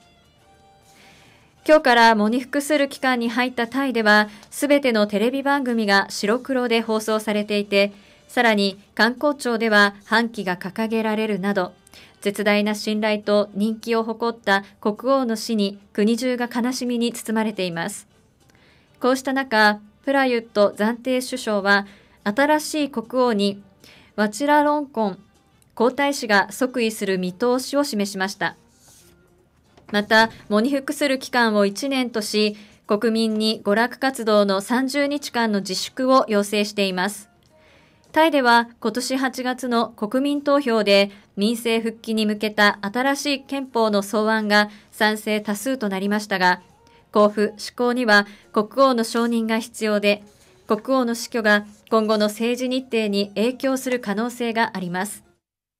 今日から喪に服する期間に入ったタイでは、すべてのテレビ番組が白黒で放送されていて、さらに観光庁では半旗が掲げられるなど、絶大な信頼と人気を誇った国王の死に国中が悲しみに包まれています。こうした中、プラユット暫定首相は、新しい国王にワチラロンコン皇太子が即位する見通しを示しました。また、喪に服する期間をいちねんとし、国民に娯楽活動のさんじゅうにちかんの自粛を要請しています。タイでは今年はちがつの国民投票で民政復帰に向けた新しい憲法の草案が賛成多数となりましたが、公布・施行には国王の承認が必要で、国王の死去が今後の政治日程に影響する可能性があります。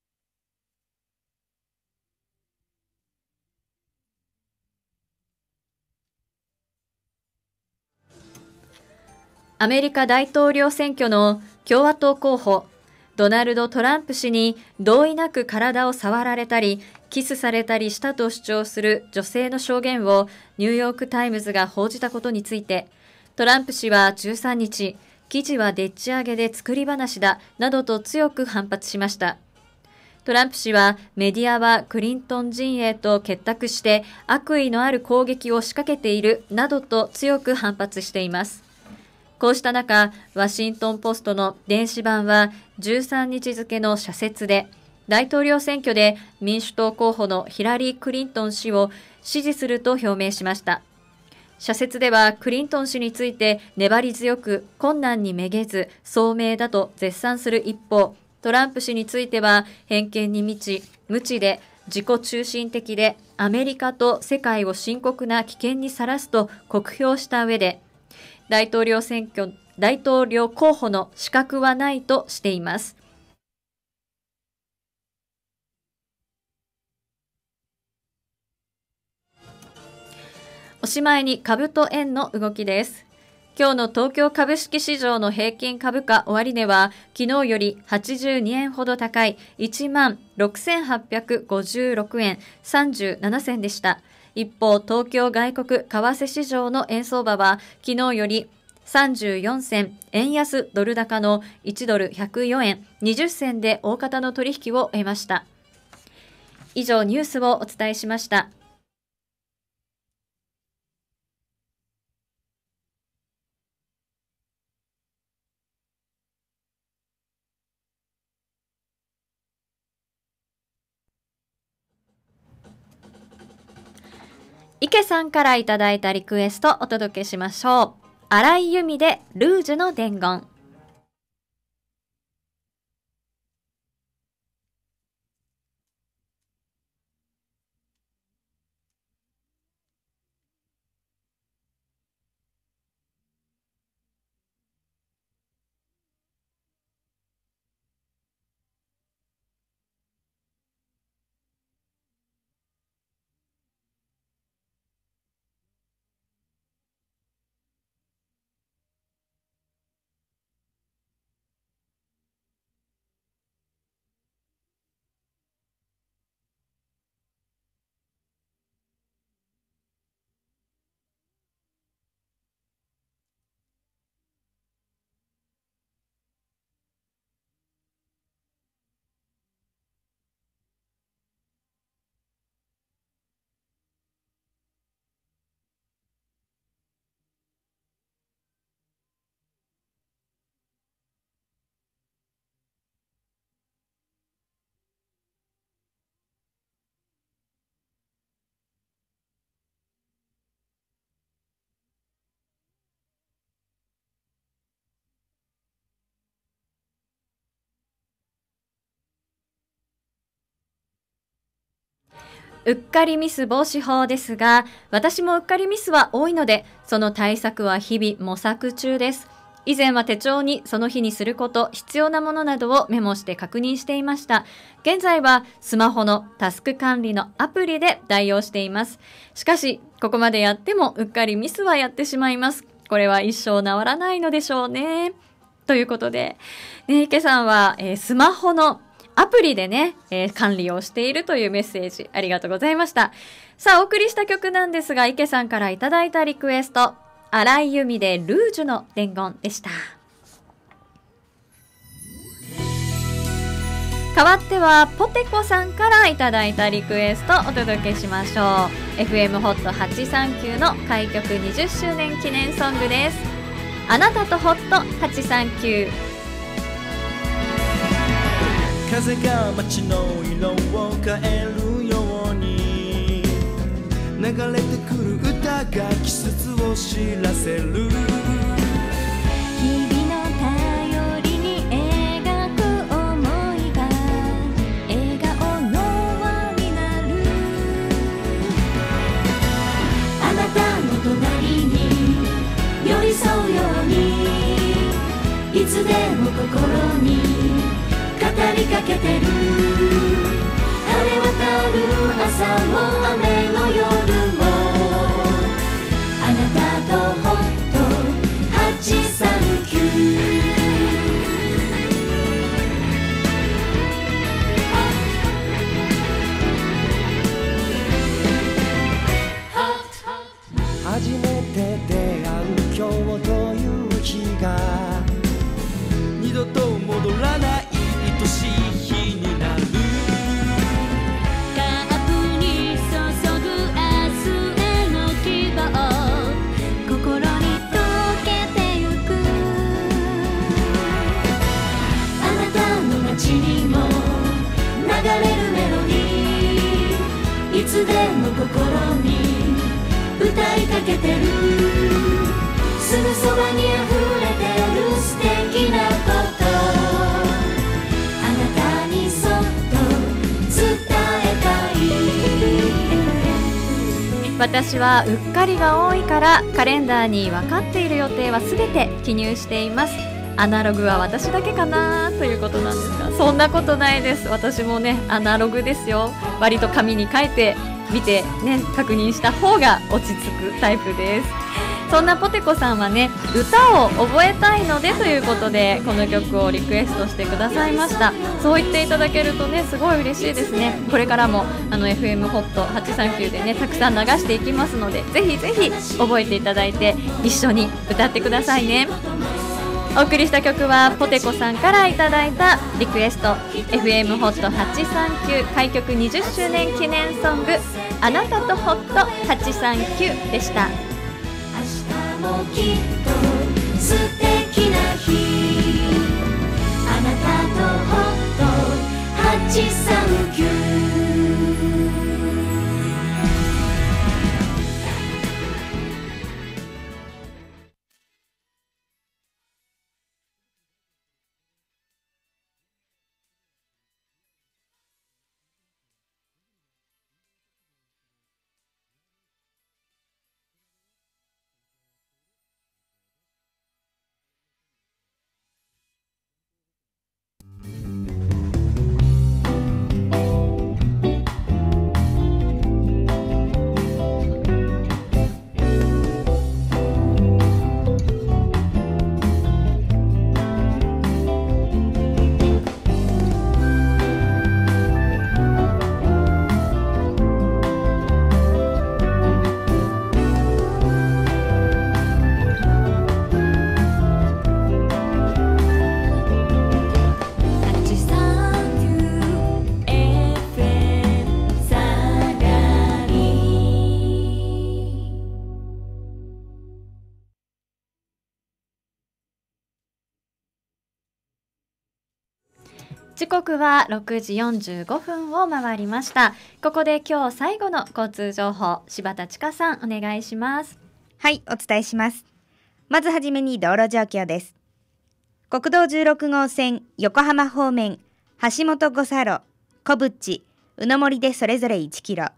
アメリカ大統領選挙の共和党候補、ドナルド・トランプ氏に同意なく体を触られたり、キスされたりしたと主張する女性の証言をニューヨーク・タイムズが報じたことについて、トランプ氏はじゅうさんにち、記事はでっち上げで作り話だ、などと強く反発しました。トランプ氏はメディアはクリントン陣営と結託して悪意のある攻撃を仕掛けている、などと強く反発しています。こうした中、ワシントンポストの電子版はじゅうさんにち付の社説で、大統領選挙で民主党候補のヒラリー・クリントン氏を支持すると表明しました。社説ではクリントン氏について粘り強く困難にめげず聡明だと絶賛する一方、トランプ氏については偏見に満ち、無知で自己中心的でアメリカと世界を深刻な危険にさらすと酷評した上で、大統領選挙、大統領候補の資格はないとしています。おしまいに株と円の動きです。今日の東京株式市場の平均株価終値は昨日よりはちじゅうにえんほど高い いちまんろくせんはっぴゃくごじゅうろくえんさんじゅうななせんでした。一方、東京外国為替市場の円相場は昨日よりさんじゅうよんせん円安ドル高のいちドルひゃくよんえんにじゅっせんで大方の取引を終えました。以上ニュースをお伝えしました。池さんからいただいたリクエストお届けしましょう。荒井由実でルージュの伝言。 うっかりミス防止法ですが、私もうっかりミスは多いので、その対策は日々模索中です。以前は手帳にその日にすること、必要なものなどをメモして確認していました。現在はスマホのタスク管理のアプリで代用しています。しかし、ここまでやってもうっかりミスはやってしまいます。これは一生治らないのでしょうね。ということで、ね、池さんは、えー、スマホのアプリでね、えー、管理をしているというメッセージありがとうございました。さあ、お送りした曲なんですが、池さんからいただいたリクエスト、荒井由実でルージュの伝言でした。代わってはポテコさんからいただいたリクエストお届けしましょう。 エフエム ホットはちさんきゅうの開局にじゅっしゅうねん記念ソングです。あなたとホットはちさんきゅう。 風が街の色を変えるように流れてくる歌が季節を知らせる。 日々の頼りに描く想いが笑顔の輪になる。あなたの隣に寄り添うようにいつでも心に語りかけてる。晴れ渡る朝も雨の夜もあなたとホットはちさんきゅう。 初めて出会う今日という日が二度と戻らない愛しい日になる。 カップに注ぐ明日への希望心に溶けてゆく。あなたの街にも流れるメロディーいつでも心に歌いかけてる。すぐそばに溢れてる素敵なこと私はうっかりが多いからカレンダーに分かっている予定はすべて記入しています。アナログは私だけかなということなんですが、そんなことないです。私もねアナログですよ。割と紙に書いて見てね確認した方が落ち着くタイプです。そんなポテコさんはね歌を覚えたいのでということでこの曲をリクエストしてくださいました。そう言っていただけるとねすごい嬉しいですね。これからもあの エフエム ホットはちさんきゅうでねたくさん流していきますので、ぜひぜひ覚えていただいて一緒に歌ってくださいね。お送りした曲はポテコさんからいただいたリクエスト エフエム ホットはちさんきゅう開局にじゅっしゅうねん記念ソングあなたとホットはちさんきゅうでした。 もうきっと素敵な日あなたとホットはちさんきゅう。 時刻はろくじよんじゅうごふんを回りました。ここで今日最後の交通情報、柴田千佳さんお願いします。 はい、お伝えします。まずはじめに道路状況です。国道じゅうろくごうせん横浜方面橋本五差路、小淵、宇野森でそれぞれいちキロ、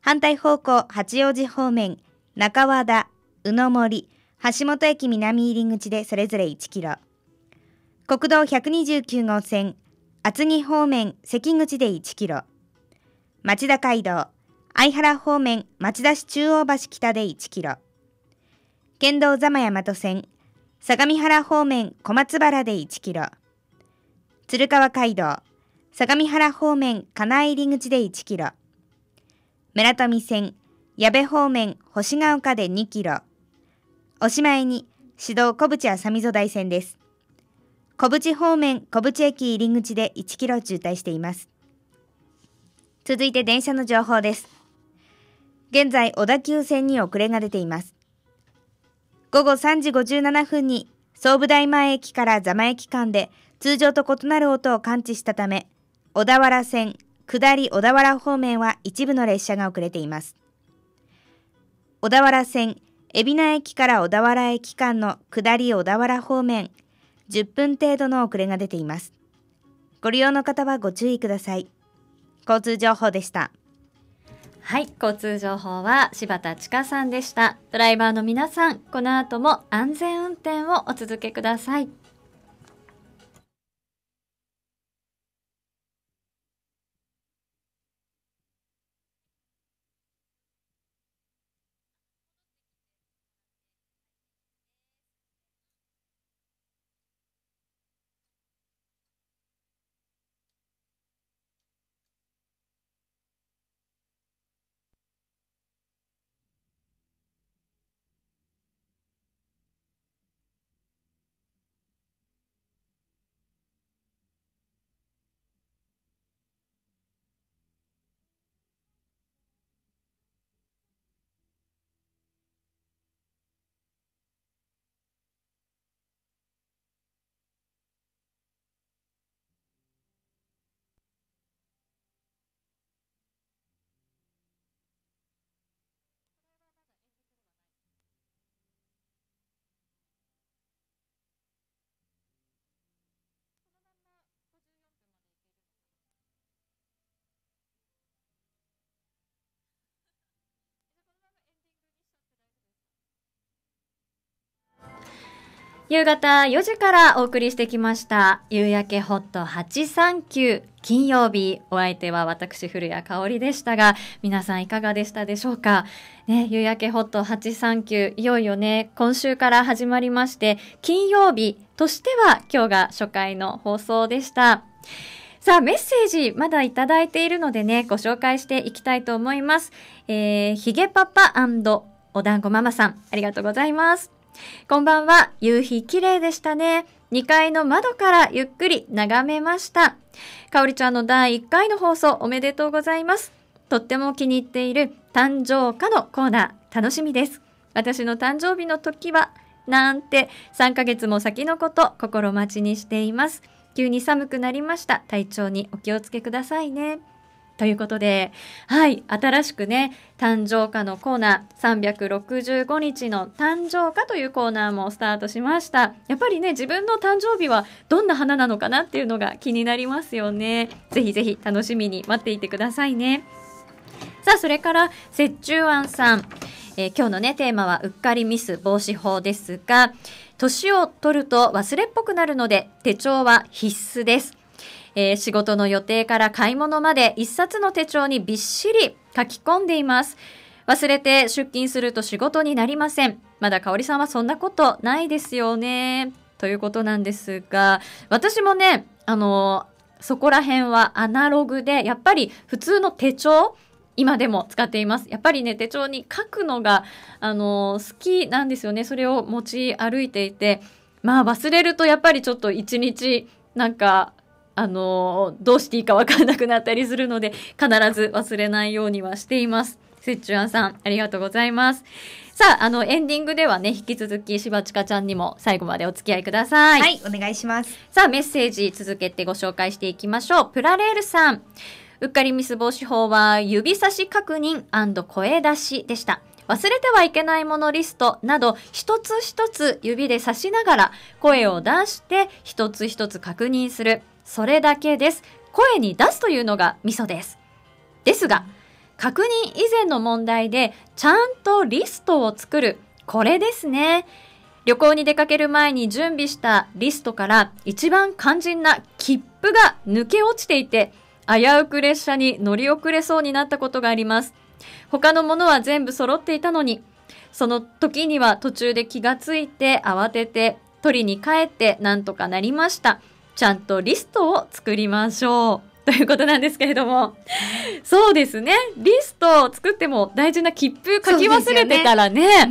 反対方向八王子方面、中和田、宇野森、橋本駅南入り口でそれぞれいちキロ。国道ひゃくにじゅうきゅう号線、厚木方面、関口でいちキロ。町田街道、相原方面、町田市中央橋北でいちキロ。県道座間大和線、相模原方面、小松原でいちキロ。鶴川街道、相模原方面、金井入り口でいちキロ。村富線、矢部方面、星ヶ丘でにキロ。おしまいに、市道小淵浅溝台線です。小淵方面、小淵駅入り口でいちキロ渋滞しています。続いて電車の情報です。現在、小田急線に遅れが出ています。ごごさんじごじゅうななふんに、総武台前駅から座間駅間で通常と異なる音を感知したため、小田原線、下り小田原方面は一部の列車が遅れています。小田原線、海老名駅から小田原駅間の下り小田原方面、じゅっぷん程度の遅れが出ています。ご利用の方はご注意ください。交通情報でした。 はい、交通情報は柴田千佳さんでした。ドライバーの皆さん、この後も安全運転をお続けください。夕方よじからお送りしてきました夕焼けホットはちさんきゅう金曜日、お相手は私古谷香織でしたが、皆さんいかがでしたでしょうか。ね、夕焼けホットはちさんきゅう、いよいよね今週から始まりまして、金曜日としては今日が初回の放送でした。さあ、メッセージまだいただいているのでね、ご紹介していきたいと思います。えー、ひげパパ&お団子ママさん、ありがとうございます。こんばんは。夕日綺麗でしたね。にかいの窓からゆっくり眺めました。かおりちゃんのだいいっかいの放送おめでとうございます。とっても気に入っている誕生花のコーナー楽しみです。私の誕生日の時はなんてさんかげつも先のこと心待ちにしています。急に寒くなりました。体調にお気をつけくださいね。ということで、はい、新しくね、誕生花のコーナー、さんびゃくろくじゅうごにちの誕生花というコーナーもスタートしました。やっぱりね、自分の誕生日はどんな花なのかなっていうのが気になりますよね。ぜひぜひ楽しみに待っていてくださいね。さあ、それから、折衷庵さん。えー、今日のね、テーマはうっかりミス防止法ですが、年を取ると忘れっぽくなるので、手帳は必須です。えー、仕事の予定から買い物まで一冊の手帳にびっしり書き込んでいます。忘れて出勤すると仕事になりません。まだ香織さんはそんなことないですよね。ということなんですが、私もね、あのー、そこら辺はアナログで、やっぱり普通の手帳、今でも使っています。やっぱりね、手帳に書くのが、あのー、好きなんですよね。それを持ち歩いていて、まあ忘れるとやっぱりちょっと一日なんか、あのどうしていいか分からなくなったりするので、必ず忘れないようにはしています。折衷庵さん、ありがとうございます。さあ、あのエンディングではね、引き続き柴千佳ちゃんにも最後までお付き合いください。 はい、お願いします。 さあ、メッセージ続けてご紹介していきましょう。プラレールさん、うっかりミス防止法は指差し確認&声出しでした。忘れてはいけないものリストなど一つ一つ指で指しながら声を出して一つ一つ確認する。それだけです。声に出すというのがミソです。ですが、 確認以前の問題でちゃんとリストを作る。これですね。旅行に出かける前に準備したリストから一番肝心な切符が抜け落ちていて、危うく列車に乗り遅れそうになったことがあります。他のものは全部揃っていたのに、その時には途中で気がついて慌てて取りに帰ってなんとかなりました。ちゃんとリストを作りましょう。ということなんですけれども、そうですね。リストを作っても大事な切符書き忘れてたら ね, ね、うん、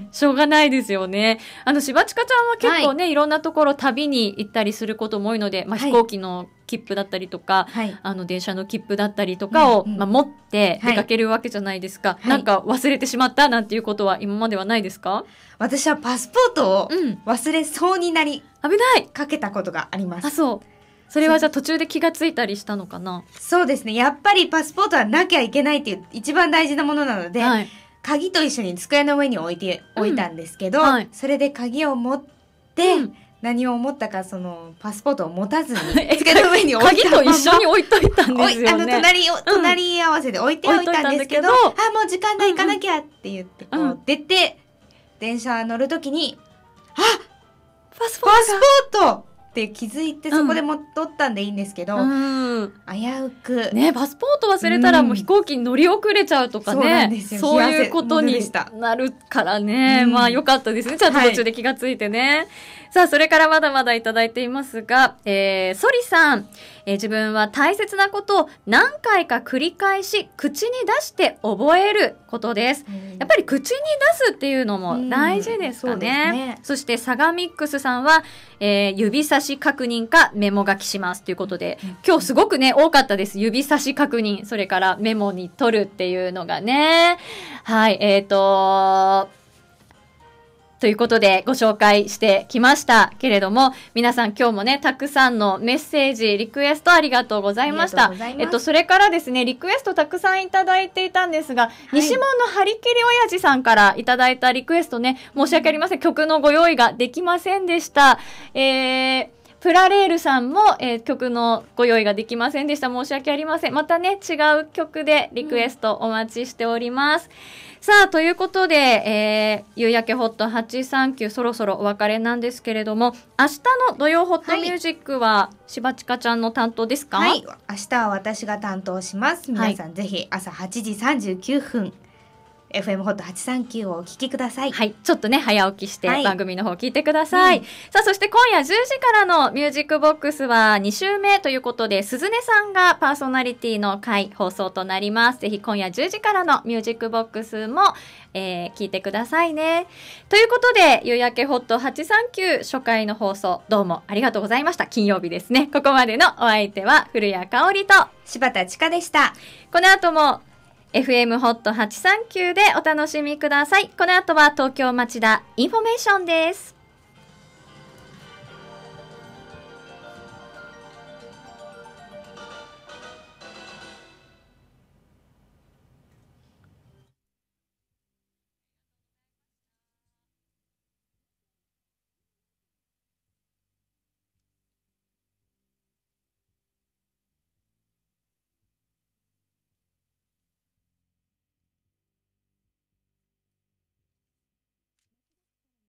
しょうがないですよね。あのしばちかちゃんは結構ね、はい、いろんなところ旅に行ったりすることも多いので、まあ、飛行機の切符だったりとか、はい、あの電車の切符だったりとかを、うんうん、まあ、持って出かけるわけじゃないですか、はい、なんか忘れてしまったなんていうことは今まではないですか？ 私はパスポートを忘れそうになり、 うん、危ないかけたことがあります。 あ、そう。それはじゃあ途中で気がついたりしたのかな？ そうですね。やっぱりパスポートはなきゃいけないっていう一番大事なものなので、はい、鍵と一緒に机の上に置いておいたんですけど、うん、はい、それで鍵を持って、うん、何を思ったかそのパスポートを持たずに机の上に置いたまま鍵と一緒に置いといたんですよね。 あの隣を隣り合わせで置いておいたんですけど、うん、あもう時間だ行かなきゃって言ってこう出て、うん、電車乗るときにあパスポートって気づいてそこで持っとったんでいいんですけど、うん、危うくね、パスポート忘れたらもう飛行機に乗り遅れちゃうとかね、うん、そう, そういうことになるからね、うん、まあ良かったですね、ちゃんと途中で気がついてね、はい、さあそれからまだまだいただいていますが、えー、ソリさん、えー、自分は大切なことを何回か繰り返し口に出して覚えることです、うん、やっぱり口に出すっていうのも大事ですかね、うん、そうですね。そしてサガミックスさんは、えー、指差し確認かメモ書きしますということで、うん、今日すごくね多かったです。指差し確認、それからメモに取るっていうのがね、はい、えーとということでご紹介してきましたけれども、皆さん今日もねたくさんのメッセージリクエストありがとうございました。えっとそれからですねリクエストたくさんいただいていたんですが、はい、西門の張り切り親父さんからいただいたリクエストね、申し訳ありません、曲のご用意ができませんでした。えープラレールさんも、えー、曲のご用意ができませんでした。申し訳ありません。またね違う曲でリクエストお待ちしております、うん、さあということで、えー、夕焼けホットはちさんきゅうそろそろお別れなんですけれども、明日の土曜ホットミュージックはしばちかちゃんの担当ですか？ はい、明日は私が担当します。皆さん、はい、ぜひ朝はちじさんじゅうきゅうふんエフエム ホットはちさんきゅうをお聞きください。 はい、ちょっとね早起きして番組の方聞いてください、はい、さあそして今夜じゅうじからのミュージックボックスはに週目ということで、鈴音さんがパーソナリティの回放送となります。ぜひ今夜じゅうじからのミュージックボックスも、えー、聞いてくださいね。ということで夕焼けホットはちさんきゅう初回の放送どうもありがとうございました。金曜日ですね。ここまでのお相手は古谷香織と柴田千佳でした。 この後もエフエム ホットはちさんきゅうでお楽しみください。この後は東京町田インフォメーションです。